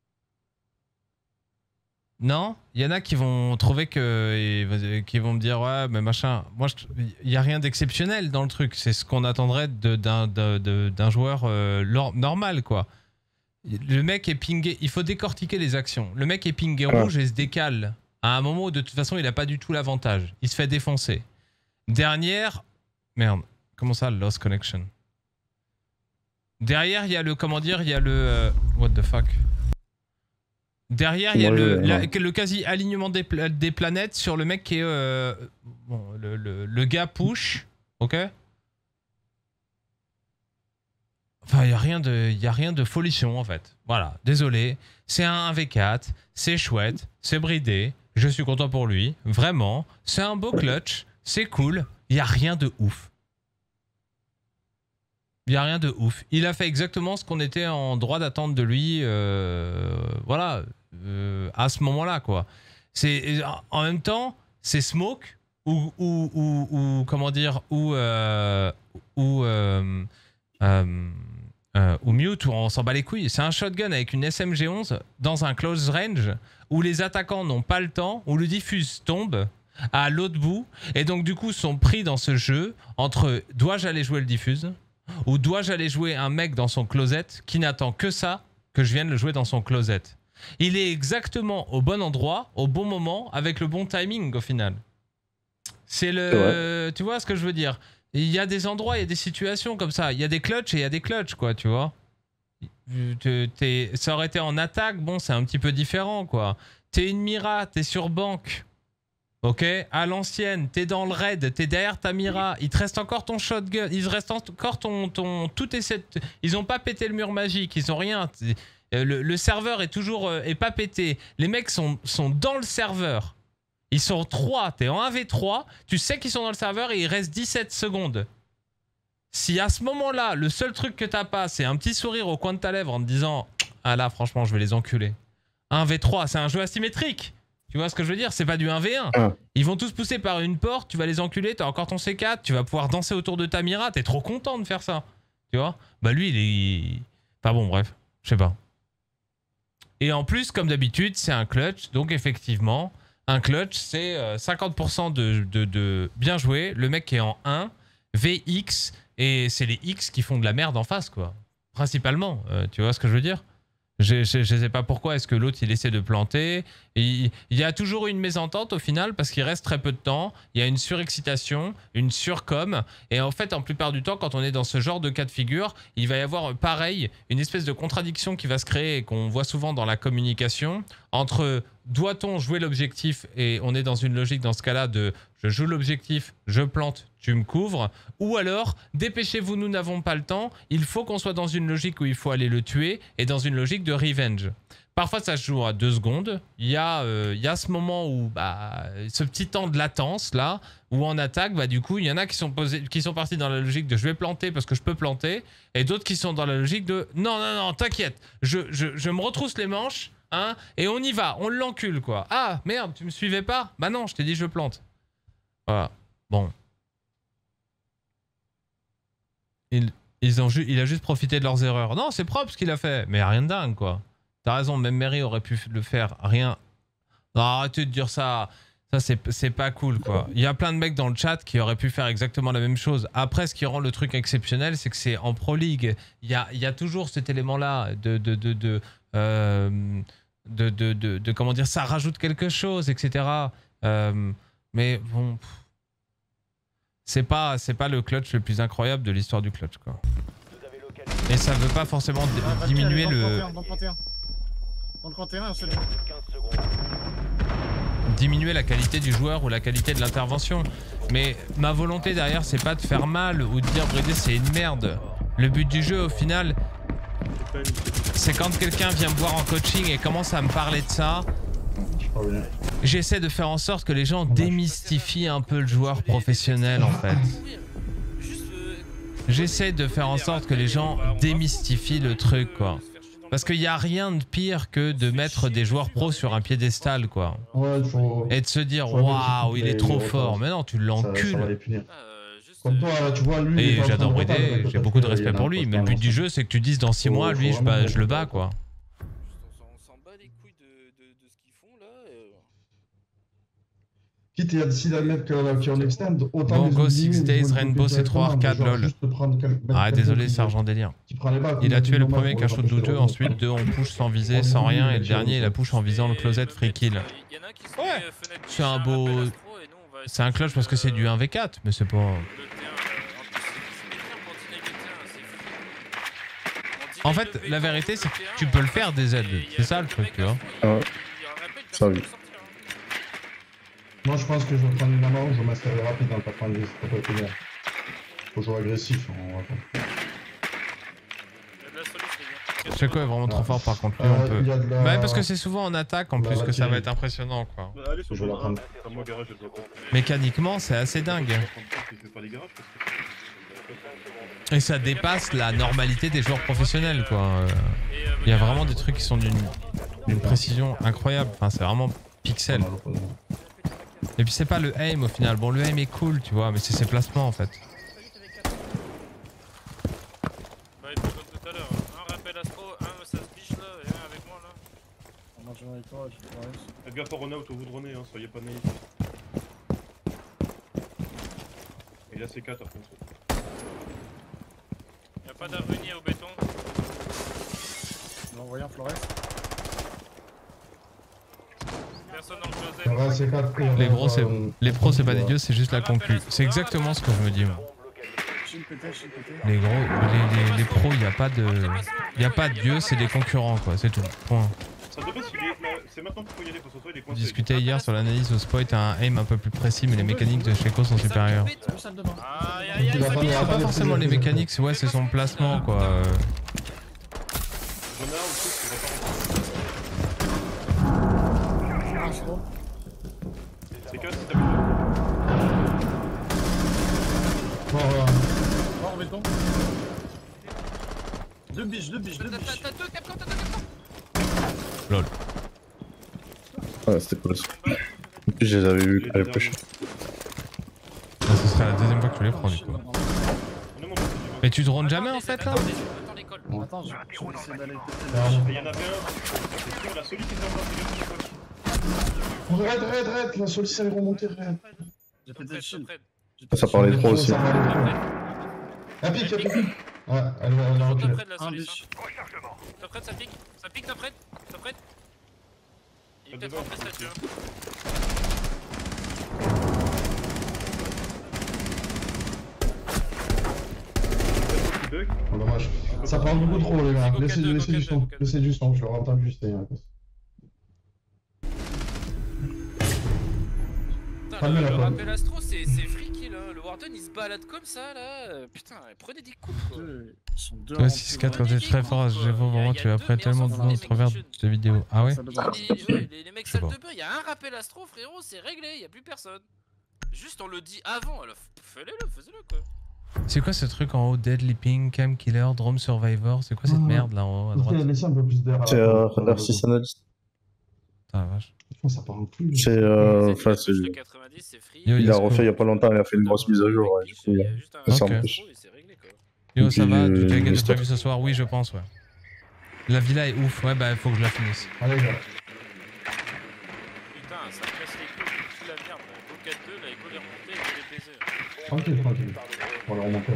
Non, il y en a qui vont trouver que... qui vont me dire, ouais, mais machin... Moi, il n'y a rien d'exceptionnel dans le truc. C'est ce qu'on attendrait d'un joueur normal, quoi. Le mec est pingé... Il faut décortiquer les actions. Le mec est pingé rouge et se décale. À un moment où, de toute façon, il n'a pas du tout l'avantage. Il se fait défoncer. Dernière... Merde. Comment ça, lost connection? Derrière, il y a le... Comment dire? Il y a le... what the fuck? Derrière, il y a le quasi-alignement des planètes sur le mec qui est... bon, le gars push, ok? Enfin, il n'y a rien de folichon, en fait. Voilà, désolé. C'est un 1v4, c'est chouette, c'est bridé, je suis content pour lui, vraiment. C'est un beau clutch, c'est cool, il n'y a rien de ouf. Il n'y a rien de ouf. Il a fait exactement ce qu'on était en droit d'attendre de lui, voilà, à ce moment-là, quoi. En même temps, c'est Smoke ou comment dire, ou Mute, où on s'en bat les couilles. C'est un shotgun avec une SMG11 dans un close range où les attaquants n'ont pas le temps, où le diffuse tombe à l'autre bout et donc du coup sont pris dans ce jeu entre dois-je aller jouer le diffuse ou dois-je aller jouer un mec dans son closet qui n'attend que ça, que je vienne le jouer dans son closet. Il est exactement au bon endroit, au bon moment, avec le bon timing au final. C'est le... Tu vois ce que je veux dire? Il y a des endroits, il y a des situations comme ça. Il y a des clutches et il y a des clutches, quoi, tu vois. Ça aurait été en attaque, bon, c'est un petit peu différent, quoi. T'es une Mira, t'es sur banque. Ok, à l'ancienne, t'es dans le raid, t'es derrière ta Mira, il te reste encore ton shotgun, il te reste encore ton tout est ils ont pas pété le mur magique, ils ont rien. Le serveur est toujours est pas pété. Les mecs sont dans le serveur. Ils sont 3, t'es en 1v3, tu sais qu'ils sont dans le serveur et il reste 17 secondes. Si à ce moment-là, le seul truc que t'as pas, c'est un petit sourire au coin de ta lèvre en te disant « Ah là, franchement, je vais les enculer. » 1v3, c'est un jeu asymétrique. Tu vois ce que je veux dire? C'est pas du 1v1. Ils vont tous pousser par une porte, tu vas les enculer, t'as encore ton C4, tu vas pouvoir danser autour de ta Mira, t'es trop content de faire ça. Tu vois? Bah lui, il est... Enfin bon, bref, je sais pas. Et en plus, comme d'habitude, c'est un clutch, donc effectivement, un clutch, c'est 50% de bien joué, le mec est en 1, VX, et c'est les X qui font de la merde en face, quoi. Principalement, tu vois ce que je veux dire? Je sais pas pourquoi est-ce que l'autre il essaie de planter. Il y a toujours une mésentente au final parce qu'il reste très peu de temps. Il y a une surexcitation, une surcom. Et en fait, en plupart du temps, quand on est dans ce genre de cas de figure, il va y avoir pareil, une espèce de contradiction qui va se créer et qu'on voit souvent dans la communication entre doit-on jouer l'objectif et on est dans une logique dans ce cas-là de je joue l'objectif, je plante, tu me couvres, ou alors dépêchez-vous, nous n'avons pas le temps, il faut qu'on soit dans une logique où il faut aller le tuer et dans une logique de revenge. Parfois ça se joue à 2 secondes, il y a ce moment où ce petit temps de latence là, où en attaque, du coup il y en a qui sont partis dans la logique de je vais planter parce que je peux planter, et d'autres qui sont dans la logique de non t'inquiète, je me retrousse les manches, hein, et on y va, on l'encule quoi. Ah merde, tu me suivais pas? Bah non, je t'ai dit je plante. Voilà, bon. Il a juste profité de leurs erreurs. Non, c'est propre ce qu'il a fait, mais rien de dingue quoi. T'as raison, même Mary aurait pu le faire, rien. Non, arrêtez de dire ça. Ça, c'est pas cool, quoi. Il y a plein de mecs dans le chat qui auraient pu faire exactement la même chose. Après, ce qui rend le truc exceptionnel, c'est que c'est en Pro League. Il y a toujours cet élément-là de comment dire, ça rajoute quelque chose, etc. Mais bon... C'est pas le clutch le plus incroyable de l'histoire du clutch, quoi. Et ça veut pas forcément diminuer le... Dans le 31, c'est diminuer la qualité du joueur ou la qualité de l'intervention. Mais ma volonté derrière, c'est pas de faire mal ou de dire Bridé c'est une merde. Le but du jeu, au final, c'est quand quelqu'un vient me voir en coaching et commence à me parler de ça, J'essaie de faire en sorte que les gens démystifient un peu le joueur professionnel en fait. J'essaie de faire en sorte que les gens démystifient le truc quoi. Parce qu'il n'y a rien de pire que de mettre des joueurs pros sur un piédestal quoi. Et de se dire waouh il est trop fort. Mais non tu l'encules. Comme toi, tu vois, lui. Et j'adore Brédé, j'ai beaucoup de respect pour lui. Mais le but du jeu c'est que tu dises dans 6 mois lui je le bats quoi. On s'en bat les couilles de ce qu'ils font là. Quitte à décider de mettre qui en extend, autant. Bon, Go 6 Days, Rainbow C3 Arcade, lol. Ah, désolé, c'est Argent Délire. Il a tué le premier avec un shoot douteux, ensuite 2 on push sans viser, sans rien, et le dernier il a push en visant le closet free kill. Ouais, c'est un beau. C'est un clutch parce que c'est du 1v4, mais c'est pas. En fait, la vérité, c'est que tu peux le faire des aides. C'est ça le truc, tu vois. Ah, ça oui. Moi je pense que je vais prendre une main, je vais m'installer rapide dans le patron de c'est pas plus bien. Faut jouer agressif. Checo est vraiment trop fort par contre, lui on peut. Ouais, parce que c'est souvent en attaque en plus que ça va être impressionnant quoi. Je vais la prendre. Mécaniquement, c'est assez dingue. Et ça dépasse la normalité des joueurs professionnels quoi. Il y a vraiment des trucs qui sont d'une précision incroyable. Enfin, c'est vraiment pixel. Et puis c'est pas le aim au final. Bon, le aim est cool, tu vois, mais c'est ses placements en fait. Bah, il faut comme tout à l'heure. Un rappel astro, un ça se biche là, et un avec moi là. On marche avec toi, je te laisse. Faites gaffe au run-out au vous dronez, hein, soyez pas naïfs. Et là c'est 4 par contre. Y'a pas d'avenir au béton. On va envoyer un Flores. Personne dans le closet. Les pros c'est pas des dieux, c'est juste la concu. C'est exactement ce que je me dis moi. Les gros, les pros, y a pas de dieu, c'est des concurrents quoi, c'est tout. Point. C'est maintenant qu'il faut y aller, parce que toi il est On coincé. discutait hier sur l'analyse au spoil, t'as un aim un peu plus précis, mais les mécaniques de Checo sont supérieures. C'est pas forcément les mécaniques, ouais, c'est son placement quoi. J'en ai un aussi qui va pas c'est 4 si t'as plus Mort en béton. Deux biches. T'as 2 Capcom, t'as 2 Capcom. Lol. Ouais, c'était cool ça. En plus, je les avais vus à la push. Ah, ce serait la deuxième fois que tu les prends du coup. Mais tu drones jamais en fait là? Attends, je vais essayer d'aller. Il y en avait un, c'est sûr, la solide qui Red, la solide elle est remontée, red. J'ai pété le shield. Ça parlait trop aussi. Un pique. Ouais, elle a reculé. Un biche. Top red, ça pique, top red. Il est peut-être rentré statue. Oh, dommage. Ça parle beaucoup trop les gars. Laissez du son, je l'aurais entendu, c'était un peu. Putain, le rappel astro, c'est freaky là. Le Warden il se balade comme ça là. Putain, prenez des coups quoi. Toi 6-4 quand t'es très fort à ce jeu, vraiment tu as pris tellement de temps au travers de tes vidéos. Ah ouais? Les mecs salles de beurre, il y a un rappel astro frérot, c'est réglé, y a plus personne. Juste on le dit avant, alors faisez-le quoi. C'est quoi ce truc en haut? Dead Leaping, Cam Killer, Drone Survivor? C'est quoi cette merde là en haut à droite? Laissez un peu plus d'air. C'est R6 Analyst. Ah la vache. Ça parle plus. C'est enfin c'est. Il a refait il y a pas longtemps, il a fait une grosse mise à jour. Ouais, du coup, ça en plus. Yo ça va? Tu as gagné prévu ce soir? Oui je pense ouais. La villa est ouf, ouais bah faut que je la finisse. Allez gars. Putain ça me casse les couilles, c'est la merde. Go 4-2 là, Ego les remonter et les baiser. Tranquille. On va le remonter.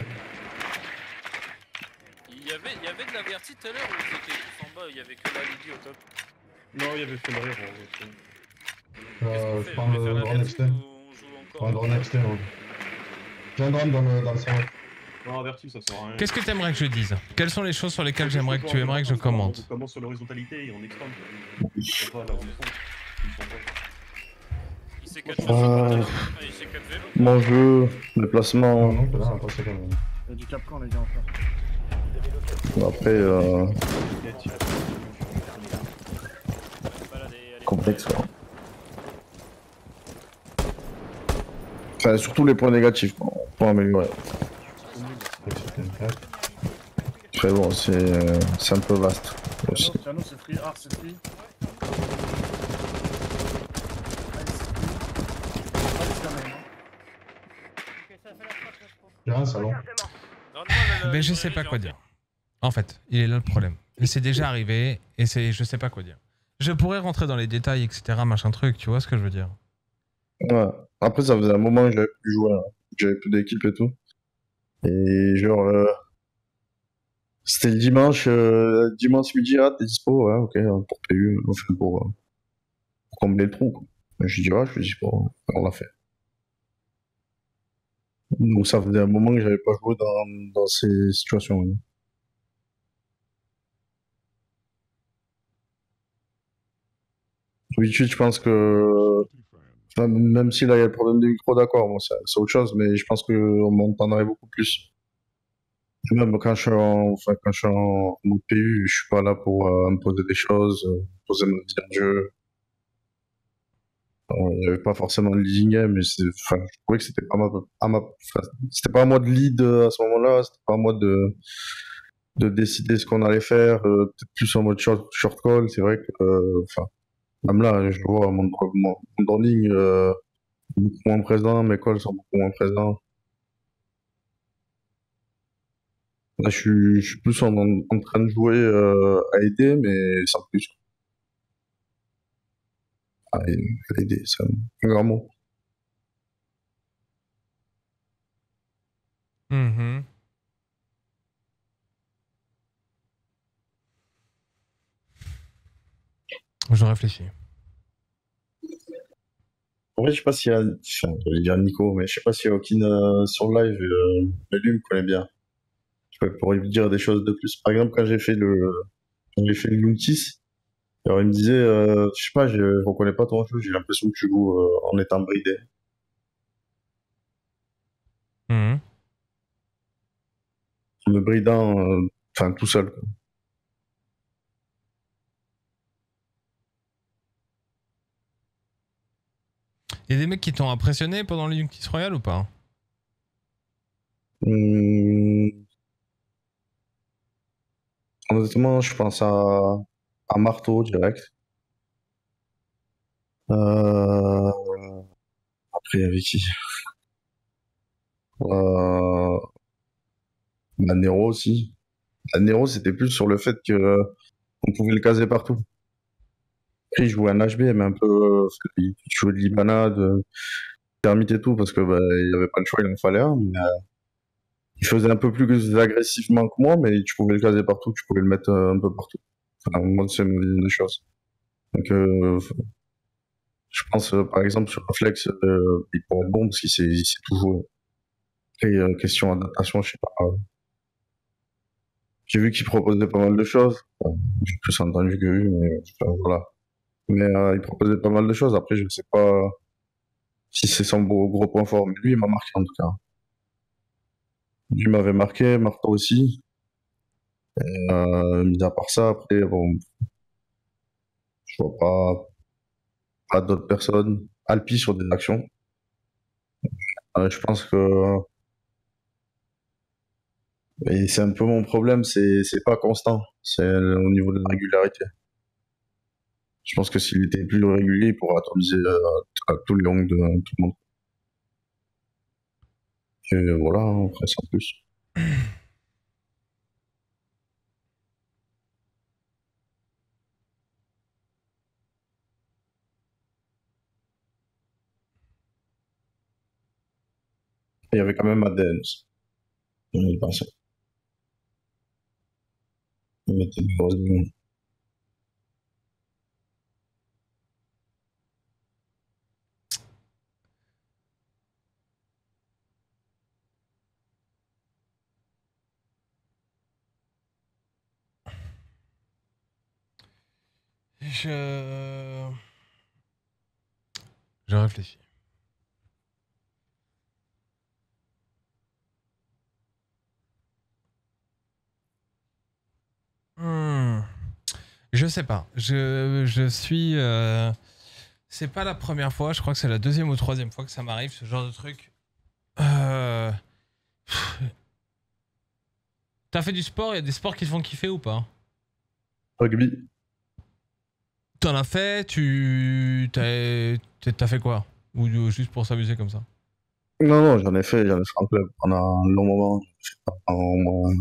Il y avait de la vertie tout à l'heure où ils étaient tous en bas, il y avait que la Lydie au top. Non, il y avait fait le rire. Je prends le drone externe. Un drone externe. J'ai un drone dans le salon. Non, averti, ça sert à rien. Qu'est-ce que t'aimerais que je dise? Quelles sont les choses sur lesquelles tu aimerais que je commente? On commence sur l'horizontalité et on expande. Il sait 4 vélos. Mon jeu, le placement. Non, là, on passe quand même. Il y a du Capcom les gars encore. Après, complexe quoi. Enfin, surtout les points négatifs pour améliorer. Très bon, c'est un peu vaste aussi. Piano, c'est free. Art, c'est free. Il y a un salon. Mais je sais pas quoi dire. En fait, il est là le problème. Et c'est déjà arrivé, et je sais pas quoi dire. Je pourrais rentrer dans les détails, etc., machin truc, tu vois ce que je veux dire? Ouais. Après, ça faisait un moment que j'avais plus joué, hein. J'avais plus d'équipe et tout. Et genre, c'était le dimanche midi, ah, t'es dispo, ouais, ok, pour PU, enfin, pour combler le trou, quoi. Je dis, ouais, je suis dispo, on l'a fait. Donc ça faisait un moment que j'avais pas joué dans ces situations. Ouais. D'habitude, je pense que, enfin, même si là il y a le problème des micros, d'accord, bon, c'est autre chose, mais je pense qu'on m'entendrait beaucoup plus. Et même quand je suis en mode PU, je suis pas là pour me poser des choses, poser mon petit jeu. Il n'y avait pas forcément de leading game, mais je trouvais que c'était c'était pas à moi de lead à ce moment-là, c'était pas à moi de décider ce qu'on allait faire, peut-être plus en mode short call. C'est vrai que, même là, je vois mon drowning beaucoup moins présent, mes calls sont beaucoup moins présents. Là, je suis plus en train de jouer à aider, mais sans plus. À aider, c'est un grand mot. Mm-hmm. Je réfléchis. En vrai, je sais pas s'il y a, enfin, j'allais dire Nico, mais je sais pas si Okin sur live, mais lui me connaît bien. Je pourrais lui dire des choses de plus. Par exemple, quand j'ai fait le Luntis, alors il me disait, je sais pas, je reconnais pas ton jeu, j'ai l'impression que tu joues en étant bridé. Mmh. Me bridant, enfin tout seul, quoi. Il y a des mecs qui t'ont impressionné pendant le Yunkis Royal ou pas? Honnêtement, je pense à Marteau direct. Après, avec qui? La Nero aussi. La Nero, c'était plus sur le fait que on pouvait le caser partout. Après, il jouait un HB, mais un peu, il jouait de Libana, de Thermite et tout, parce que il avait pas le choix, il en fallait un. Mais, il faisait un peu plus agressivement que moi, mais tu pouvais le caser partout, tu pouvais le mettre un peu partout. Enfin, moi, c'est ma vision des choses. Donc, je pense, par exemple, sur Reflex, il pourrait être bon parce qu'il sait tout jouer. Après, question adaptation, je sais pas. J'ai vu qu'il proposait pas mal de choses. Bon, j'ai plus entendu que vu, mais voilà. Mais il proposait pas mal de choses. Après, je ne sais pas si c'est son gros point fort. Mais lui, il m'a marqué en tout cas. Lui m'avait marqué, Marteau aussi. Mis à part ça, après, bon, je vois pas d'autres personnes. Alpi sur des actions. Je pense que et c'est un peu mon problème, c'est pas constant. C'est au niveau de la régularité. Je pense que s'il était plus régulier, il pourrait atomiser à tous les longs de tout le monde. Et voilà, après sans plus. Il y avait quand même ADN aussi. On y pensait. Il mettait des grosses lignes. Je réfléchis. Je sais pas. Je suis... C'est pas la première fois, je crois que c'est la deuxième ou troisième fois que ça m'arrive, ce genre de truc. T'as fait du sport, il y a des sports qui te font kiffer ou pas? Rugby. T'en as fait, t'as fait quoi? Ou juste pour s'amuser comme ça? Non, j'en ai fait en club pendant un long moment. J'ai fait pendant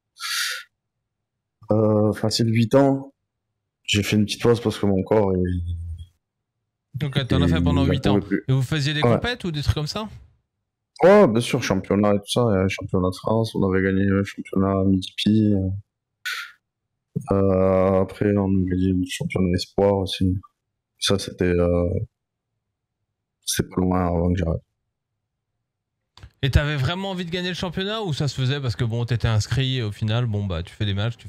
facile 8 ans. J'ai fait une petite pause parce que mon corps Donc t'en as fait pendant 8 ans. plus. Et vous faisiez des compètes ou des trucs comme ça? Ouais, bien sûr, championnat et tout ça. Championnat de France, on avait gagné le championnat Midi-Pi. Après, on a gagné le championnat espoir aussi. Ça, c'était pas loin avant que j'arrête. Et t'avais vraiment envie de gagner le championnat ou ça se faisait parce que bon, t'étais inscrit et au final, bon bah tu fais des matchs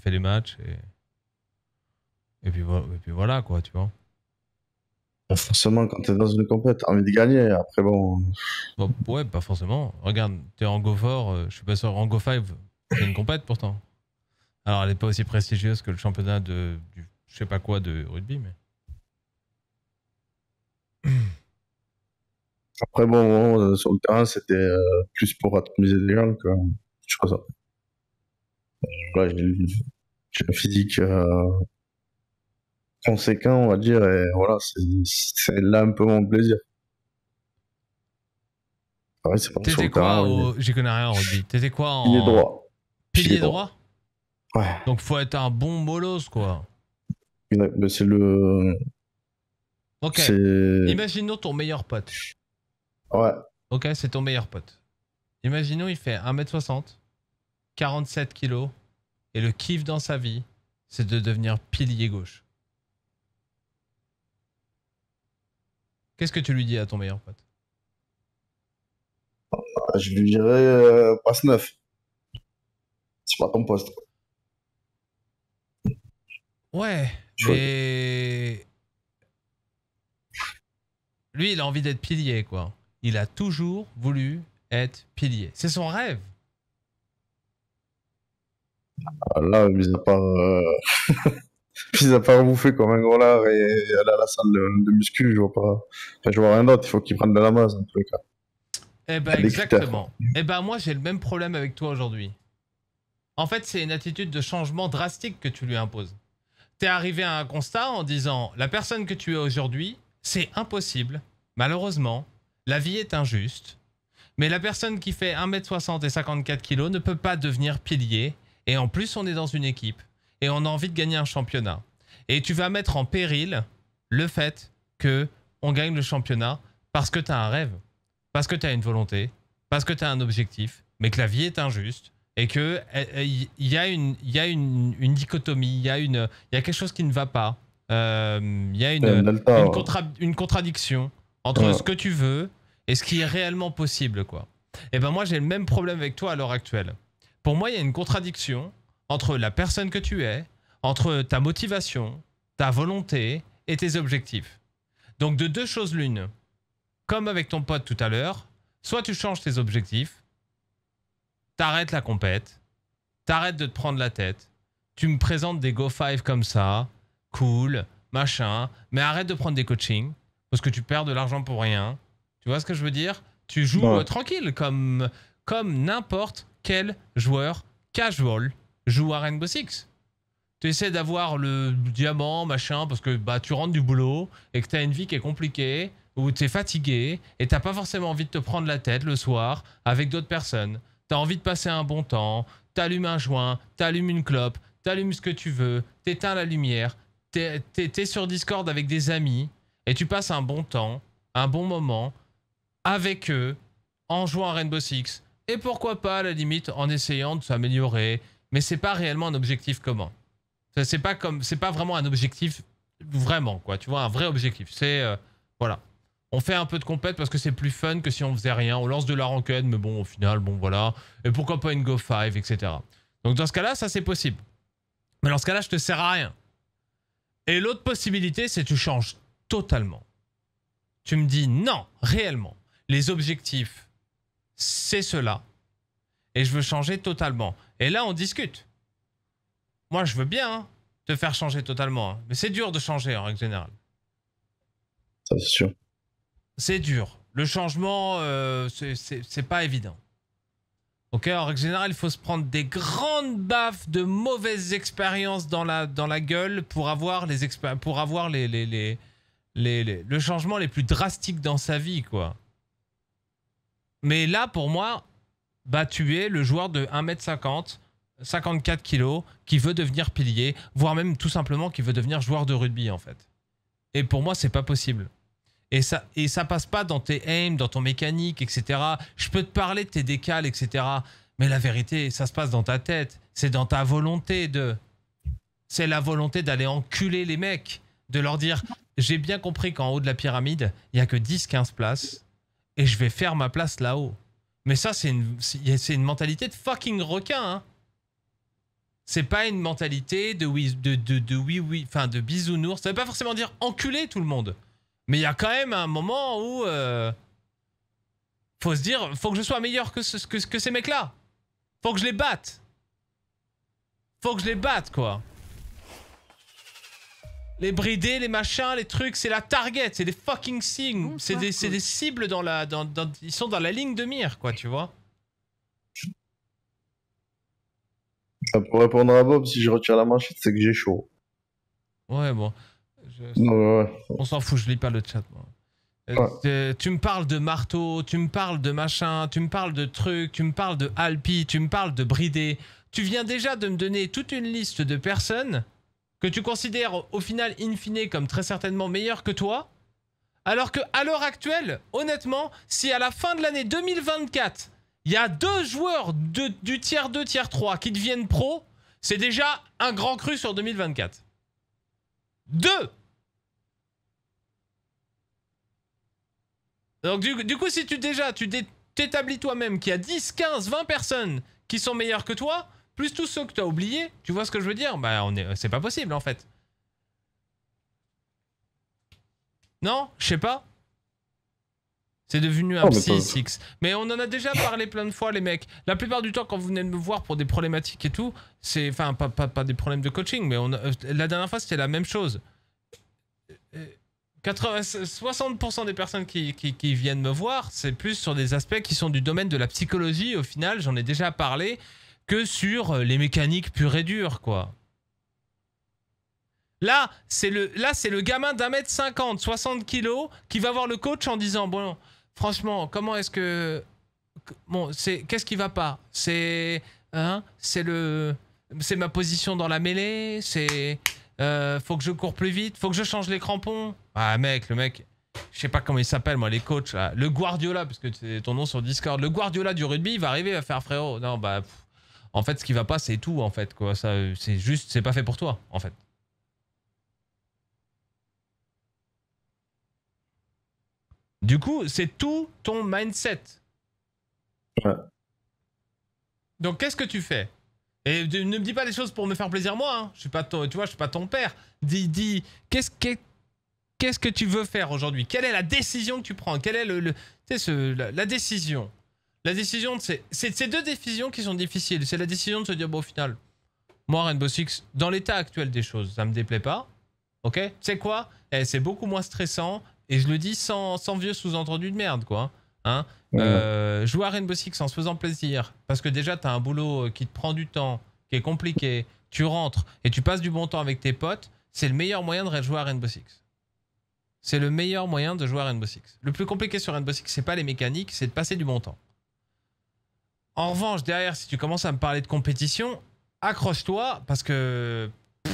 et puis voilà quoi, tu vois. Forcément, quand t'es dans une compète, t'as envie de gagner. Après, bon. Bon, ouais, pas forcément. Regarde, t'es en Go 4, je suis pas sûr, en Go 5, c'est une compète pourtant. Alors, elle est pas aussi prestigieuse que le championnat du je sais pas quoi de rugby, mais. Après, bon, sur le terrain, c'était plus pour amuser les gens que je sais pas ça. Là, j'ai un physique conséquent, on va dire, et voilà, c'est là un peu mon plaisir. Ouais, c'est pas sur T'étais le quoi terrain, j'y connais rien en rugby. T'étais quoi en. Pilier droit. Pilier droit? Ouais. Donc, faut être un bon bolos, quoi. Mais c'est le. Ok. Imaginons ton meilleur pote. Ouais. Ok, c'est ton meilleur pote. Imaginons, il fait 1m60, 47 kilos, et le kiff dans sa vie, c'est de devenir pilier gauche. Qu'est-ce que tu lui dis à ton meilleur pote? Je lui dirais passe 9. C'est pas ton poste. Ouais, mais... Lui, il a envie d'être pilier, quoi. Il a toujours voulu être pilier. C'est son rêve. Là, mis à part bouffer comme un gros lard et aller à la salle de muscu, je vois pas. Enfin, je vois rien d'autre. Il faut qu'il prenne de la masse, en tous les cas. Eh ben, exactement. Eh ben, moi, j'ai le même problème avec toi aujourd'hui. En fait, c'est une attitude de changement drastique que tu lui imposes. T'es arrivé à un constat en disant, la personne que tu es aujourd'hui, c'est impossible. Malheureusement, la vie est injuste. Mais la personne qui fait 1m60 et 54 kg ne peut pas devenir pilier. Et en plus, on est dans une équipe. Et on a envie de gagner un championnat. Et tu vas mettre en péril le fait que on gagne le championnat parce que tu as un rêve. Parce que tu as une volonté. Parce que tu as un objectif. Mais que la vie est injuste. Et que il y a une dichotomie. Il y a quelque chose qui ne va pas. Il y a une contradiction entre ce que tu veux et ce qui est réellement possible, quoi. Et ben moi, j'ai le même problème avec toi à l'heure actuelle. Pour moi, il y a une contradiction entre la personne que tu es, entre ta motivation, ta volonté et tes objectifs. Donc de deux choses l'une, comme avec ton pote tout à l'heure, soit tu changes tes objectifs, t'arrêtes la compète, t'arrêtes de te prendre la tête, tu me présentes des Go 5 comme ça, cool, machin, mais arrête de prendre des coachings, parce que tu perds de l'argent pour rien. Tu vois ce que je veux dire? Tu joues tranquille, comme n'importe quel joueur casual joue à Rainbow Six. Tu essaies d'avoir le diamant, machin, parce que bah, tu rentres du boulot et que tu as une vie qui est compliquée, ou tu es fatigué et tu n'as pas forcément envie de te prendre la tête le soir avec d'autres personnes. Tu as envie de passer un bon temps, tu allumes un joint, tu allumes une clope, tu allumes ce que tu veux, tu éteins la lumière, tu es sur Discord avec des amis et tu passes un bon temps, un bon moment avec eux en jouant à Rainbow Six. Et pourquoi pas, à la limite, en essayant de s'améliorer. Mais c'est pas réellement un objectif commun. C'est pas vraiment un objectif vraiment, quoi. Tu vois, un vrai objectif. C'est, voilà. On fait un peu de compète parce que c'est plus fun que si on faisait rien. On lance de la ranked, mais bon, au final, bon, voilà. Et pourquoi pas une Go 5, etc. Donc dans ce cas-là, ça c'est possible. Mais dans ce cas-là, je te sers à rien. Et l'autre possibilité, c'est que tu changes totalement. Tu me dis, non, réellement, les objectifs, c'est cela. Et je veux changer totalement. Et là, on discute. Moi, je veux bien te faire changer totalement. Mais c'est dur de changer, en règle générale. Ça, c'est sûr. C'est dur. Le changement, c'est pas évident. Ok, en règle générale, il faut se prendre des grandes baffes de mauvaises expériences dans la gueule pour avoir le changement les plus drastiques dans sa vie, quoi. Mais là, pour moi, bah, tu es le joueur de 1m50, 54 kg, qui veut devenir pilier, voire même tout simplement qui veut devenir joueur de rugby, en fait. Et pour moi, c'est pas possible. Et ça passe pas dans tes aims, dans ton mécanique, etc. Je peux te parler de tes décales, etc. Mais la vérité, ça se passe dans ta tête. C'est dans ta volonté de... C'est la volonté d'aller enculer les mecs. De leur dire, j'ai bien compris qu'en haut de la pyramide, il n'y a que 10-15 places. Et je vais faire ma place là-haut. Mais ça, c'est une mentalité de fucking requin, hein. C'est pas une mentalité de de bisounours. Ça veut pas forcément dire enculer tout le monde. Mais il y a quand même un moment où faut se dire, faut que je sois meilleur que ces mecs-là. Faut que je les batte. Faut que je les batte, quoi. Les bridés, les machins, les trucs, c'est la target, c'est des fucking signes. C'est des cibles dans la... ils sont dans la ligne de mire, quoi, tu vois. Pour répondre à Bob, si je retire la manchette, c'est que j'ai chaud. Ouais, bon. On s'en fout, je lis pas le chat, moi. Tu me parles de marteau, tu me parles de machin, tu me parles de trucs, tu me parles de Alpi, tu me parles de bridé. Tu viens déjà de me donner toute une liste de personnes que tu considères au final, in fine, comme très certainement meilleures que toi. Alors qu'à l'heure actuelle, honnêtement, si à la fin de l'année 2024, il y a 2 joueurs du tiers 2, tiers 3 qui deviennent pro, c'est déjà un grand cru sur 2024. 2! Donc du coup, si tu t'établis toi-même qu'il y a 10, 15, 20 personnes qui sont meilleures que toi, plus tous ceux que tu as oubliés, tu vois ce que je veux dire? Bah, c'est pas possible, en fait. Non? Je sais pas. C'est devenu un psy, Six. Mais on en a déjà parlé plein de fois, les mecs. La plupart du temps, quand vous venez de me voir pour des problématiques et tout, c'est... Enfin, pas des problèmes de coaching, mais la dernière fois, c'était la même chose. 60% des personnes qui viennent me voir, c'est plus sur des aspects qui sont du domaine de la psychologie, au final, j'en ai déjà parlé, que sur les mécaniques pures et dures, quoi. Là, c'est le gamin d'1m50, 60 kilos, qui va voir le coach en disant, bon, franchement, comment est-ce que... Bon, qu'est-ce qui va pas? C'est... Hein? C'est ma position dans la mêlée, c'est... faut que je cours plus vite, faut que je change les crampons. Ah mec, le mec, je sais pas comment il s'appelle moi, les coachs là. Le Guardiola, parce que c'est ton nom sur Discord. Le Guardiola du rugby, il va arriver à faire frérot. Non bah, en fait ce qui va pas c'est tout en fait quoi. Ça, c'est juste, c'est pas fait pour toi en fait. Du coup, c'est tout ton mindset. Ouais. Donc qu'est-ce que tu fais? Et ne me dis pas des choses pour me faire plaisir moi, hein. Je suis pas tu vois, je suis pas ton père. Dis, qu'est-ce que tu veux faire aujourd'hui? Quelle est la décision que tu prends? Quelle est la décision? La décision, c'est 2 décisions qui sont difficiles. C'est la décision de se dire, bon, au final, moi, Rainbow Six, dans l'état actuel des choses, ça me déplaît pas. Ok? Tu sais quoi? C'est beaucoup moins stressant. Et je le dis sans vieux sous-entendu de merde, quoi. Hein? Jouer à Rainbow Six en se faisant plaisir, parce que déjà t'as un boulot qui te prend du temps, qui est compliqué, tu rentres et tu passes du bon temps avec tes potes, c'est le meilleur moyen de jouer à Rainbow Six. C'est le meilleur moyen de jouer à Rainbow Six. Le plus compliqué sur Rainbow Six, c'est pas les mécaniques, c'est de passer du bon temps. En revanche, derrière, si tu commences à me parler de compétition, accroche-toi, parce que...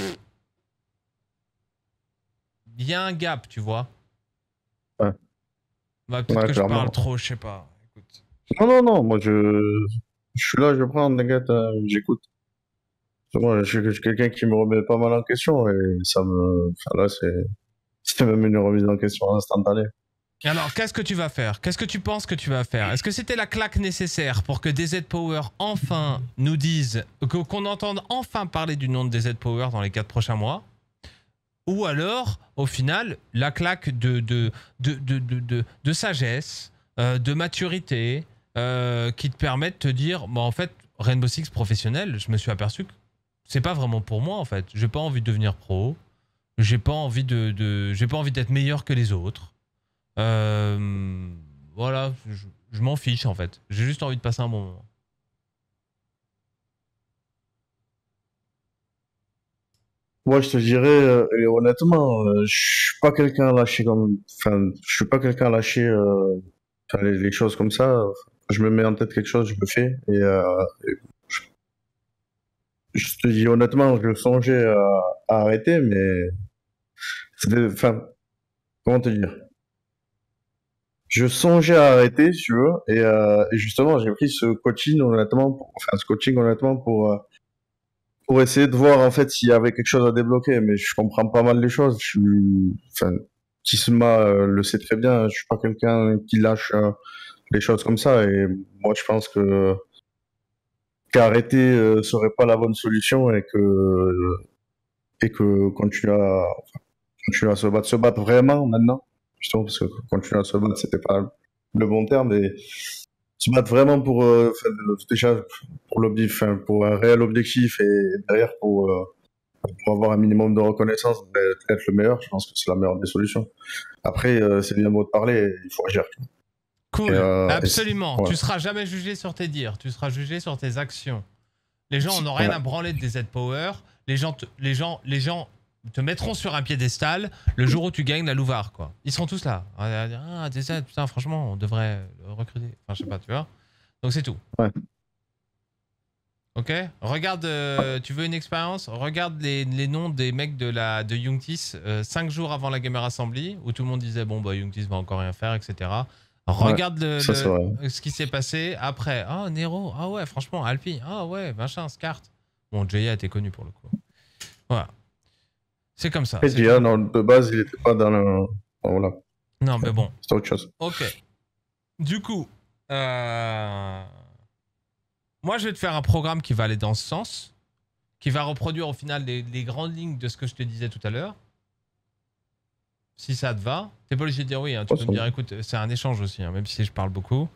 Il y a un gap, tu vois. Ouais. Bah, peut-être que clairement. Je parle trop, je sais pas. Écoute. Non, moi je suis là, je prends, t'inquiète, j'écoute. Moi, je suis quelqu'un qui me remet pas mal en question et ça me... Enfin là, c'est même une remise en question instantanée. Alors, qu'est-ce que tu vas faire? Qu'est-ce que tu penses que tu vas faire? Est-ce que c'était la claque nécessaire pour que DZ Power enfin nous dise, qu'on entende enfin parler du nom de DZ Power dans les 4 prochains mois? Ou alors, au final, la claque de sagesse, de maturité, qui te permet de te dire, bon, en fait, Rainbow Six professionnel, je me suis aperçu que c'est pas vraiment pour moi, en fait. J'ai pas envie de devenir pro. J'ai pas envie d'être meilleur que les autres. voilà, je m'en fiche en fait. J'ai juste envie de passer un bon moment. Moi, je te dirais, et honnêtement, je suis pas quelqu'un à lâcher comme, enfin, je suis pas quelqu'un à lâcher, enfin, les choses comme ça. Je me mets en tête quelque chose, je le fais. Et je te dis honnêtement, je songeais à arrêter, mais c'était, enfin, comment te dire? Je songeais à arrêter, si tu veux, et justement, j'ai pris ce coaching honnêtement, pour essayer de voir en fait s'il y avait quelque chose à débloquer, mais je comprends pas mal les choses. Enfin, Tisma le sait très bien. Je suis pas quelqu'un qui lâche les choses comme ça, et moi je pense que qu'arrêter serait pas la bonne solution, et que continuer à se battre vraiment maintenant, justement parce que continuer à se battre c'était pas le bon terme, et se battre vraiment pour déjà pour l'objectif, enfin, pour un réel objectif, et derrière pour avoir un minimum de reconnaissance, être le meilleur. Je pense que c'est la meilleure des solutions. Après, c'est bien beau de parler, il faut agir. Cool, absolument. Tu seras jamais jugé sur tes dires, tu seras jugé sur tes actions. Les gens n'ont rien à branler de des Z-Power. Les gens te mettront sur un piédestal le jour où tu gagnes la Louvard, quoi. Ils seront tous là. Ah, DZ, putain, franchement, on devrait le recruter. Enfin, je sais pas, tu vois. Donc c'est tout. Ouais. Ok. Regarde, tu veux une expérience? Regarde les noms des mecs de Youngtis 5 jours avant la Gamer Assembly, où tout le monde disait bon bah Youngtis va encore rien faire, etc. Regarde ce qui s'est passé après. Ah, Nero, ah ouais, franchement, Alpi, ah ouais, machin, Scart. Bon, Jaya était connu pour le coup. Voilà. C'est comme ça. Et Jaya, de base, il était pas dans le. Voilà. Non, mais bon. C'est autre chose. Ok. Du coup, moi, je vais te faire un programme qui va aller dans ce sens, qui va reproduire au final les grandes lignes de ce que je te disais tout à l'heure. Si ça te va, t'es pas obligé de dire oui, hein. Tu peux me dire écoute, c'est un échange aussi, hein, même si je parle beaucoup.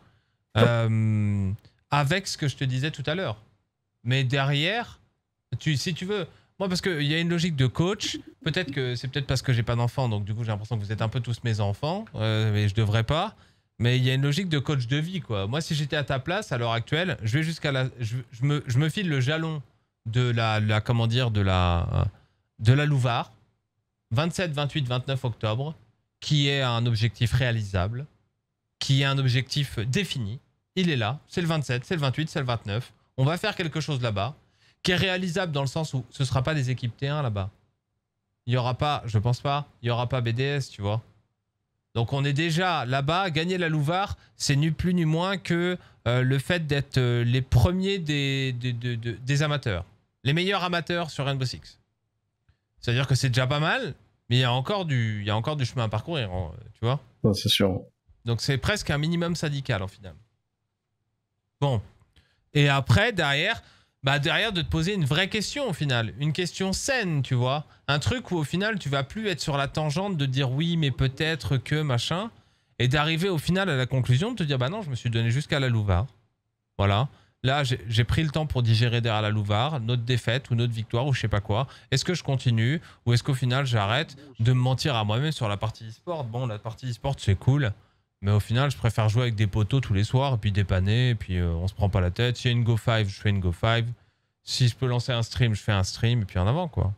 Avec ce que je te disais tout à l'heure. Mais derrière, si tu veux, moi parce qu'il y a une logique de coach, peut-être que c'est peut-être parce que j'ai pas d'enfants, donc du coup j'ai l'impression que vous êtes un peu tous mes enfants, mais je devrais pas. Mais il y a une logique de coach de vie, quoi. Moi, si j'étais à ta place, à l'heure actuelle, je vais jusqu'à la... Je me file le jalon de comment dire, de la Louvard. 27, 28, 29 octobre, qui est un objectif réalisable, qui est un objectif défini. Il est là, c'est le 27, c'est le 28, c'est le 29. On va faire quelque chose là-bas, qui est réalisable dans le sens où ce ne sera pas des équipes T1 là-bas. Il n'y aura pas, je pense pas, il n'y aura pas BDS, tu vois. Donc on est déjà là-bas, gagner la Louvard, c'est ni plus ni moins que le fait d'être les premiers des amateurs. Les meilleurs amateurs sur Rainbow Six. C'est-à-dire que c'est déjà pas mal, mais il y a encore du chemin à parcourir, tu vois. Non, c'est sûr. Donc c'est presque un minimum syndical en final. Bon. Et après, derrière de te poser une vraie question au final. Une question saine, tu vois. Un truc où au final, tu vas plus être sur la tangente de dire oui, mais peut-être que machin. Et d'arriver au final à la conclusion de te dire bah non, je me suis donné jusqu'à la Louvard. Voilà. Là, j'ai pris le temps pour digérer derrière la Louvard, notre défaite ou notre victoire ou je sais pas quoi. Est-ce que je continue ou est-ce qu'au final, j'arrête de me mentir à moi-même sur la partie e-sport? Bon, la partie e-sport, c'est cool. Mais au final, je préfère jouer avec des potos tous les soirs et puis dépanner. Et puis on se prend pas la tête. S'il y a une Go 5, je fais une Go 5. Si je peux lancer un stream, je fais un stream. Et puis en avant, quoi.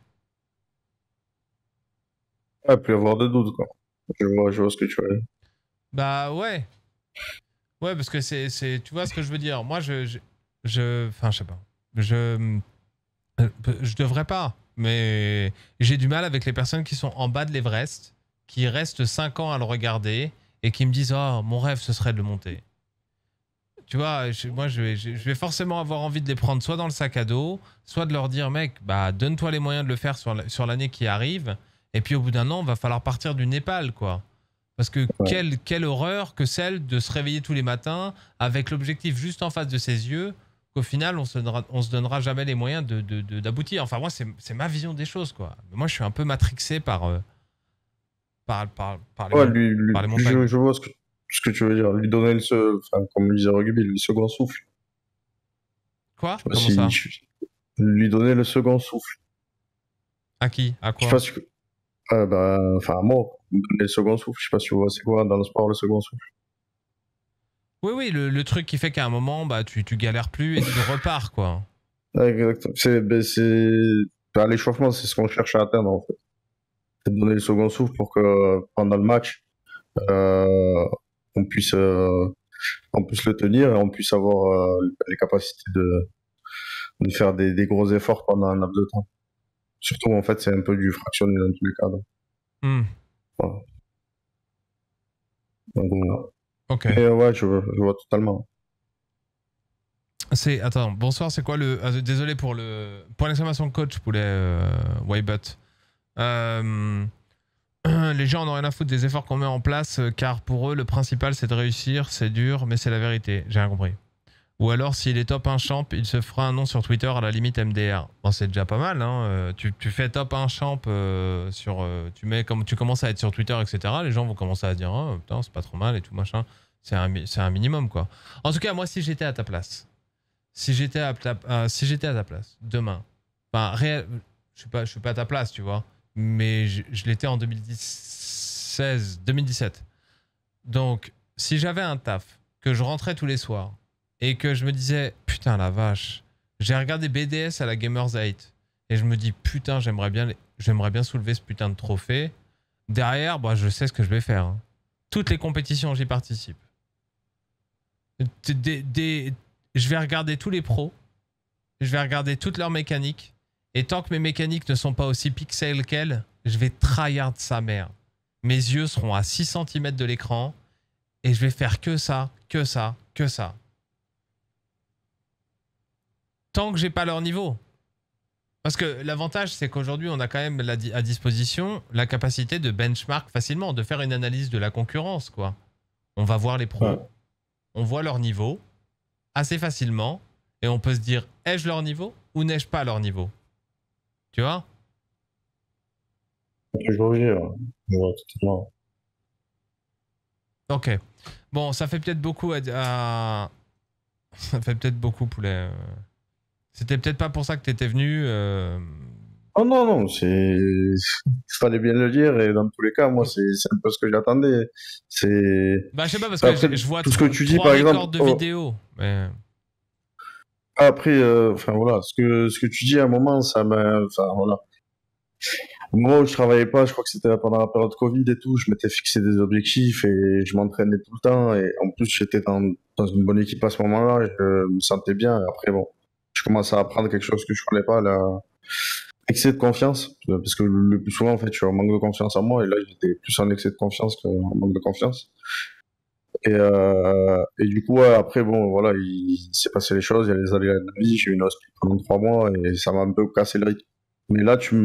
Ah, plus avoir de doute, quoi. Je vois ce que tu veux dire. Bah ouais. Ouais, parce que tu vois ce que je veux dire. Moi, enfin, je sais pas. Je devrais pas, mais j'ai du mal avec les personnes qui sont en bas de l'Everest, qui restent 5 ans à le regarder et qui me disent « Oh, mon rêve, ce serait de le monter. » Tu vois, moi, je vais forcément avoir envie de les prendre soit dans le sac à dos, soit de leur dire « Mec, bah, donne-toi les moyens de le faire sur l'année qui arrive. » Et puis, au bout d'un an, va falloir partir du Népal, quoi. Parce que quelle horreur que celle de se réveiller tous les matins avec l'objectif juste en face de ses yeux, qu'au final, on se donnera jamais les moyens d'aboutir. Enfin, moi, c'est ma vision des choses, quoi. Mais moi, je suis un peu matrixé par les montagnes. Je vois ce que tu veux dire. Lui donner comme le disait Rugby, le second souffle. Quoi? Comment ça? Lui donner le second souffle. À qui? À quoi? Je sais pas si... à moi, donner le second souffle. Je sais pas si tu vois c'est quoi dans le sport le second souffle. Oui, oui, le truc qui fait qu'à un moment, bah, tu galères plus et tu repars, quoi. Exactement. À l'échauffement, c'est ce qu'on cherche à atteindre, en fait. C'est de donner le second souffle pour que pendant le match, on puisse le tenir et on puisse avoir les capacités de faire des gros efforts pendant un laps de temps. Surtout, en fait, c'est un peu du fractionné dans tous les cas. Donc, voilà. Donc, Ok. et ouais, je vois totalement. Attends, bonsoir, c'est quoi le... désolé pour le... Point d'exclamation coach, poulet Waybut. Les gens n'ont rien à foutre des efforts qu'on met en place, car pour eux, le principal, c'est de réussir, c'est dur, mais c'est la vérité. J'ai rien compris. Ou alors, s'il est top 1 champ, il se fera un nom sur Twitter à la limite MDR. Bon, c'est déjà pas mal, hein. Tu fais top 1 champ sur... tu commences à être sur Twitter, etc. Les gens vont commencer à dire, oh, putain, c'est pas trop mal et tout, machin. C'est un minimum, quoi. En tout cas, moi, si j'étais à ta place... Si j'étais à ta place, demain, enfin, je suis pas à ta place, tu vois, mais je l'étais en 2017. Donc, si j'avais un taf, que je rentrais tous les soirs, et que je me disais, putain la vache, j'ai regardé BDS à la Gamers 8, et je me dis, putain, j'aimerais bien soulever ce putain de trophée, derrière, bah, je sais ce que je vais faire. Hein. Toutes les compétitions, j'y participe. Je vais regarder tous les pros, je vais regarder toutes leurs mécaniques, et tant que mes mécaniques ne sont pas aussi pixel qu'elles, je vais tryhard sa mère. Mes yeux seront à 6 cm de l'écran, et je vais faire que ça, que ça, que ça. Tant que j'ai pas leur niveau. Parce que l'avantage, c'est qu'aujourd'hui, on a quand même à disposition la capacité de benchmark facilement, de faire une analyse de la concurrence, quoi. On va voir les pros, on voit leur niveau, assez facilement, et on peut se dire, ai-je leur niveau ou n'ai-je pas leur niveau? Tu vois? Je vois totalement. Ok. Bon, ça fait peut-être beaucoup ça fait peut-être beaucoup, poulet. C'était peut-être pas pour ça que t'étais venu. Oh non, il fallait bien le dire, et dans tous les cas, moi, c'est un peu ce que j'attendais. Bah, je sais pas, parce après, que je vois tout ce que tu dis, trois par records exemple. de vidéos. Mais... Après, enfin voilà, ce que tu dis à un moment, ça m'a. Enfin voilà. Au moment où je travaillais pas, je crois que c'était pendant la période Covid et tout, je m'étais fixé des objectifs et je m'entraînais tout le temps. Et en plus, j'étais dans une bonne équipe à ce moment-là, je me sentais bien. Et après, bon, je commençais à apprendre quelque chose que je connais pas, là. Excès de confiance, parce que le plus souvent, en fait, je suis en manque de confiance en moi, et là, j'étais plus en excès de confiance qu'en manque de confiance. Et du coup, ouais, après, bon, voilà, il s'est passé les choses, il y a les aléas de la vie, j'ai eu une hospice pendant 3 mois, et ça m'a un peu cassé le rythme. Mais là, tu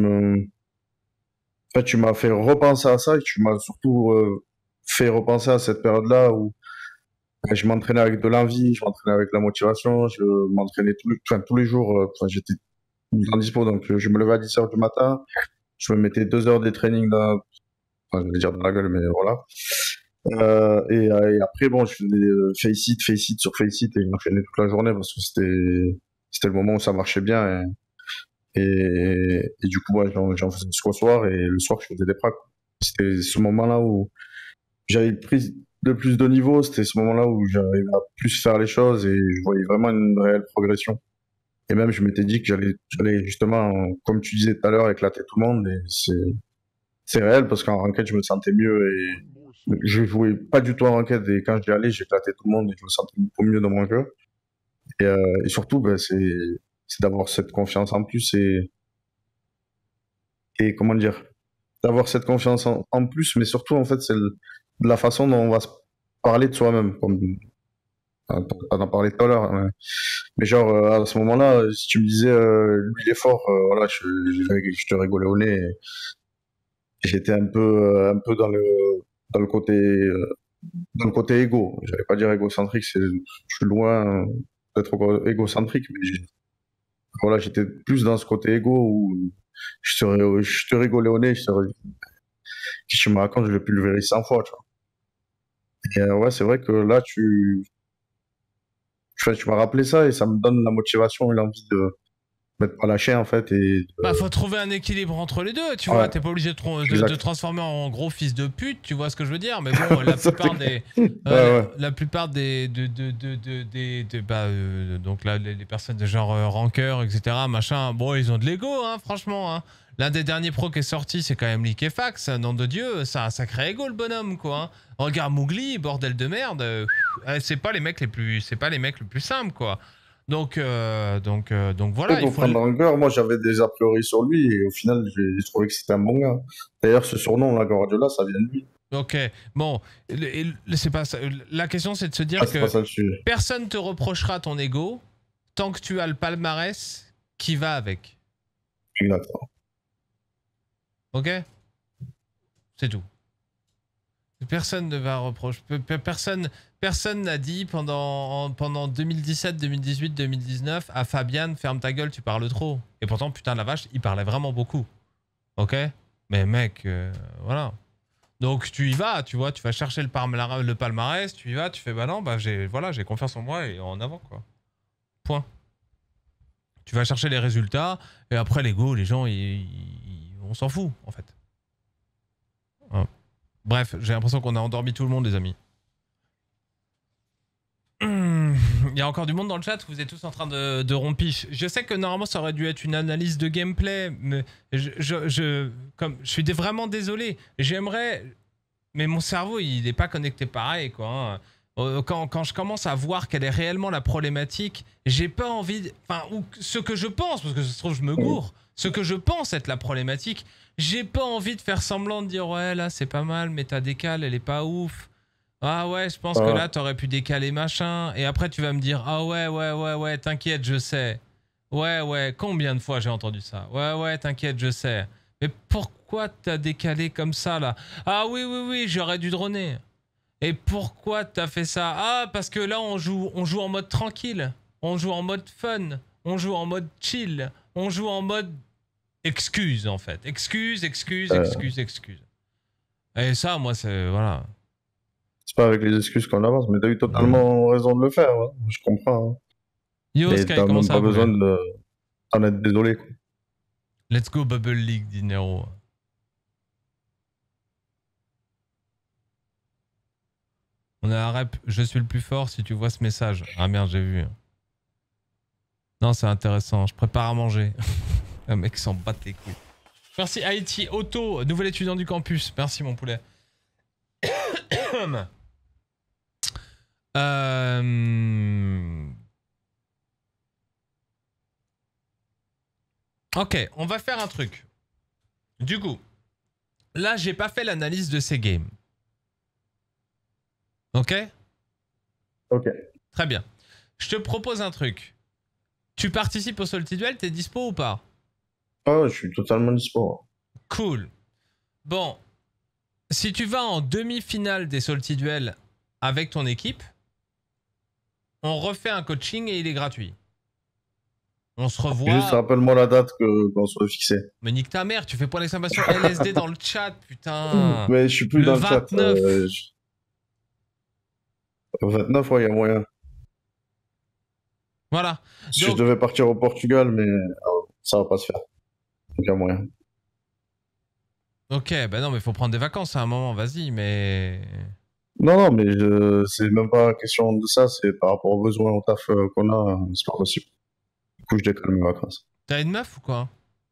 m'as fait repenser à ça, et tu m'as surtout fait repenser à cette période-là où je m'entraînais avec de l'envie, je m'entraînais avec la motivation, je m'entraînais tous les jours, j'étais en dispo, donc je me levais à 10h du matin, je me mettais 2 heures de training je vais dire dans la gueule, mais voilà. Et après, bon, je faisais face it sur face it, et j'enchaînais toute la journée parce que c'était le moment où ça marchait bien, et du coup, ouais, j'en faisais jusqu'au soir, et le soir, je faisais des pracs. C'était ce moment-là où j'avais pris le plus de niveau, c'était ce moment-là où j'arrivais à plus faire les choses, et je voyais vraiment une réelle progression. Et même, je m'étais dit que j'allais justement, comme tu disais tout à l'heure, éclater tout le monde. Et c'est réel, parce qu'en ranked, je me sentais mieux, et je jouais pas du tout en ranked. Et quand j'y allais, j'éclatais tout le monde, et je me sentais beaucoup mieux dans mon jeu. Et surtout, ben, c'est d'avoir cette confiance en plus, et comment dire, d'avoir cette confiance en plus, mais surtout, en fait, c'est de la façon dont on va se parler de soi-même, comme on en parlait tout à l'heure, hein. Mais genre, à ce moment-là, si tu me disais, lui, il est fort, voilà, je te rigolais au nez, et j'étais un peu dans le côté égo. J'allais pas dire égocentrique, je suis loin d'être égocentrique, mais voilà, j'étais plus dans ce côté égo où je te rigolais au nez, que tu me racontes, je l'ai pu le vérifier 100 fois, tu vois. Et ouais, c'est vrai que là, tu m'as rappelé ça, et ça me donne la motivation et l'envie mettre pas lâcher en fait et... Bah faut trouver un équilibre entre les deux, tu vois, t'es pas obligé de transformer en gros fils de pute, tu vois ce que je veux dire, mais bon, la plupart des... La plupart des... donc là, les personnes de genre rancœur, etc., machin, bon, ils ont de l'ego, hein, franchement, hein. L'un des derniers pros qui est sorti, c'est quand même Liquefax, nom de Dieu, ça a un sacré ego le bonhomme, quoi, hein. Regarde Mowgli, bordel de merde, c'est pas les mecs les plus simples, quoi. Donc voilà. Pour prendre Rancœur, moi j'avais des a priori sur lui et au final j'ai trouvé que c'était un bon gars. D'ailleurs ce surnom, la Guardiola, ça vient de lui. Ok, bon, c'est pas ça. La question c'est de se dire que personne te reprochera ton ego tant que tu as le palmarès qui va avec. Exactement. Ok? C'est tout. Personne ne va reprocher. Personne n'a dit pendant 2017, 2018, 2019 à Fabian, ferme ta gueule, tu parles trop. Et pourtant, putain la vache, il parlait vraiment beaucoup. Ok? Mais mec, voilà. Donc tu y vas, tu vois, tu vas chercher le palmarès, tu y vas, tu fais bah non, bah j'ai confiance en moi et en avant, quoi. Point. Tu vas chercher les résultats et après l'ego, les gens, on s'en fout, en fait. Hein. Bref, j'ai l'impression qu'on a endormi tout le monde, les amis. Il y a encore du monde dans le chat, vous êtes tous en train de rompiche. Je sais que normalement ça aurait dû être une analyse de gameplay, mais je suis vraiment désolé. J'aimerais, mais mon cerveau il n'est pas connecté pareil, quoi. Hein. Quand je commence à voir quelle est réellement la problématique, j'ai pas envie, enfin, ou ce que je pense, parce que ça se trouve je me gourre, ce que je pense être la problématique, j'ai pas envie de faire semblant de dire ouais là c'est pas mal, mais ta décale elle est pas ouf. Ah ouais, je pense que là, t'aurais pu décaler machin. Et après, tu vas me dire, ah ouais, t'inquiète, je sais. Ouais, combien de fois j'ai entendu ça? Ouais, t'inquiète, je sais. Mais pourquoi t'as décalé comme ça, là? Ah oui, j'aurais dû droner. Et pourquoi t'as fait ça? Ah, parce que là, on joue en mode tranquille. On joue en mode fun. On joue en mode chill. On joue en mode excuse, en fait. Excuse. Et ça, moi, c'est... Voilà. C'est pas avec les excuses qu'on avance, mais t'as eu totalement raison de le faire, hein. Je comprends. Hein. Yo, Sky, comment ça va? T'as besoin d'en être désolé, quoi. Let's go Bubble League, Dinero. On a un rep, je suis le plus fort si tu vois ce message. Ah merde, j'ai vu. Non, c'est intéressant, je prépare à manger. Un mec s'en bat les couilles. Merci Haïti Otto, nouvel étudiant du campus. Merci mon poulet. Ok, on va faire un truc. Du coup, là, j'ai pas fait l'analyse de ces games. Ok? Ok. Très bien. Je te propose un truc. Tu participes au Salty Duel, t'es dispo ou pas? Ah, je suis totalement dispo. Cool. Bon. Si tu vas en demi-finale des Salty Duel avec ton équipe, on refait un coaching et il est gratuit. On se revoit... Juste rappelle-moi la date qu'on soit fixé. Mais nique ta mère, tu fais point d'exclamation LSD dans le chat, putain. Mais je suis plus dans le 29. Chat. 29, ouais, il y a moyen. Voilà. Si je devais partir au Portugal, mais ça va pas se faire. Donc il y a moyen. Ok, bah non, mais faut prendre des vacances à un moment, vas-y, mais... Non, mais c'est même pas question de ça, c'est par rapport aux besoins au taf qu'on a, c'est pas possible. Du coup, je décale mes vacances. T'as une meuf ou quoi?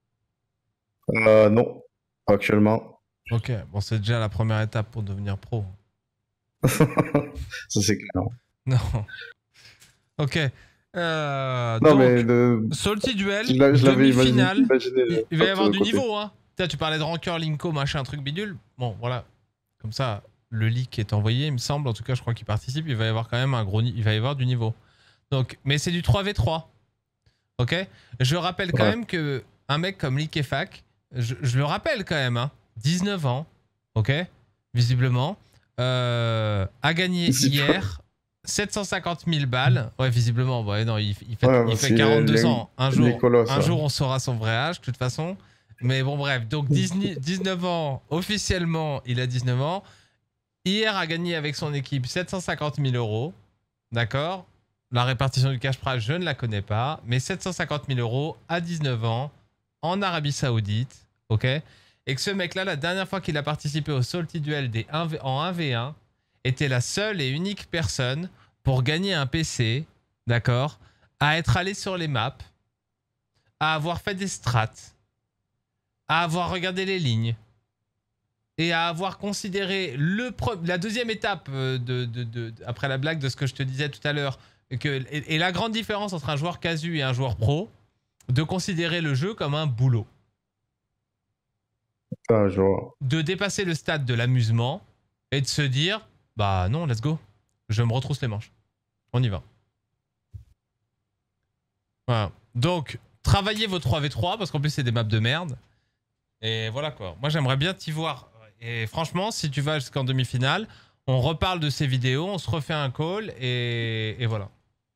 Non, pas actuellement. Ok, bon, c'est déjà la première étape pour devenir pro. Ça, c'est clair. Non. Ok. Non, donc, mais Salty Duel, je l'avais demi-finale, imaginé, il va y avoir du niveau, hein. Tu parlais de Rancœur, Linko, machin, truc bidule. Bon, voilà. Comme ça, le leak est envoyé, il me semble. En tout cas, je crois qu'il participe. Il va y avoir quand même il va y avoir du niveau. Donc, mais c'est du 3v3. Ok? Je rappelle quand même que un mec comme Liquefac, je le rappelle quand même, hein, 19 ans, ok? Visiblement, a gagné hier 750 000 balles. Ouais, visiblement, ouais, non, il fait 42 ans. Un jour, on saura son vrai âge, de toute façon. Mais bon, bref, donc 19 ans, officiellement, il a 19 ans. Hier, a gagné avec son équipe 750 000 €. D'accord? la répartition du cash prize, je ne la connais pas, mais 750 000 € à 19 ans en Arabie Saoudite, ok? Et que ce mec-là, la dernière fois qu'il a participé au Salty Duel en 1v1, était la seule et unique personne pour gagner un PC, d'accord, à être allé sur les maps, à avoir fait des strats, à avoir regardé les lignes et à avoir considéré la deuxième étape après la blague de ce que je te disais tout à l'heure, et la grande différence entre un joueur casu et un joueur pro, de considérer le jeu comme un boulot. Ah, je vois. De dépasser le stade de l'amusement et de se dire, bah non, let's go, je me retrousse les manches. On y va. Voilà. Donc, travaillez vos 3v3, parce qu'en plus c'est des maps de merde. Et voilà quoi. Moi j'aimerais bien t'y voir. Et franchement, si tu vas jusqu'en demi-finale, on reparle de ces vidéos, on se refait un call et voilà.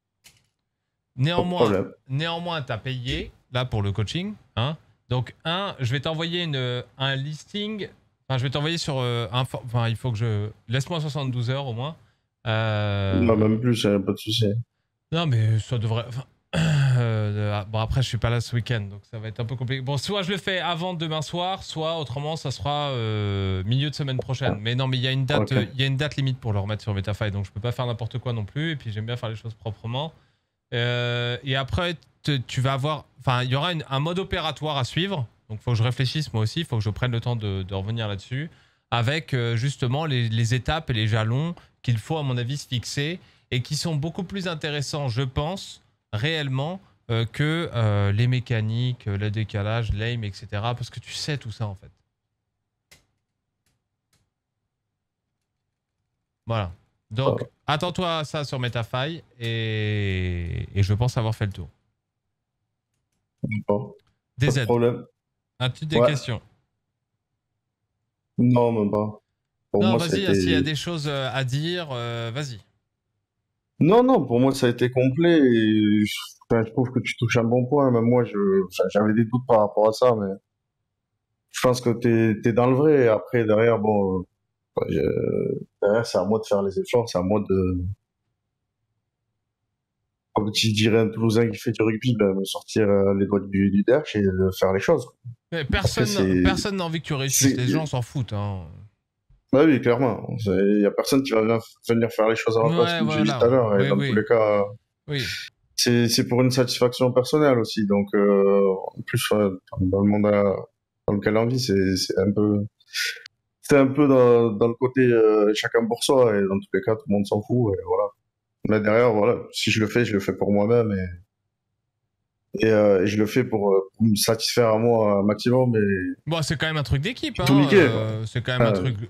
Néanmoins, t'as payé là pour le coaching. Hein. Donc, je vais t'envoyer un listing. Enfin, je vais t'envoyer sur enfin, il faut que je... Laisse-moi 72 heures au moins. Non, même plus, pas de souci. Non, mais ça devrait... Enfin, bon, après, je suis pas là ce week-end, donc ça va être un peu compliqué. Bon, soit je le fais avant demain soir, soit autrement, ça sera milieu de semaine prochaine. Mais non, mais il y a une date, il y a une date limite pour le remettre sur Metafy, donc je peux pas faire n'importe quoi non plus. Et puis j'aime bien faire les choses proprement. Et après, tu vas avoir, enfin, il y aura un mode opératoire à suivre. Donc, il faut que je réfléchisse moi aussi. Il faut que je prenne le temps de revenir là-dessus, avec justement les étapes et les jalons qu'il faut, à mon avis, se fixer et qui sont beaucoup plus intéressants, je pense, réellement, que les mécaniques, le décalage, l'aim, etc. Parce que tu sais tout ça, en fait. Voilà. Donc, attends-toi à ça sur Metafy et je pense avoir fait le tour. Bon. DZ. Pas de problème. As-tu des questions? Non, même pas. Pour non, moi, vas-y, s'il y a des choses à dire, vas-y. Non, non, pour moi, ça a été complet. Et je trouve que tu touches un bon point. Même moi, j'avais des doutes par rapport à ça, mais je pense que t'es dans le vrai. Et après, derrière, bon, derrière, c'est à moi de faire les efforts. C'est à moi de, comme tu dirais un Toulousain qui fait du rugby, ben, me sortir les doigts du derche et de faire les choses. Mais personne n'a envie que tu réussisses. Les gens s'en foutent. Hein. Bah oui, clairement. Il y a personne qui va venir faire les choses à la place, comme tu dis tout à l'heure. Et dans tous les cas, c'est pour une satisfaction personnelle aussi. Donc, en plus, dans le monde dans lequel on vit, c'est un peu dans le côté chacun pour soi. Et dans tous les cas, tout le monde s'en fout. Et voilà. Mais derrière, voilà, si je le fais pour moi-même. Et je le fais pour me satisfaire à moi un maximum. Et... Bon, c'est quand même un truc d'équipe. Tout niquer. C'est quand même un truc...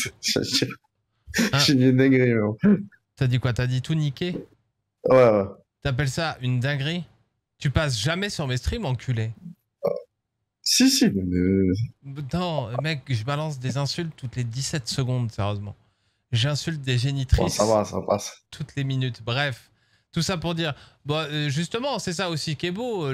J'ai dit une dinguerie. T'as dit quoi? T'as dit tout niquer? Ouais. T'appelles ça une dinguerie? Tu passes jamais sur mes streams, enculé. Si. Non, mec, je balance des insultes toutes les 17 secondes, sérieusement. J'insulte des génitrices. Bon, ça va, ça passe. Toutes les minutes. Bref. Tout ça pour dire, bon, justement, c'est ça aussi qui est beau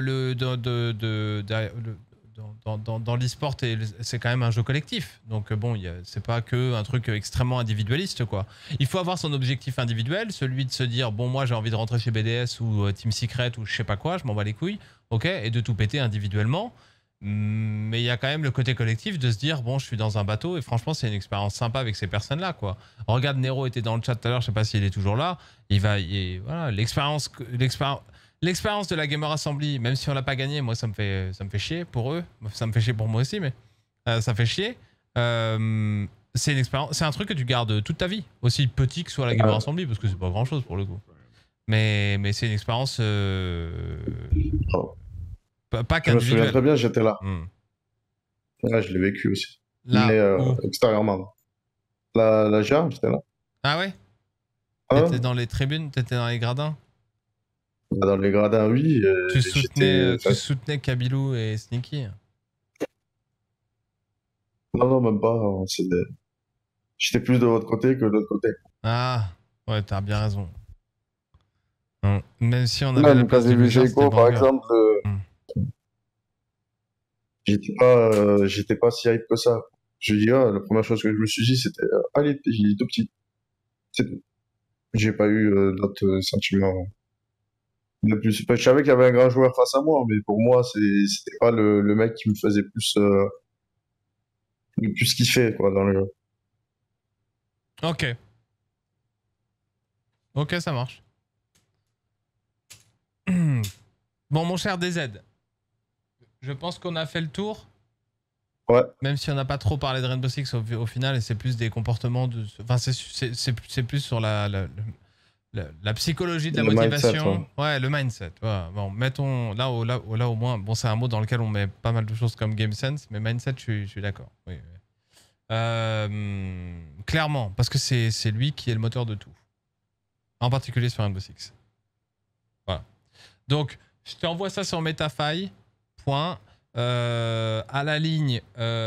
dans l'e-sport, c'est quand même un jeu collectif. Donc bon, c'est pas que un truc extrêmement individualiste, quoi. Il faut avoir son objectif individuel, celui de se dire, bon, moi j'ai envie de rentrer chez BDS ou Team Secret ou je sais pas quoi, je m'en bats les couilles, ok, et de tout péter individuellement. Mais il y a quand même le côté collectif de se dire, bon, je suis dans un bateau et franchement, c'est une expérience sympa avec ces personnes-là, quoi. Regarde, Nero était dans le chat tout à l'heure, je sais pas s'il est toujours là. Voilà, l'expérience de la Gamer Assembly, même si on l'a pas gagné, moi ça me fait chier pour eux, ça me fait chier pour moi aussi, mais ça fait chier. C'est une expérience, c'est un truc que tu gardes toute ta vie, aussi petit que soit la Gamer Assembly, parce que c'est pas grand-chose pour le coup. Mais c'est une expérience. Pas je me souviens très bien, j'étais là. Ouais, je l'ai vécu aussi. Là, mais extérieurement. La GA, j'étais là. Ah ouais? T'étais dans les tribunes? T'étais dans les gradins? Dans les gradins, oui. Tu soutenais Kabilou et Sneaky? Non, même pas. J'étais plus de votre côté que de l'autre côté. Ah, ouais, t'as bien raison. Même si on avait la place du Géco, par exemple... J'étais pas si hype que ça. Je dis, la première chose que je me suis dit, c'était, allez, il est tout petit. C'est tout. J'ai pas eu d'autres sentiments. De plus, je savais qu'il y avait un grand joueur face à moi, mais pour moi, c'était pas le mec qui me faisait le plus kiffer, quoi, dans le jeu. Ok. Ok, ça marche. Bon, mon cher DZ, je pense qu'on a fait le tour. Ouais. Même si on n'a pas trop parlé de Rainbow Six au final, et c'est plus des comportements de... Enfin, c'est plus sur la psychologie de la motivation. Mindset, ouais, le mindset. Ouais. Bon, mettons... Là, au moins... Bon, c'est un mot dans lequel on met pas mal de choses comme game sense, mais mindset, je suis d'accord. Oui. Clairement, parce que c'est lui qui est le moteur de tout. En particulier sur Rainbow Six. Voilà. Donc, je t'envoie ça sur Metafy. Point. À la ligne,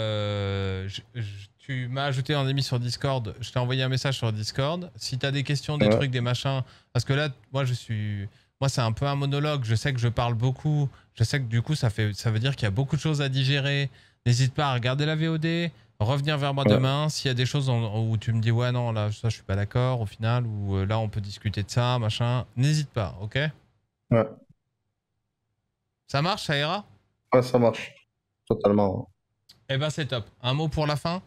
tu m'as ajouté en ami sur Discord. Je t'ai envoyé un message sur Discord. Si t'as des questions, des trucs, des machins... Parce que là, moi, c'est un peu un monologue. Je sais que je parle beaucoup. Je sais que du coup, ça veut dire qu'il y a beaucoup de choses à digérer. N'hésite pas à regarder la VOD. Revenir vers moi demain. S'il y a des choses où tu me dis, ouais, non, là, ça, je suis pas d'accord au final. Ou là, on peut discuter de ça, machin. N'hésite pas, ok? Ouais. Ça marche, ça ira? Ouais, ça marche. Totalement. Eh ben, c'est top. Un mot pour la fin?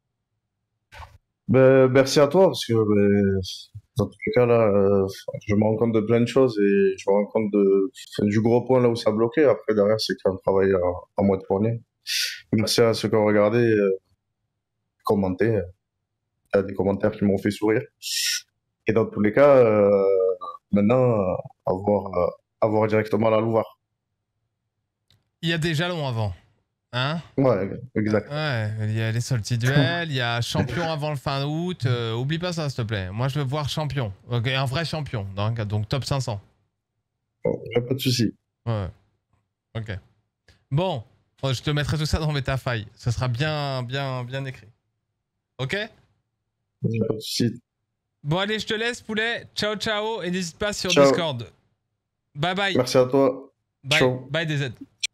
Ben, merci à toi, parce que dans tous les cas, là, je me rends compte de plein de choses et je me rends compte du gros point là où ça a bloqué. Après, derrière, c'est qu'un travail à moi de fournir. Merci à ceux qui ont regardé, commenté. Il y a des commentaires qui m'ont fait sourire. Et dans tous les cas, maintenant, avoir directement la Louvar. Il y a des jalons avant. Hein? Ouais, exact. Ouais, il y a les sorties duels, il y a champion avant le fin août. Oublie pas ça, s'il te plaît. Moi, je veux voir champion. Okay, un vrai champion. Donc top 500. Bon, pas de soucis. Ouais. Ok. Bon, je te mettrai tout ça dans Metafy. Ça sera bien écrit. Ok? Pas de soucis. Bon, allez, je te laisse, poulet. Ciao, ciao. Et n'hésite pas sur Ciao. Discord. Bye bye. Merci à toi. Bye. Ciao. Bye, DZ.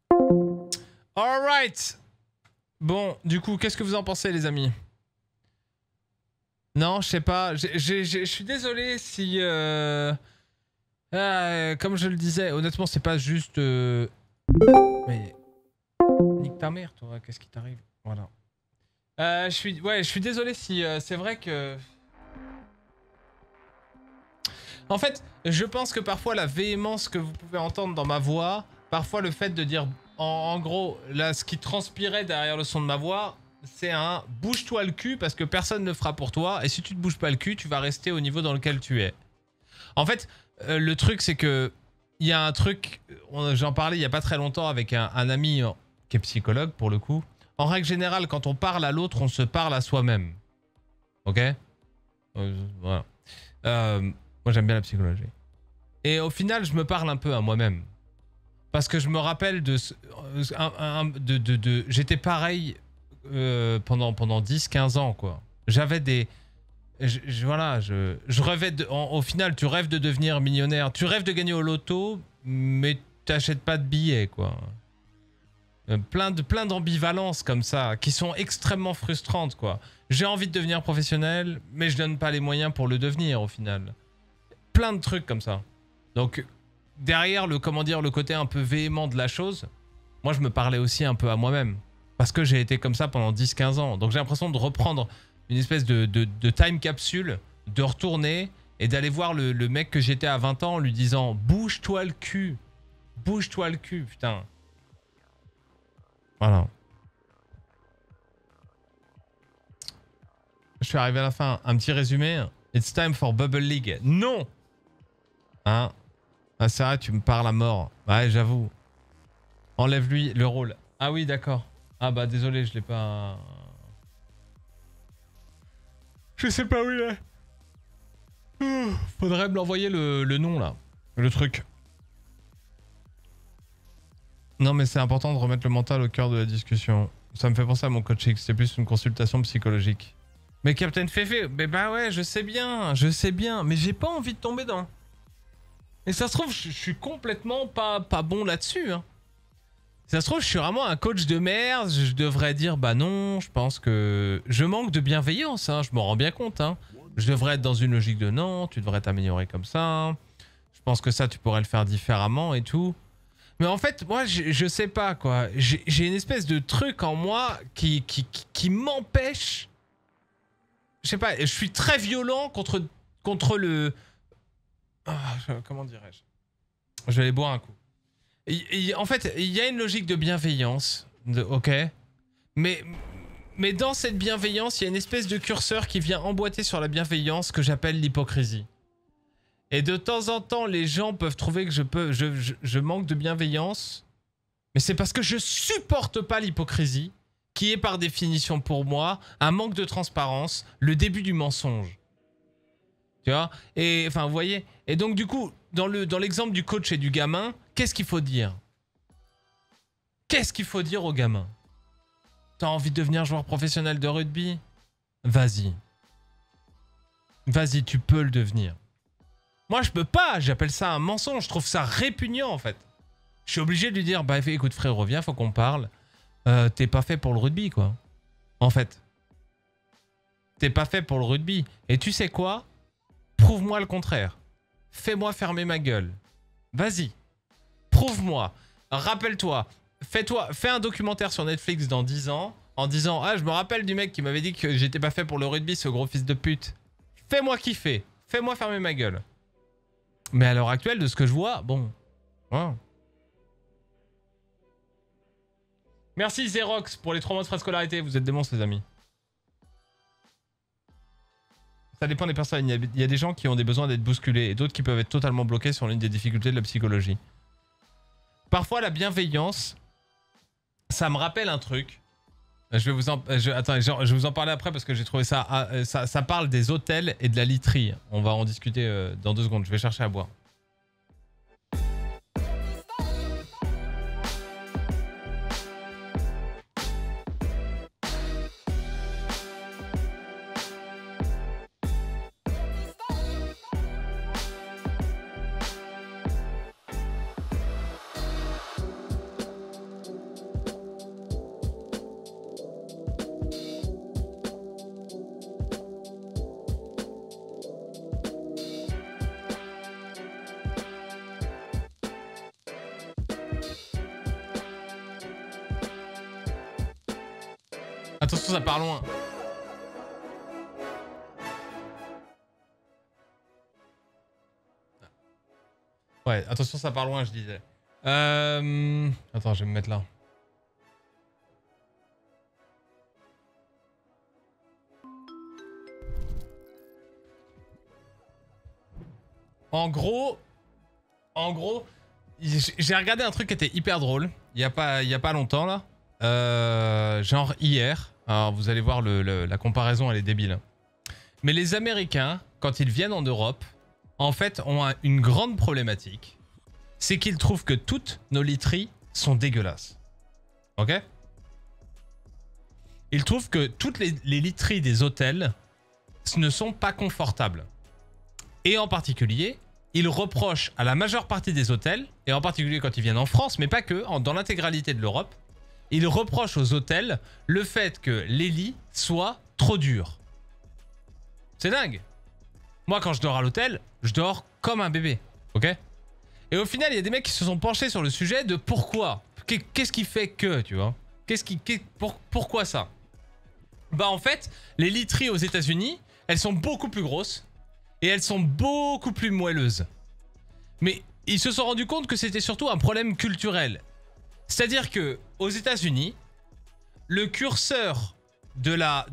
Alright. Bon, du coup, qu'est-ce que vous en pensez, les amis? Non, je sais pas. Je suis désolé si... comme je le disais, honnêtement, c'est pas juste... Mais... Nique ta mère, toi. Qu'est-ce qui t'arrive? Voilà. Je suis désolé si... c'est vrai que... En fait, je pense que parfois la véhémence que vous pouvez entendre dans ma voix, parfois le fait de dire... En gros, là, ce qui transpirait derrière le son de ma voix, c'est un « bouge-toi le cul » parce que personne ne fera pour toi. Et si tu te bouges pas le cul, tu vas rester au niveau dans lequel tu es. En fait, le truc, c'est que il y a un truc... J'en parlais il y a pas très longtemps avec un ami qui est psychologue, pour le coup. En règle générale, quand on parle à l'autre, on se parle à soi-même. Ok? Voilà. Moi, j'aime bien la psychologie. Et au final, je me parle un peu à moi-même. Parce que je me rappelle j'étais pareil pendant 10-15 ans, quoi. J'avais des... Voilà, je rêvais de... Au final, tu rêves de devenir millionnaire. Tu rêves de gagner au loto, mais t'achètes pas de billets, quoi. Plein d'ambivalences comme ça, qui sont extrêmement frustrantes, quoi. J'ai envie de devenir professionnel, mais je donne pas les moyens pour le devenir, au final. Plein de trucs comme ça. Donc... Derrière le côté un peu véhément de la chose, moi je me parlais aussi un peu à moi-même. Parce que j'ai été comme ça pendant 10-15 ans. Donc j'ai l'impression de reprendre une espèce de time capsule, de retourner et d'aller voir le mec que j'étais à 20 ans en lui disant « Bouge-toi le cul ! Bouge-toi le cul, putain !» Voilà. Je suis arrivé à la fin. Un petit résumé. It's time for Bubble League. Non! Hein? Ah c'est vrai, tu me parles à mort. Ouais, j'avoue. Enlève-lui le rôle. Ah oui, d'accord. Ah bah désolé, je l'ai pas... Je sais pas où il est. Faudrait me l'envoyer le nom là. Le truc. Non mais c'est important de remettre le mental au cœur de la discussion. Ça me fait penser à mon coaching, c'est plus une consultation psychologique. Mais Captain Fefe, mais bah ouais, je sais bien, mais j'ai pas envie de tomber dans... Et ça se trouve, je suis complètement pas bon là-dessus. Hein. Ça se trouve, je suis vraiment un coach de merde. Je devrais dire, bah non, je pense que... Je manque de bienveillance, hein, je m'en rends bien compte. Hein. Je devrais être dans une logique de non, tu devrais t'améliorer comme ça. Je pense que ça, tu pourrais le faire différemment et tout. Mais en fait, moi, je sais pas, quoi. J'ai une espèce de truc en moi qui m'empêche... Je sais pas, je suis très violent contre le... comment dirais-je? Je vais aller boire un coup. En fait, il y a une logique de bienveillance, ok? Mais dans cette bienveillance, il y a une espèce de curseur qui vient emboîter sur la bienveillance que j'appelle l'hypocrisie. Et de temps en temps, les gens peuvent trouver que je manque de bienveillance. Mais c'est parce que je supporte pas l'hypocrisie, qui est par définition pour moi un manque de transparence, le début du mensonge. Tu vois? Et enfin, vous voyez? Et donc du coup, dans l'exemple du coach et du gamin, qu'est-ce qu'il faut dire? Qu'est-ce qu'il faut dire au gamin? T'as envie de devenir joueur professionnel de rugby? Vas-y. Vas-y, tu peux le devenir. Moi, je peux pas. J'appelle ça un mensonge. Je trouve ça répugnant, en fait. Je suis obligé de lui dire, bah écoute frère, reviens, faut qu'on parle. T'es pas fait pour le rugby, quoi. En fait. T'es pas fait pour le rugby. Et tu sais quoi? Prouve-moi le contraire. Fais-moi fermer ma gueule. Vas-y. Prouve-moi. Rappelle-toi. Fais un documentaire sur Netflix dans 10 ans en disant, ah, je me rappelle du mec qui m'avait dit que j'étais pas fait pour le rugby, ce gros fils de pute. Fais-moi kiffer. Fais-moi fermer ma gueule. Mais à l'heure actuelle, de ce que je vois, bon. Ouais. Merci Xerox pour les 3 mois de frais de scolarité. Vous êtes des monstres, les amis. Ça dépend des personnes. Il y a des gens qui ont des besoins d'être bousculés et d'autres qui peuvent être totalement bloqués sur l'une des difficultés de la psychologie. Parfois, la bienveillance, ça me rappelle un truc. Je vais vous en... Attends, je vais vous en parler après parce que j'ai trouvé ça... ça parle des hôtels et de la literie. On va en discuter dans 2 secondes. Je vais chercher à boire. Attention, ça part loin. Ouais, attention, ça part loin, je disais. Attends, je vais me mettre là. En gros, j'ai regardé un truc qui était hyper drôle. Il y a pas longtemps là. Genre hier. Alors vous allez voir la comparaison, elle est débile. Mais les Américains, quand ils viennent en Europe, en fait ont une grande problématique. C'est qu'ils trouvent que toutes nos literies sont dégueulasses. Ok? Ils trouvent que toutes les literies des hôtels ne sont pas confortables. Et en particulier, ils reprochent à la majeure partie des hôtels, et en particulier quand ils viennent en France, mais pas que, dans l'intégralité de l'Europe, ils reprochent aux hôtels le fait que les lits soient trop durs. C'est dingue. Moi, quand je dors à l'hôtel, je dors comme un bébé. Ok? Et au final, il y a des mecs qui se sont penchés sur le sujet de pourquoi. Qu'est-ce qui fait que, tu vois? Pourquoi ça? Bah en fait, les literies aux États-Unis, elles sont beaucoup plus grosses et elles sont beaucoup plus moelleuses. Mais ils se sont rendus compte que c'était surtout un problème culturel. C'est-à-dire que aux États-Unis, le curseur de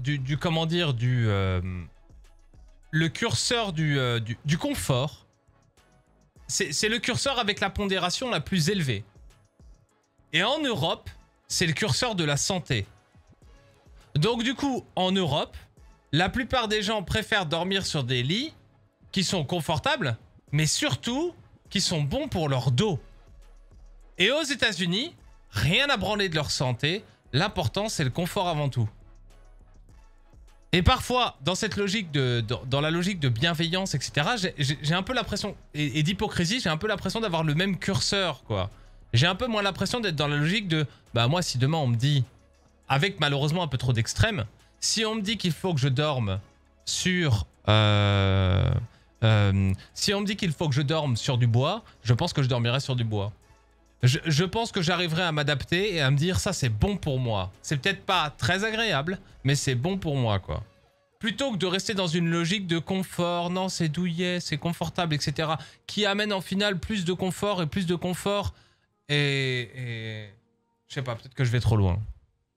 le curseur du confort, c'est le curseur avec la pondération la plus élevée. Et en Europe, c'est le curseur de la santé. Donc du coup, en Europe, la plupart des gens préfèrent dormir sur des lits qui sont confortables, mais surtout qui sont bons pour leur dos. Et aux États-Unis, rien à branler de leur santé, l'important c'est le confort avant tout. Et parfois, dans cette logique dans la logique de bienveillance, etc., j'ai un peu l'impression, et d'hypocrisie, j'ai un peu l'impression d'avoir le même curseur, quoi. J'ai un peu moins l'impression d'être dans la logique de, bah moi si demain on me dit, avec malheureusement un peu trop d'extrême, si on me dit qu'il faut que je dorme sur Si on me dit qu'il faut que je dorme sur du bois, je pense que je dormirai sur du bois. Je pense que j'arriverai à m'adapter et à me dire ça c'est bon pour moi. C'est peut-être pas très agréable, mais c'est bon pour moi quoi. Plutôt que de rester dans une logique de confort, non c'est douillet, c'est confortable, etc. Qui amène en final plus de confort et plus de confort et... Je sais pas, peut-être que je vais trop loin.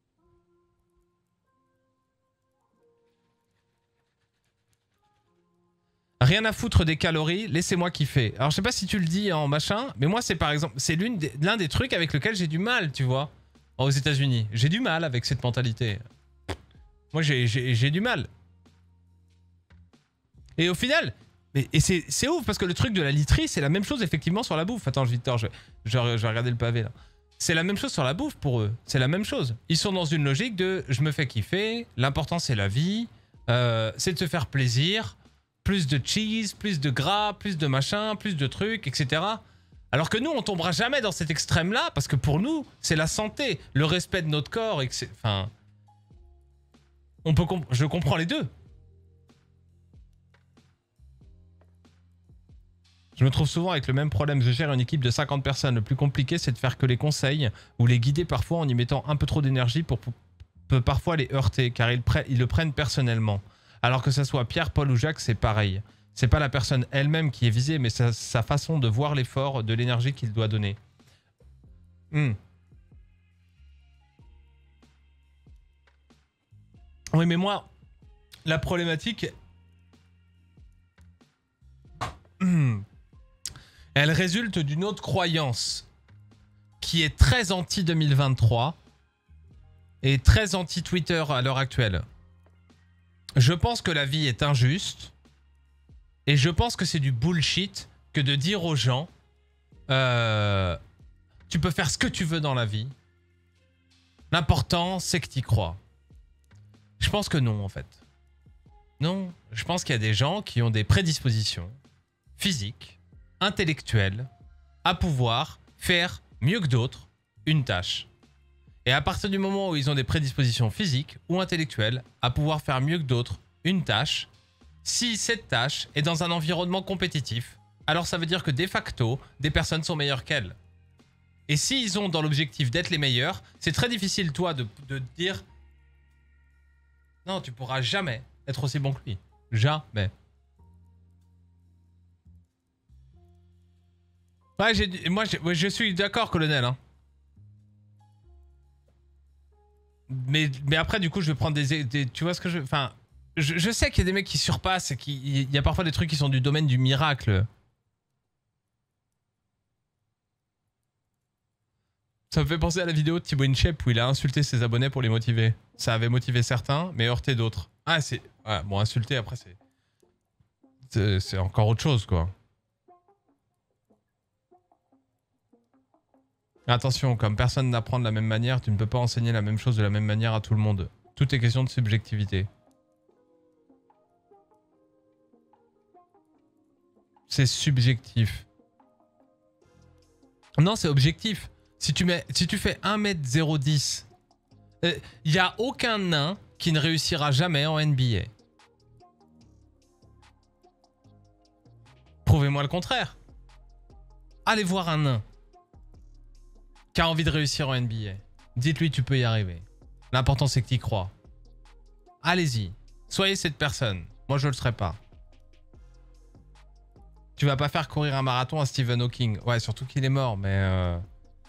Rien à foutre des calories, laissez-moi kiffer. Alors je sais pas si tu le dis en machin, mais moi c'est par exemple, c'est l'un des trucs avec lequel j'ai du mal, tu vois. Aux États-Unis, j'ai du mal avec cette mentalité. Moi j'ai du mal. Et au final, c'est ouf parce que le truc de la literie, c'est la même chose effectivement sur la bouffe. Attends, Victor, je vais regarder le pavé là. C'est la même chose sur la bouffe pour eux. C'est la même chose. Ils sont dans une logique de je me fais kiffer, l'important c'est la vie, c'est de se faire plaisir. Plus de cheese, plus de gras, plus de machin, plus de trucs, etc. Alors que nous, on tombera jamais dans cet extrême-là, parce que pour nous, c'est la santé, le respect de notre corps, etc. Enfin, je comprends les deux. Je me trouve souvent avec le même problème. Je gère une équipe de 50 personnes. Le plus compliqué, c'est de faire que les conseils ou les guider parfois en y mettant un peu trop d'énergie peut parfois les heurter, car ils le prennent personnellement. Alors que ce soit Pierre, Paul ou Jacques, c'est pareil. C'est pas la personne elle-même qui est visée, mais sa façon de voir l'effort, de l'énergie qu'il doit donner. Oui, mais moi, la problématique... Elle résulte d'une autre croyance qui est très anti-2023 et très anti-Twitter à l'heure actuelle. Je pense que la vie est injuste et je pense que c'est du bullshit que de dire aux gens tu peux faire ce que tu veux dans la vie. L'important, c'est que tu y crois. Je pense que non, en fait. Non, je pense qu'il y a des gens qui ont des prédispositions physiques, intellectuelles, à pouvoir faire mieux que d'autres une tâche. Et à partir du moment où ils ont des prédispositions physiques ou intellectuelles à pouvoir faire mieux que d'autres une tâche, si cette tâche est dans un environnement compétitif, alors ça veut dire que de facto, des personnes sont meilleures qu'elles. Et s'ils ont dans l'objectif d'être les meilleurs, c'est très difficile, toi, de dire « Non, tu pourras jamais être aussi bon que lui. Jamais. » Ouais, moi, je suis d'accord, colonel. Hein. Mais après, du coup, je vais prendre des tu vois ce que je... Enfin, je sais qu'il y a des mecs qui surpassent et il y a parfois des trucs qui sont du domaine du miracle. Ça me fait penser à la vidéo de Thibaut InShape où il a insulté ses abonnés pour les motiver. Ça avait motivé certains, mais heurté d'autres. Ah, c'est... Ouais, bon, insulter, après, c'est encore autre chose, quoi. Attention, comme personne n'apprend de la même manière, tu ne peux pas enseigner la même chose de la même manière à tout le monde. Tout est question de subjectivité. C'est subjectif. Non, c'est objectif. Si tu fais 1m010, il n'y a aucun nain qui ne réussira jamais en NBA. Prouvez-moi le contraire. Allez voir un nain qui a envie de réussir en NBA. Dites-lui tu peux y arriver. L'important c'est que tu y crois. Allez-y. Soyez cette personne. Moi je le serai pas. Tu vas pas faire courir un marathon à Stephen Hawking. Ouais, surtout qu'il est mort, mais...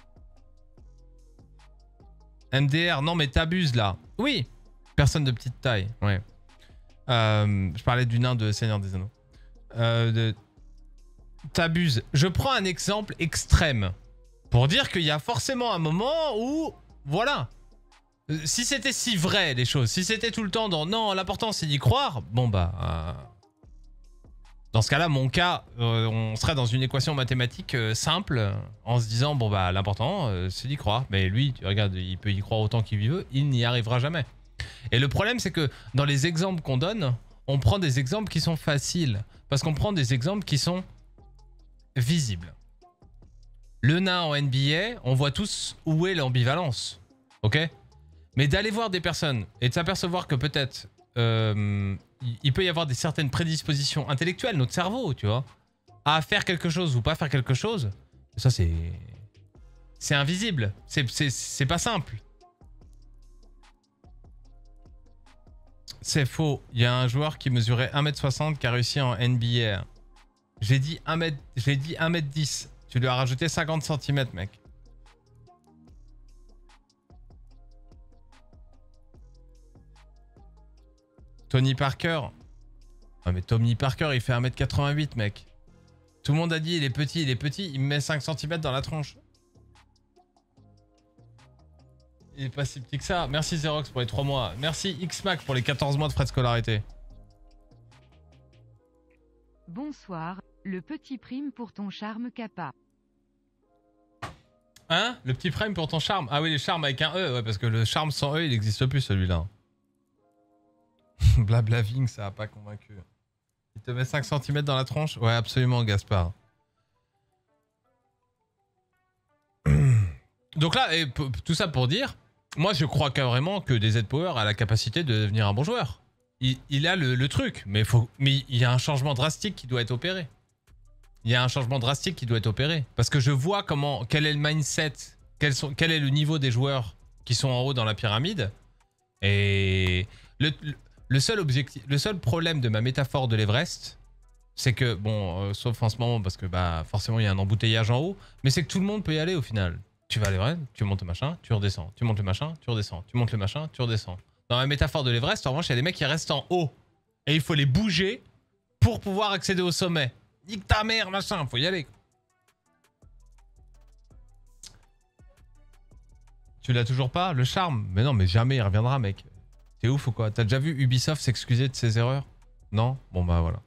MDR, non mais t'abuses là. Oui. Personne de petite taille, ouais. Je parlais du nain de Seigneur des Anneaux. T'abuses. Je prends un exemple extrême. Pour dire qu'il y a forcément un moment où... Voilà. Si c'était si vrai, les choses. Si c'était tout le temps dans... Non, l'important, c'est d'y croire. Bon, bah... Dans ce cas-là, mon cas, on serait dans une équation mathématique simple, en se disant, bon, bah, l'important, c'est d'y croire. Mais lui, regarde, il peut y croire autant qu'il veut, il n'y arrivera jamais. Et le problème, c'est que dans les exemples qu'on donne, on prend des exemples qui sont faciles. Parce qu'on prend des exemples qui sont visibles. Le nain en NBA, on voit tous où est l'ambivalence. Ok? Mais d'aller voir des personnes et de s'apercevoir que peut-être il peut y avoir des certaines prédispositions intellectuelles, notre cerveau, tu vois, à faire quelque chose ou pas faire quelque chose. Ça, c'est invisible. C'est pas simple. C'est faux. Il y a un joueur qui mesurait 1m60 qui a réussi en NBA. J'ai dit 1m10. Tu lui as rajouté 50 cm, mec. Tony Parker. Ah mais Tony Parker, il fait 1m88, mec. Tout le monde a dit il est petit, il me met 5 cm dans la tronche. Il est pas si petit que ça. Merci Xerox pour les 3 mois. Merci Xmac pour les 14 mois de frais de scolarité. Bonsoir, le petit prime pour ton charme Kappa. Hein? Le petit prime pour ton charme? Ah oui, les charmes avec un E, ouais, parce que le charme sans E, il n'existe plus celui-là. Blablaving, ça a pas convaincu. Il te met 5 cm dans la tronche? Ouais, absolument, Gaspard. Donc là, et tout ça pour dire, moi je crois carrément que DZ Power a la capacité de devenir un bon joueur. Il a le truc, mais il y a un changement drastique qui doit être opéré. Il y a un changement drastique qui doit être opéré. Parce que je vois quel est le mindset, quel est le niveau des joueurs qui sont en haut dans la pyramide. Et le seul problème de ma métaphore de l'Everest, c'est que, bon, sauf en ce moment, parce que bah forcément il y a un embouteillage en haut, mais c'est que tout le monde peut y aller au final. Tu vas à l'Everest, tu montes le machin, tu redescends. Tu montes le machin, tu redescends. Tu montes le machin, tu redescends. Dans la métaphore de l'Everest, en revanche, il y a des mecs qui restent en haut. Et il faut les bouger pour pouvoir accéder au sommet. Nique ta mère, machin, faut y aller. Tu l'as toujours pas, le charme? Mais non, mais jamais il reviendra, mec. T'es ouf ou quoi? T'as déjà vu Ubisoft s'excuser de ses erreurs? Non? Bon bah voilà.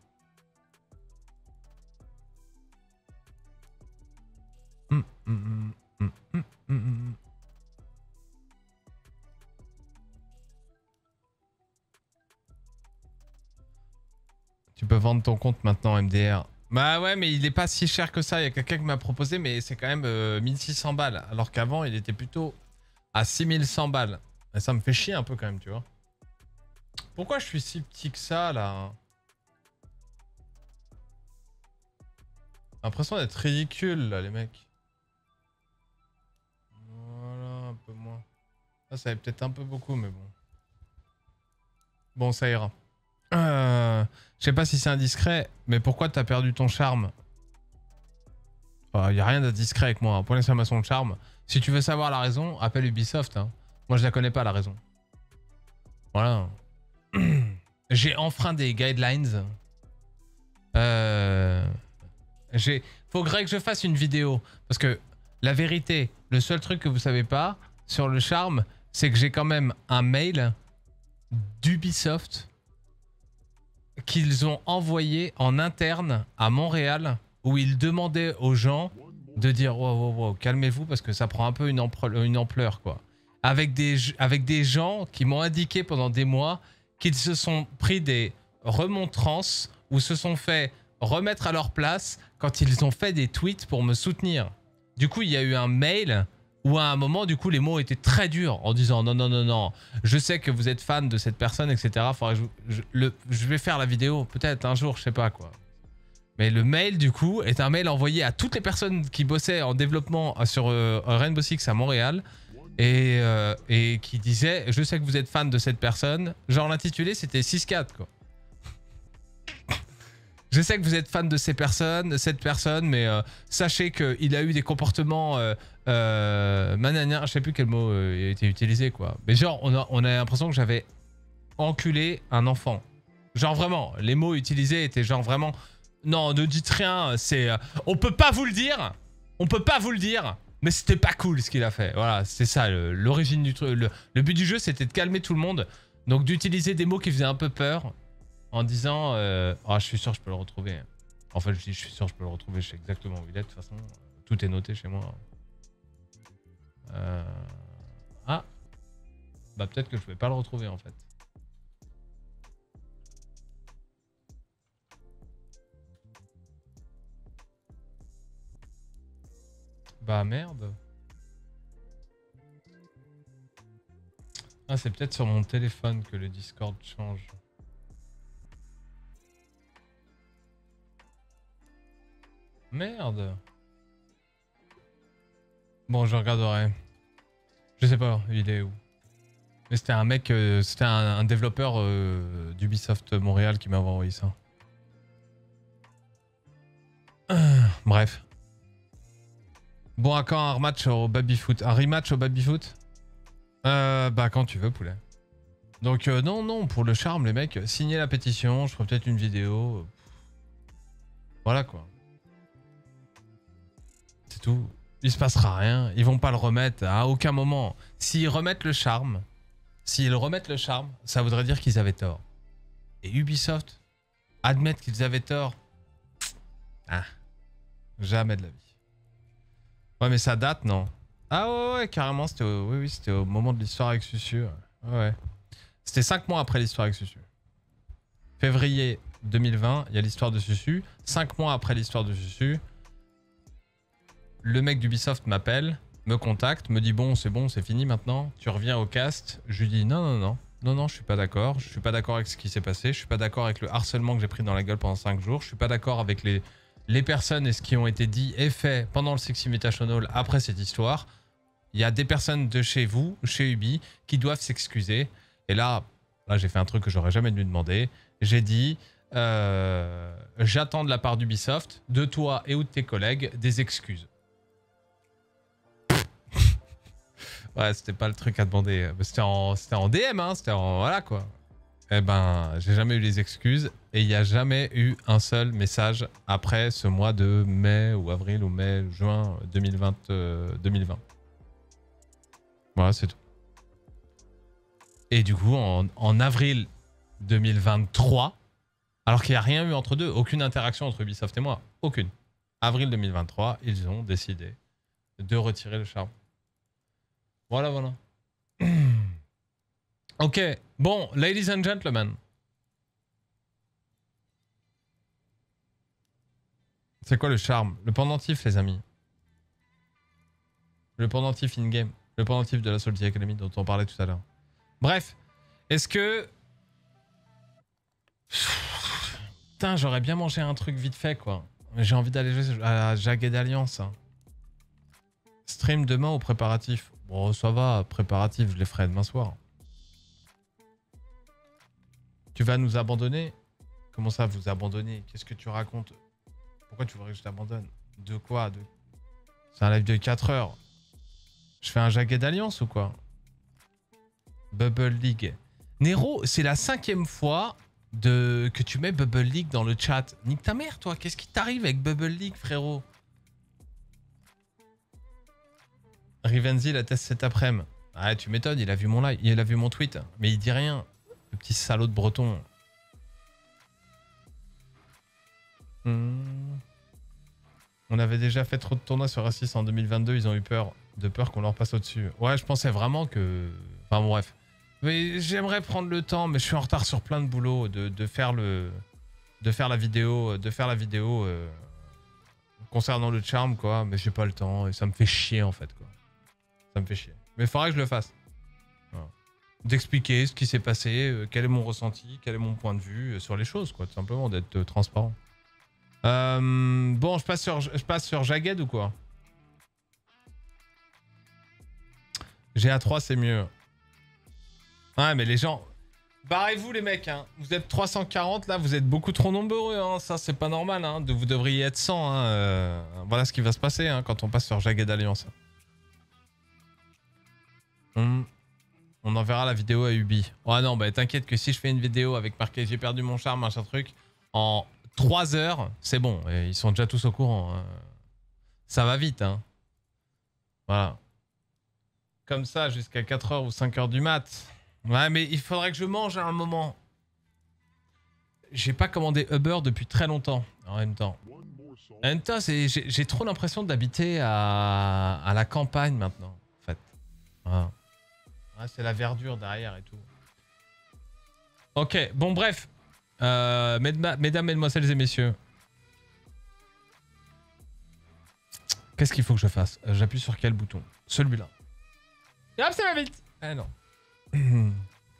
Tu peux vendre ton compte maintenant, MDR. Bah ouais, mais il est pas si cher que ça. Il y a quelqu'un qui m'a proposé, mais c'est quand même 1600 balles. Alors qu'avant, il était plutôt à 6100 balles. Et ça me fait chier un peu quand même, tu vois. Pourquoi je suis si petit que ça, là? L'impression d'être ridicule, là, les mecs. Voilà, un peu moins. Ça va peut-être un peu beaucoup, mais bon. Bon, ça ira. Je sais pas si c'est indiscret, mais pourquoi t'as perdu ton charme? Y a rien d'indiscret avec moi. Point d'exclamation de charme. Si tu veux savoir la raison, appelle Ubisoft. Hein. Moi, je la connais pas, la raison. Voilà. J'ai enfreint des guidelines. Faudrait que je fasse une vidéo. Parce que la vérité, le seul truc que vous savez pas sur le charme, c'est que j'ai quand même un mail d'Ubisoft qu'ils ont envoyé en interne à Montréal où ils demandaient aux gens de dire wow, calmez-vous parce que ça prend un peu une ampleur quoi. Avec des gens qui m'ont indiqué pendant des mois qu'ils se sont pris des remontrances ou se sont fait remettre à leur place quand ils ont fait des tweets pour me soutenir. Du coup, il y a eu un mail où à un moment, du coup, les mots étaient très durs en disant non, je sais que vous êtes fan de cette personne, etc. Faudrait que je vais faire la vidéo, peut-être un jour, je sais pas quoi. Mais le mail, du coup, est un mail envoyé à toutes les personnes qui bossaient en développement sur Rainbow Six à Montréal et qui disait je sais que vous êtes fan de cette personne. Genre l'intitulé, c'était 6-4, quoi. Je sais que vous êtes fan de cette personne, mais sachez qu'il a eu des comportements mananiens, je sais plus quel mot a été utilisé quoi. Mais genre on a l'impression que j'avais enculé un enfant. Genre vraiment, les mots utilisés étaient genre vraiment non, ne dites rien, c'est on peut pas vous le dire. Mais c'était pas cool ce qu'il a fait. Voilà, c'est ça l'origine du truc. Le but du jeu, c'était de calmer tout le monde. Donc d'utiliser des mots qui faisaient un peu peur. En disant je suis sûr que je peux le retrouver. En fait, je dis je suis sûr que je peux le retrouver. Je sais exactement où il est. De toute façon, tout est noté chez moi. Ah. Bah peut-être que je vais pas le retrouver en fait. Bah merde. Ah, c'est peut-être sur mon téléphone que le Discord change. Merde. Bon, je regarderai. Je sais pas, il est où. Mais c'était un mec, c'était un développeur d'Ubisoft Montréal qui m'avait envoyé ça. Bref. Bon, à quand un rematch au babyfoot? Un rematch au babyfoot? Bah quand tu veux, poulet. Donc non, pour le charme, les mecs, signez la pétition, je ferai peut-être une vidéo. Voilà quoi. C'est tout. Il se passera rien, ils vont pas le remettre à aucun moment. S'ils remettent le charme, ça voudrait dire qu'ils avaient tort. Et Ubisoft, admettre qu'ils avaient tort, ah, jamais de la vie. Ouais, mais ça date, non? Ah ouais, carrément, c'était au moment de l'histoire avec Susu. Ouais. C'était 5 mois après l'histoire avec Susu. Février 2020, il y a l'histoire de Susu. 5 mois après l'histoire de Susu, le mec d'Ubisoft m'appelle, me contacte, me dit bon, c'est fini maintenant, tu reviens au cast. Je lui dis non, je suis pas d'accord. Je suis pas d'accord avec ce qui s'est passé. Je suis pas d'accord avec le harcèlement que j'ai pris dans la gueule pendant 5 jours. Je suis pas d'accord avec les personnes et ce qui ont été dit et fait pendant le Six Invitational après cette histoire. Il y a des personnes de chez vous, chez Ubi, qui doivent s'excuser. Et là j'ai fait un truc que j'aurais jamais dû demander. J'ai dit j'attends de la part d'Ubisoft, de toi et ou de tes collègues, des excuses. Ouais, c'était pas le truc à demander. C'était en DM, hein. C'était en... Voilà, quoi. Eh ben, j'ai jamais eu les excuses. Et il n'y a jamais eu un seul message après ce mois de mai ou avril ou mai, juin 2020. Voilà, c'est tout. Et du coup, en avril 2023, alors qu'il n'y a rien eu entre deux, aucune interaction entre Ubisoft et moi. Aucune. Avril 2023, ils ont décidé de retirer le charme. Voilà. Ok, bon, ladies and gentlemen. C'est quoi le charme? Le pendentif, les amis. Le pendentif in-game. Le pendentif de la Salty Academy dont on parlait tout à l'heure. Bref, est-ce que... Putain, j'aurais bien mangé un truc vite fait, quoi. J'ai envie d'aller jouer à Jagged Alliance. Hein. Stream demain au préparatif. Bon, ça va, préparatif, je les ferai demain soir. Tu vas nous abandonner? Comment ça, vous abandonner? Qu'est-ce que tu racontes? Pourquoi tu voudrais que je t'abandonne? De quoi? C'est un live de 4 heures. Je fais un Jagged Alliance ou quoi? Bubble League. Nero, c'est la 5e fois que tu mets Bubble League dans le chat. Nique ta mère, toi. Qu'est-ce qui t'arrive avec Bubble League, frérot? Rivenzi la teste cet après-midi. Ah, tu m'étonnes, il a vu mon live, il a vu mon tweet. Mais il dit rien. Le petit salaud de breton. On avait déjà fait trop de tournois sur A6 en 2022. Ils ont eu peur qu'on leur passe au-dessus. Ouais, je pensais vraiment que... Enfin, bon, bref. Mais j'aimerais prendre le temps, mais je suis en retard sur plein de boulot. De faire la vidéo concernant le charme, quoi. Mais j'ai pas le temps et ça me fait chier, en fait, quoi. Ça me fait chier. Mais il faudrait que je le fasse. Voilà. D'expliquer ce qui s'est passé, quel est mon ressenti, quel est mon point de vue sur les choses, quoi. Tout simplement, d'être transparent. Bon, je passe sur Jagged ou quoi? GA3, c'est mieux. Ouais, mais les gens... Barrez-vous, les mecs, hein. Vous êtes 340, là, vous êtes beaucoup trop nombreux, hein. Ça, c'est pas normal, hein. Vous devriez être 100, hein. Voilà ce qui va se passer, hein, quand on passe sur Jagged Alliance. On enverra la vidéo à Ubi. Oh non, bah t'inquiète que si je fais une vidéo avec marqué j'ai perdu mon charme, machin truc, en 3 heures, c'est bon. Et ils sont déjà tous au courant. Hein. Ça va vite, hein. Voilà. Comme ça, jusqu'à 4h ou 5h du mat. Ouais, mais il faudrait que je mange à un moment. J'ai pas commandé Uber depuis très longtemps, en même temps. En même temps, j'ai trop l'impression d'habiter à la campagne maintenant, en fait. Voilà. Ouais, c'est la verdure derrière et tout. Ok, bon bref. Mesdames, mesdemoiselles et messieurs. Qu'est-ce qu'il faut que je fasse? J'appuie sur quel bouton? Celui-là. Et hop, ça va vite. Eh non.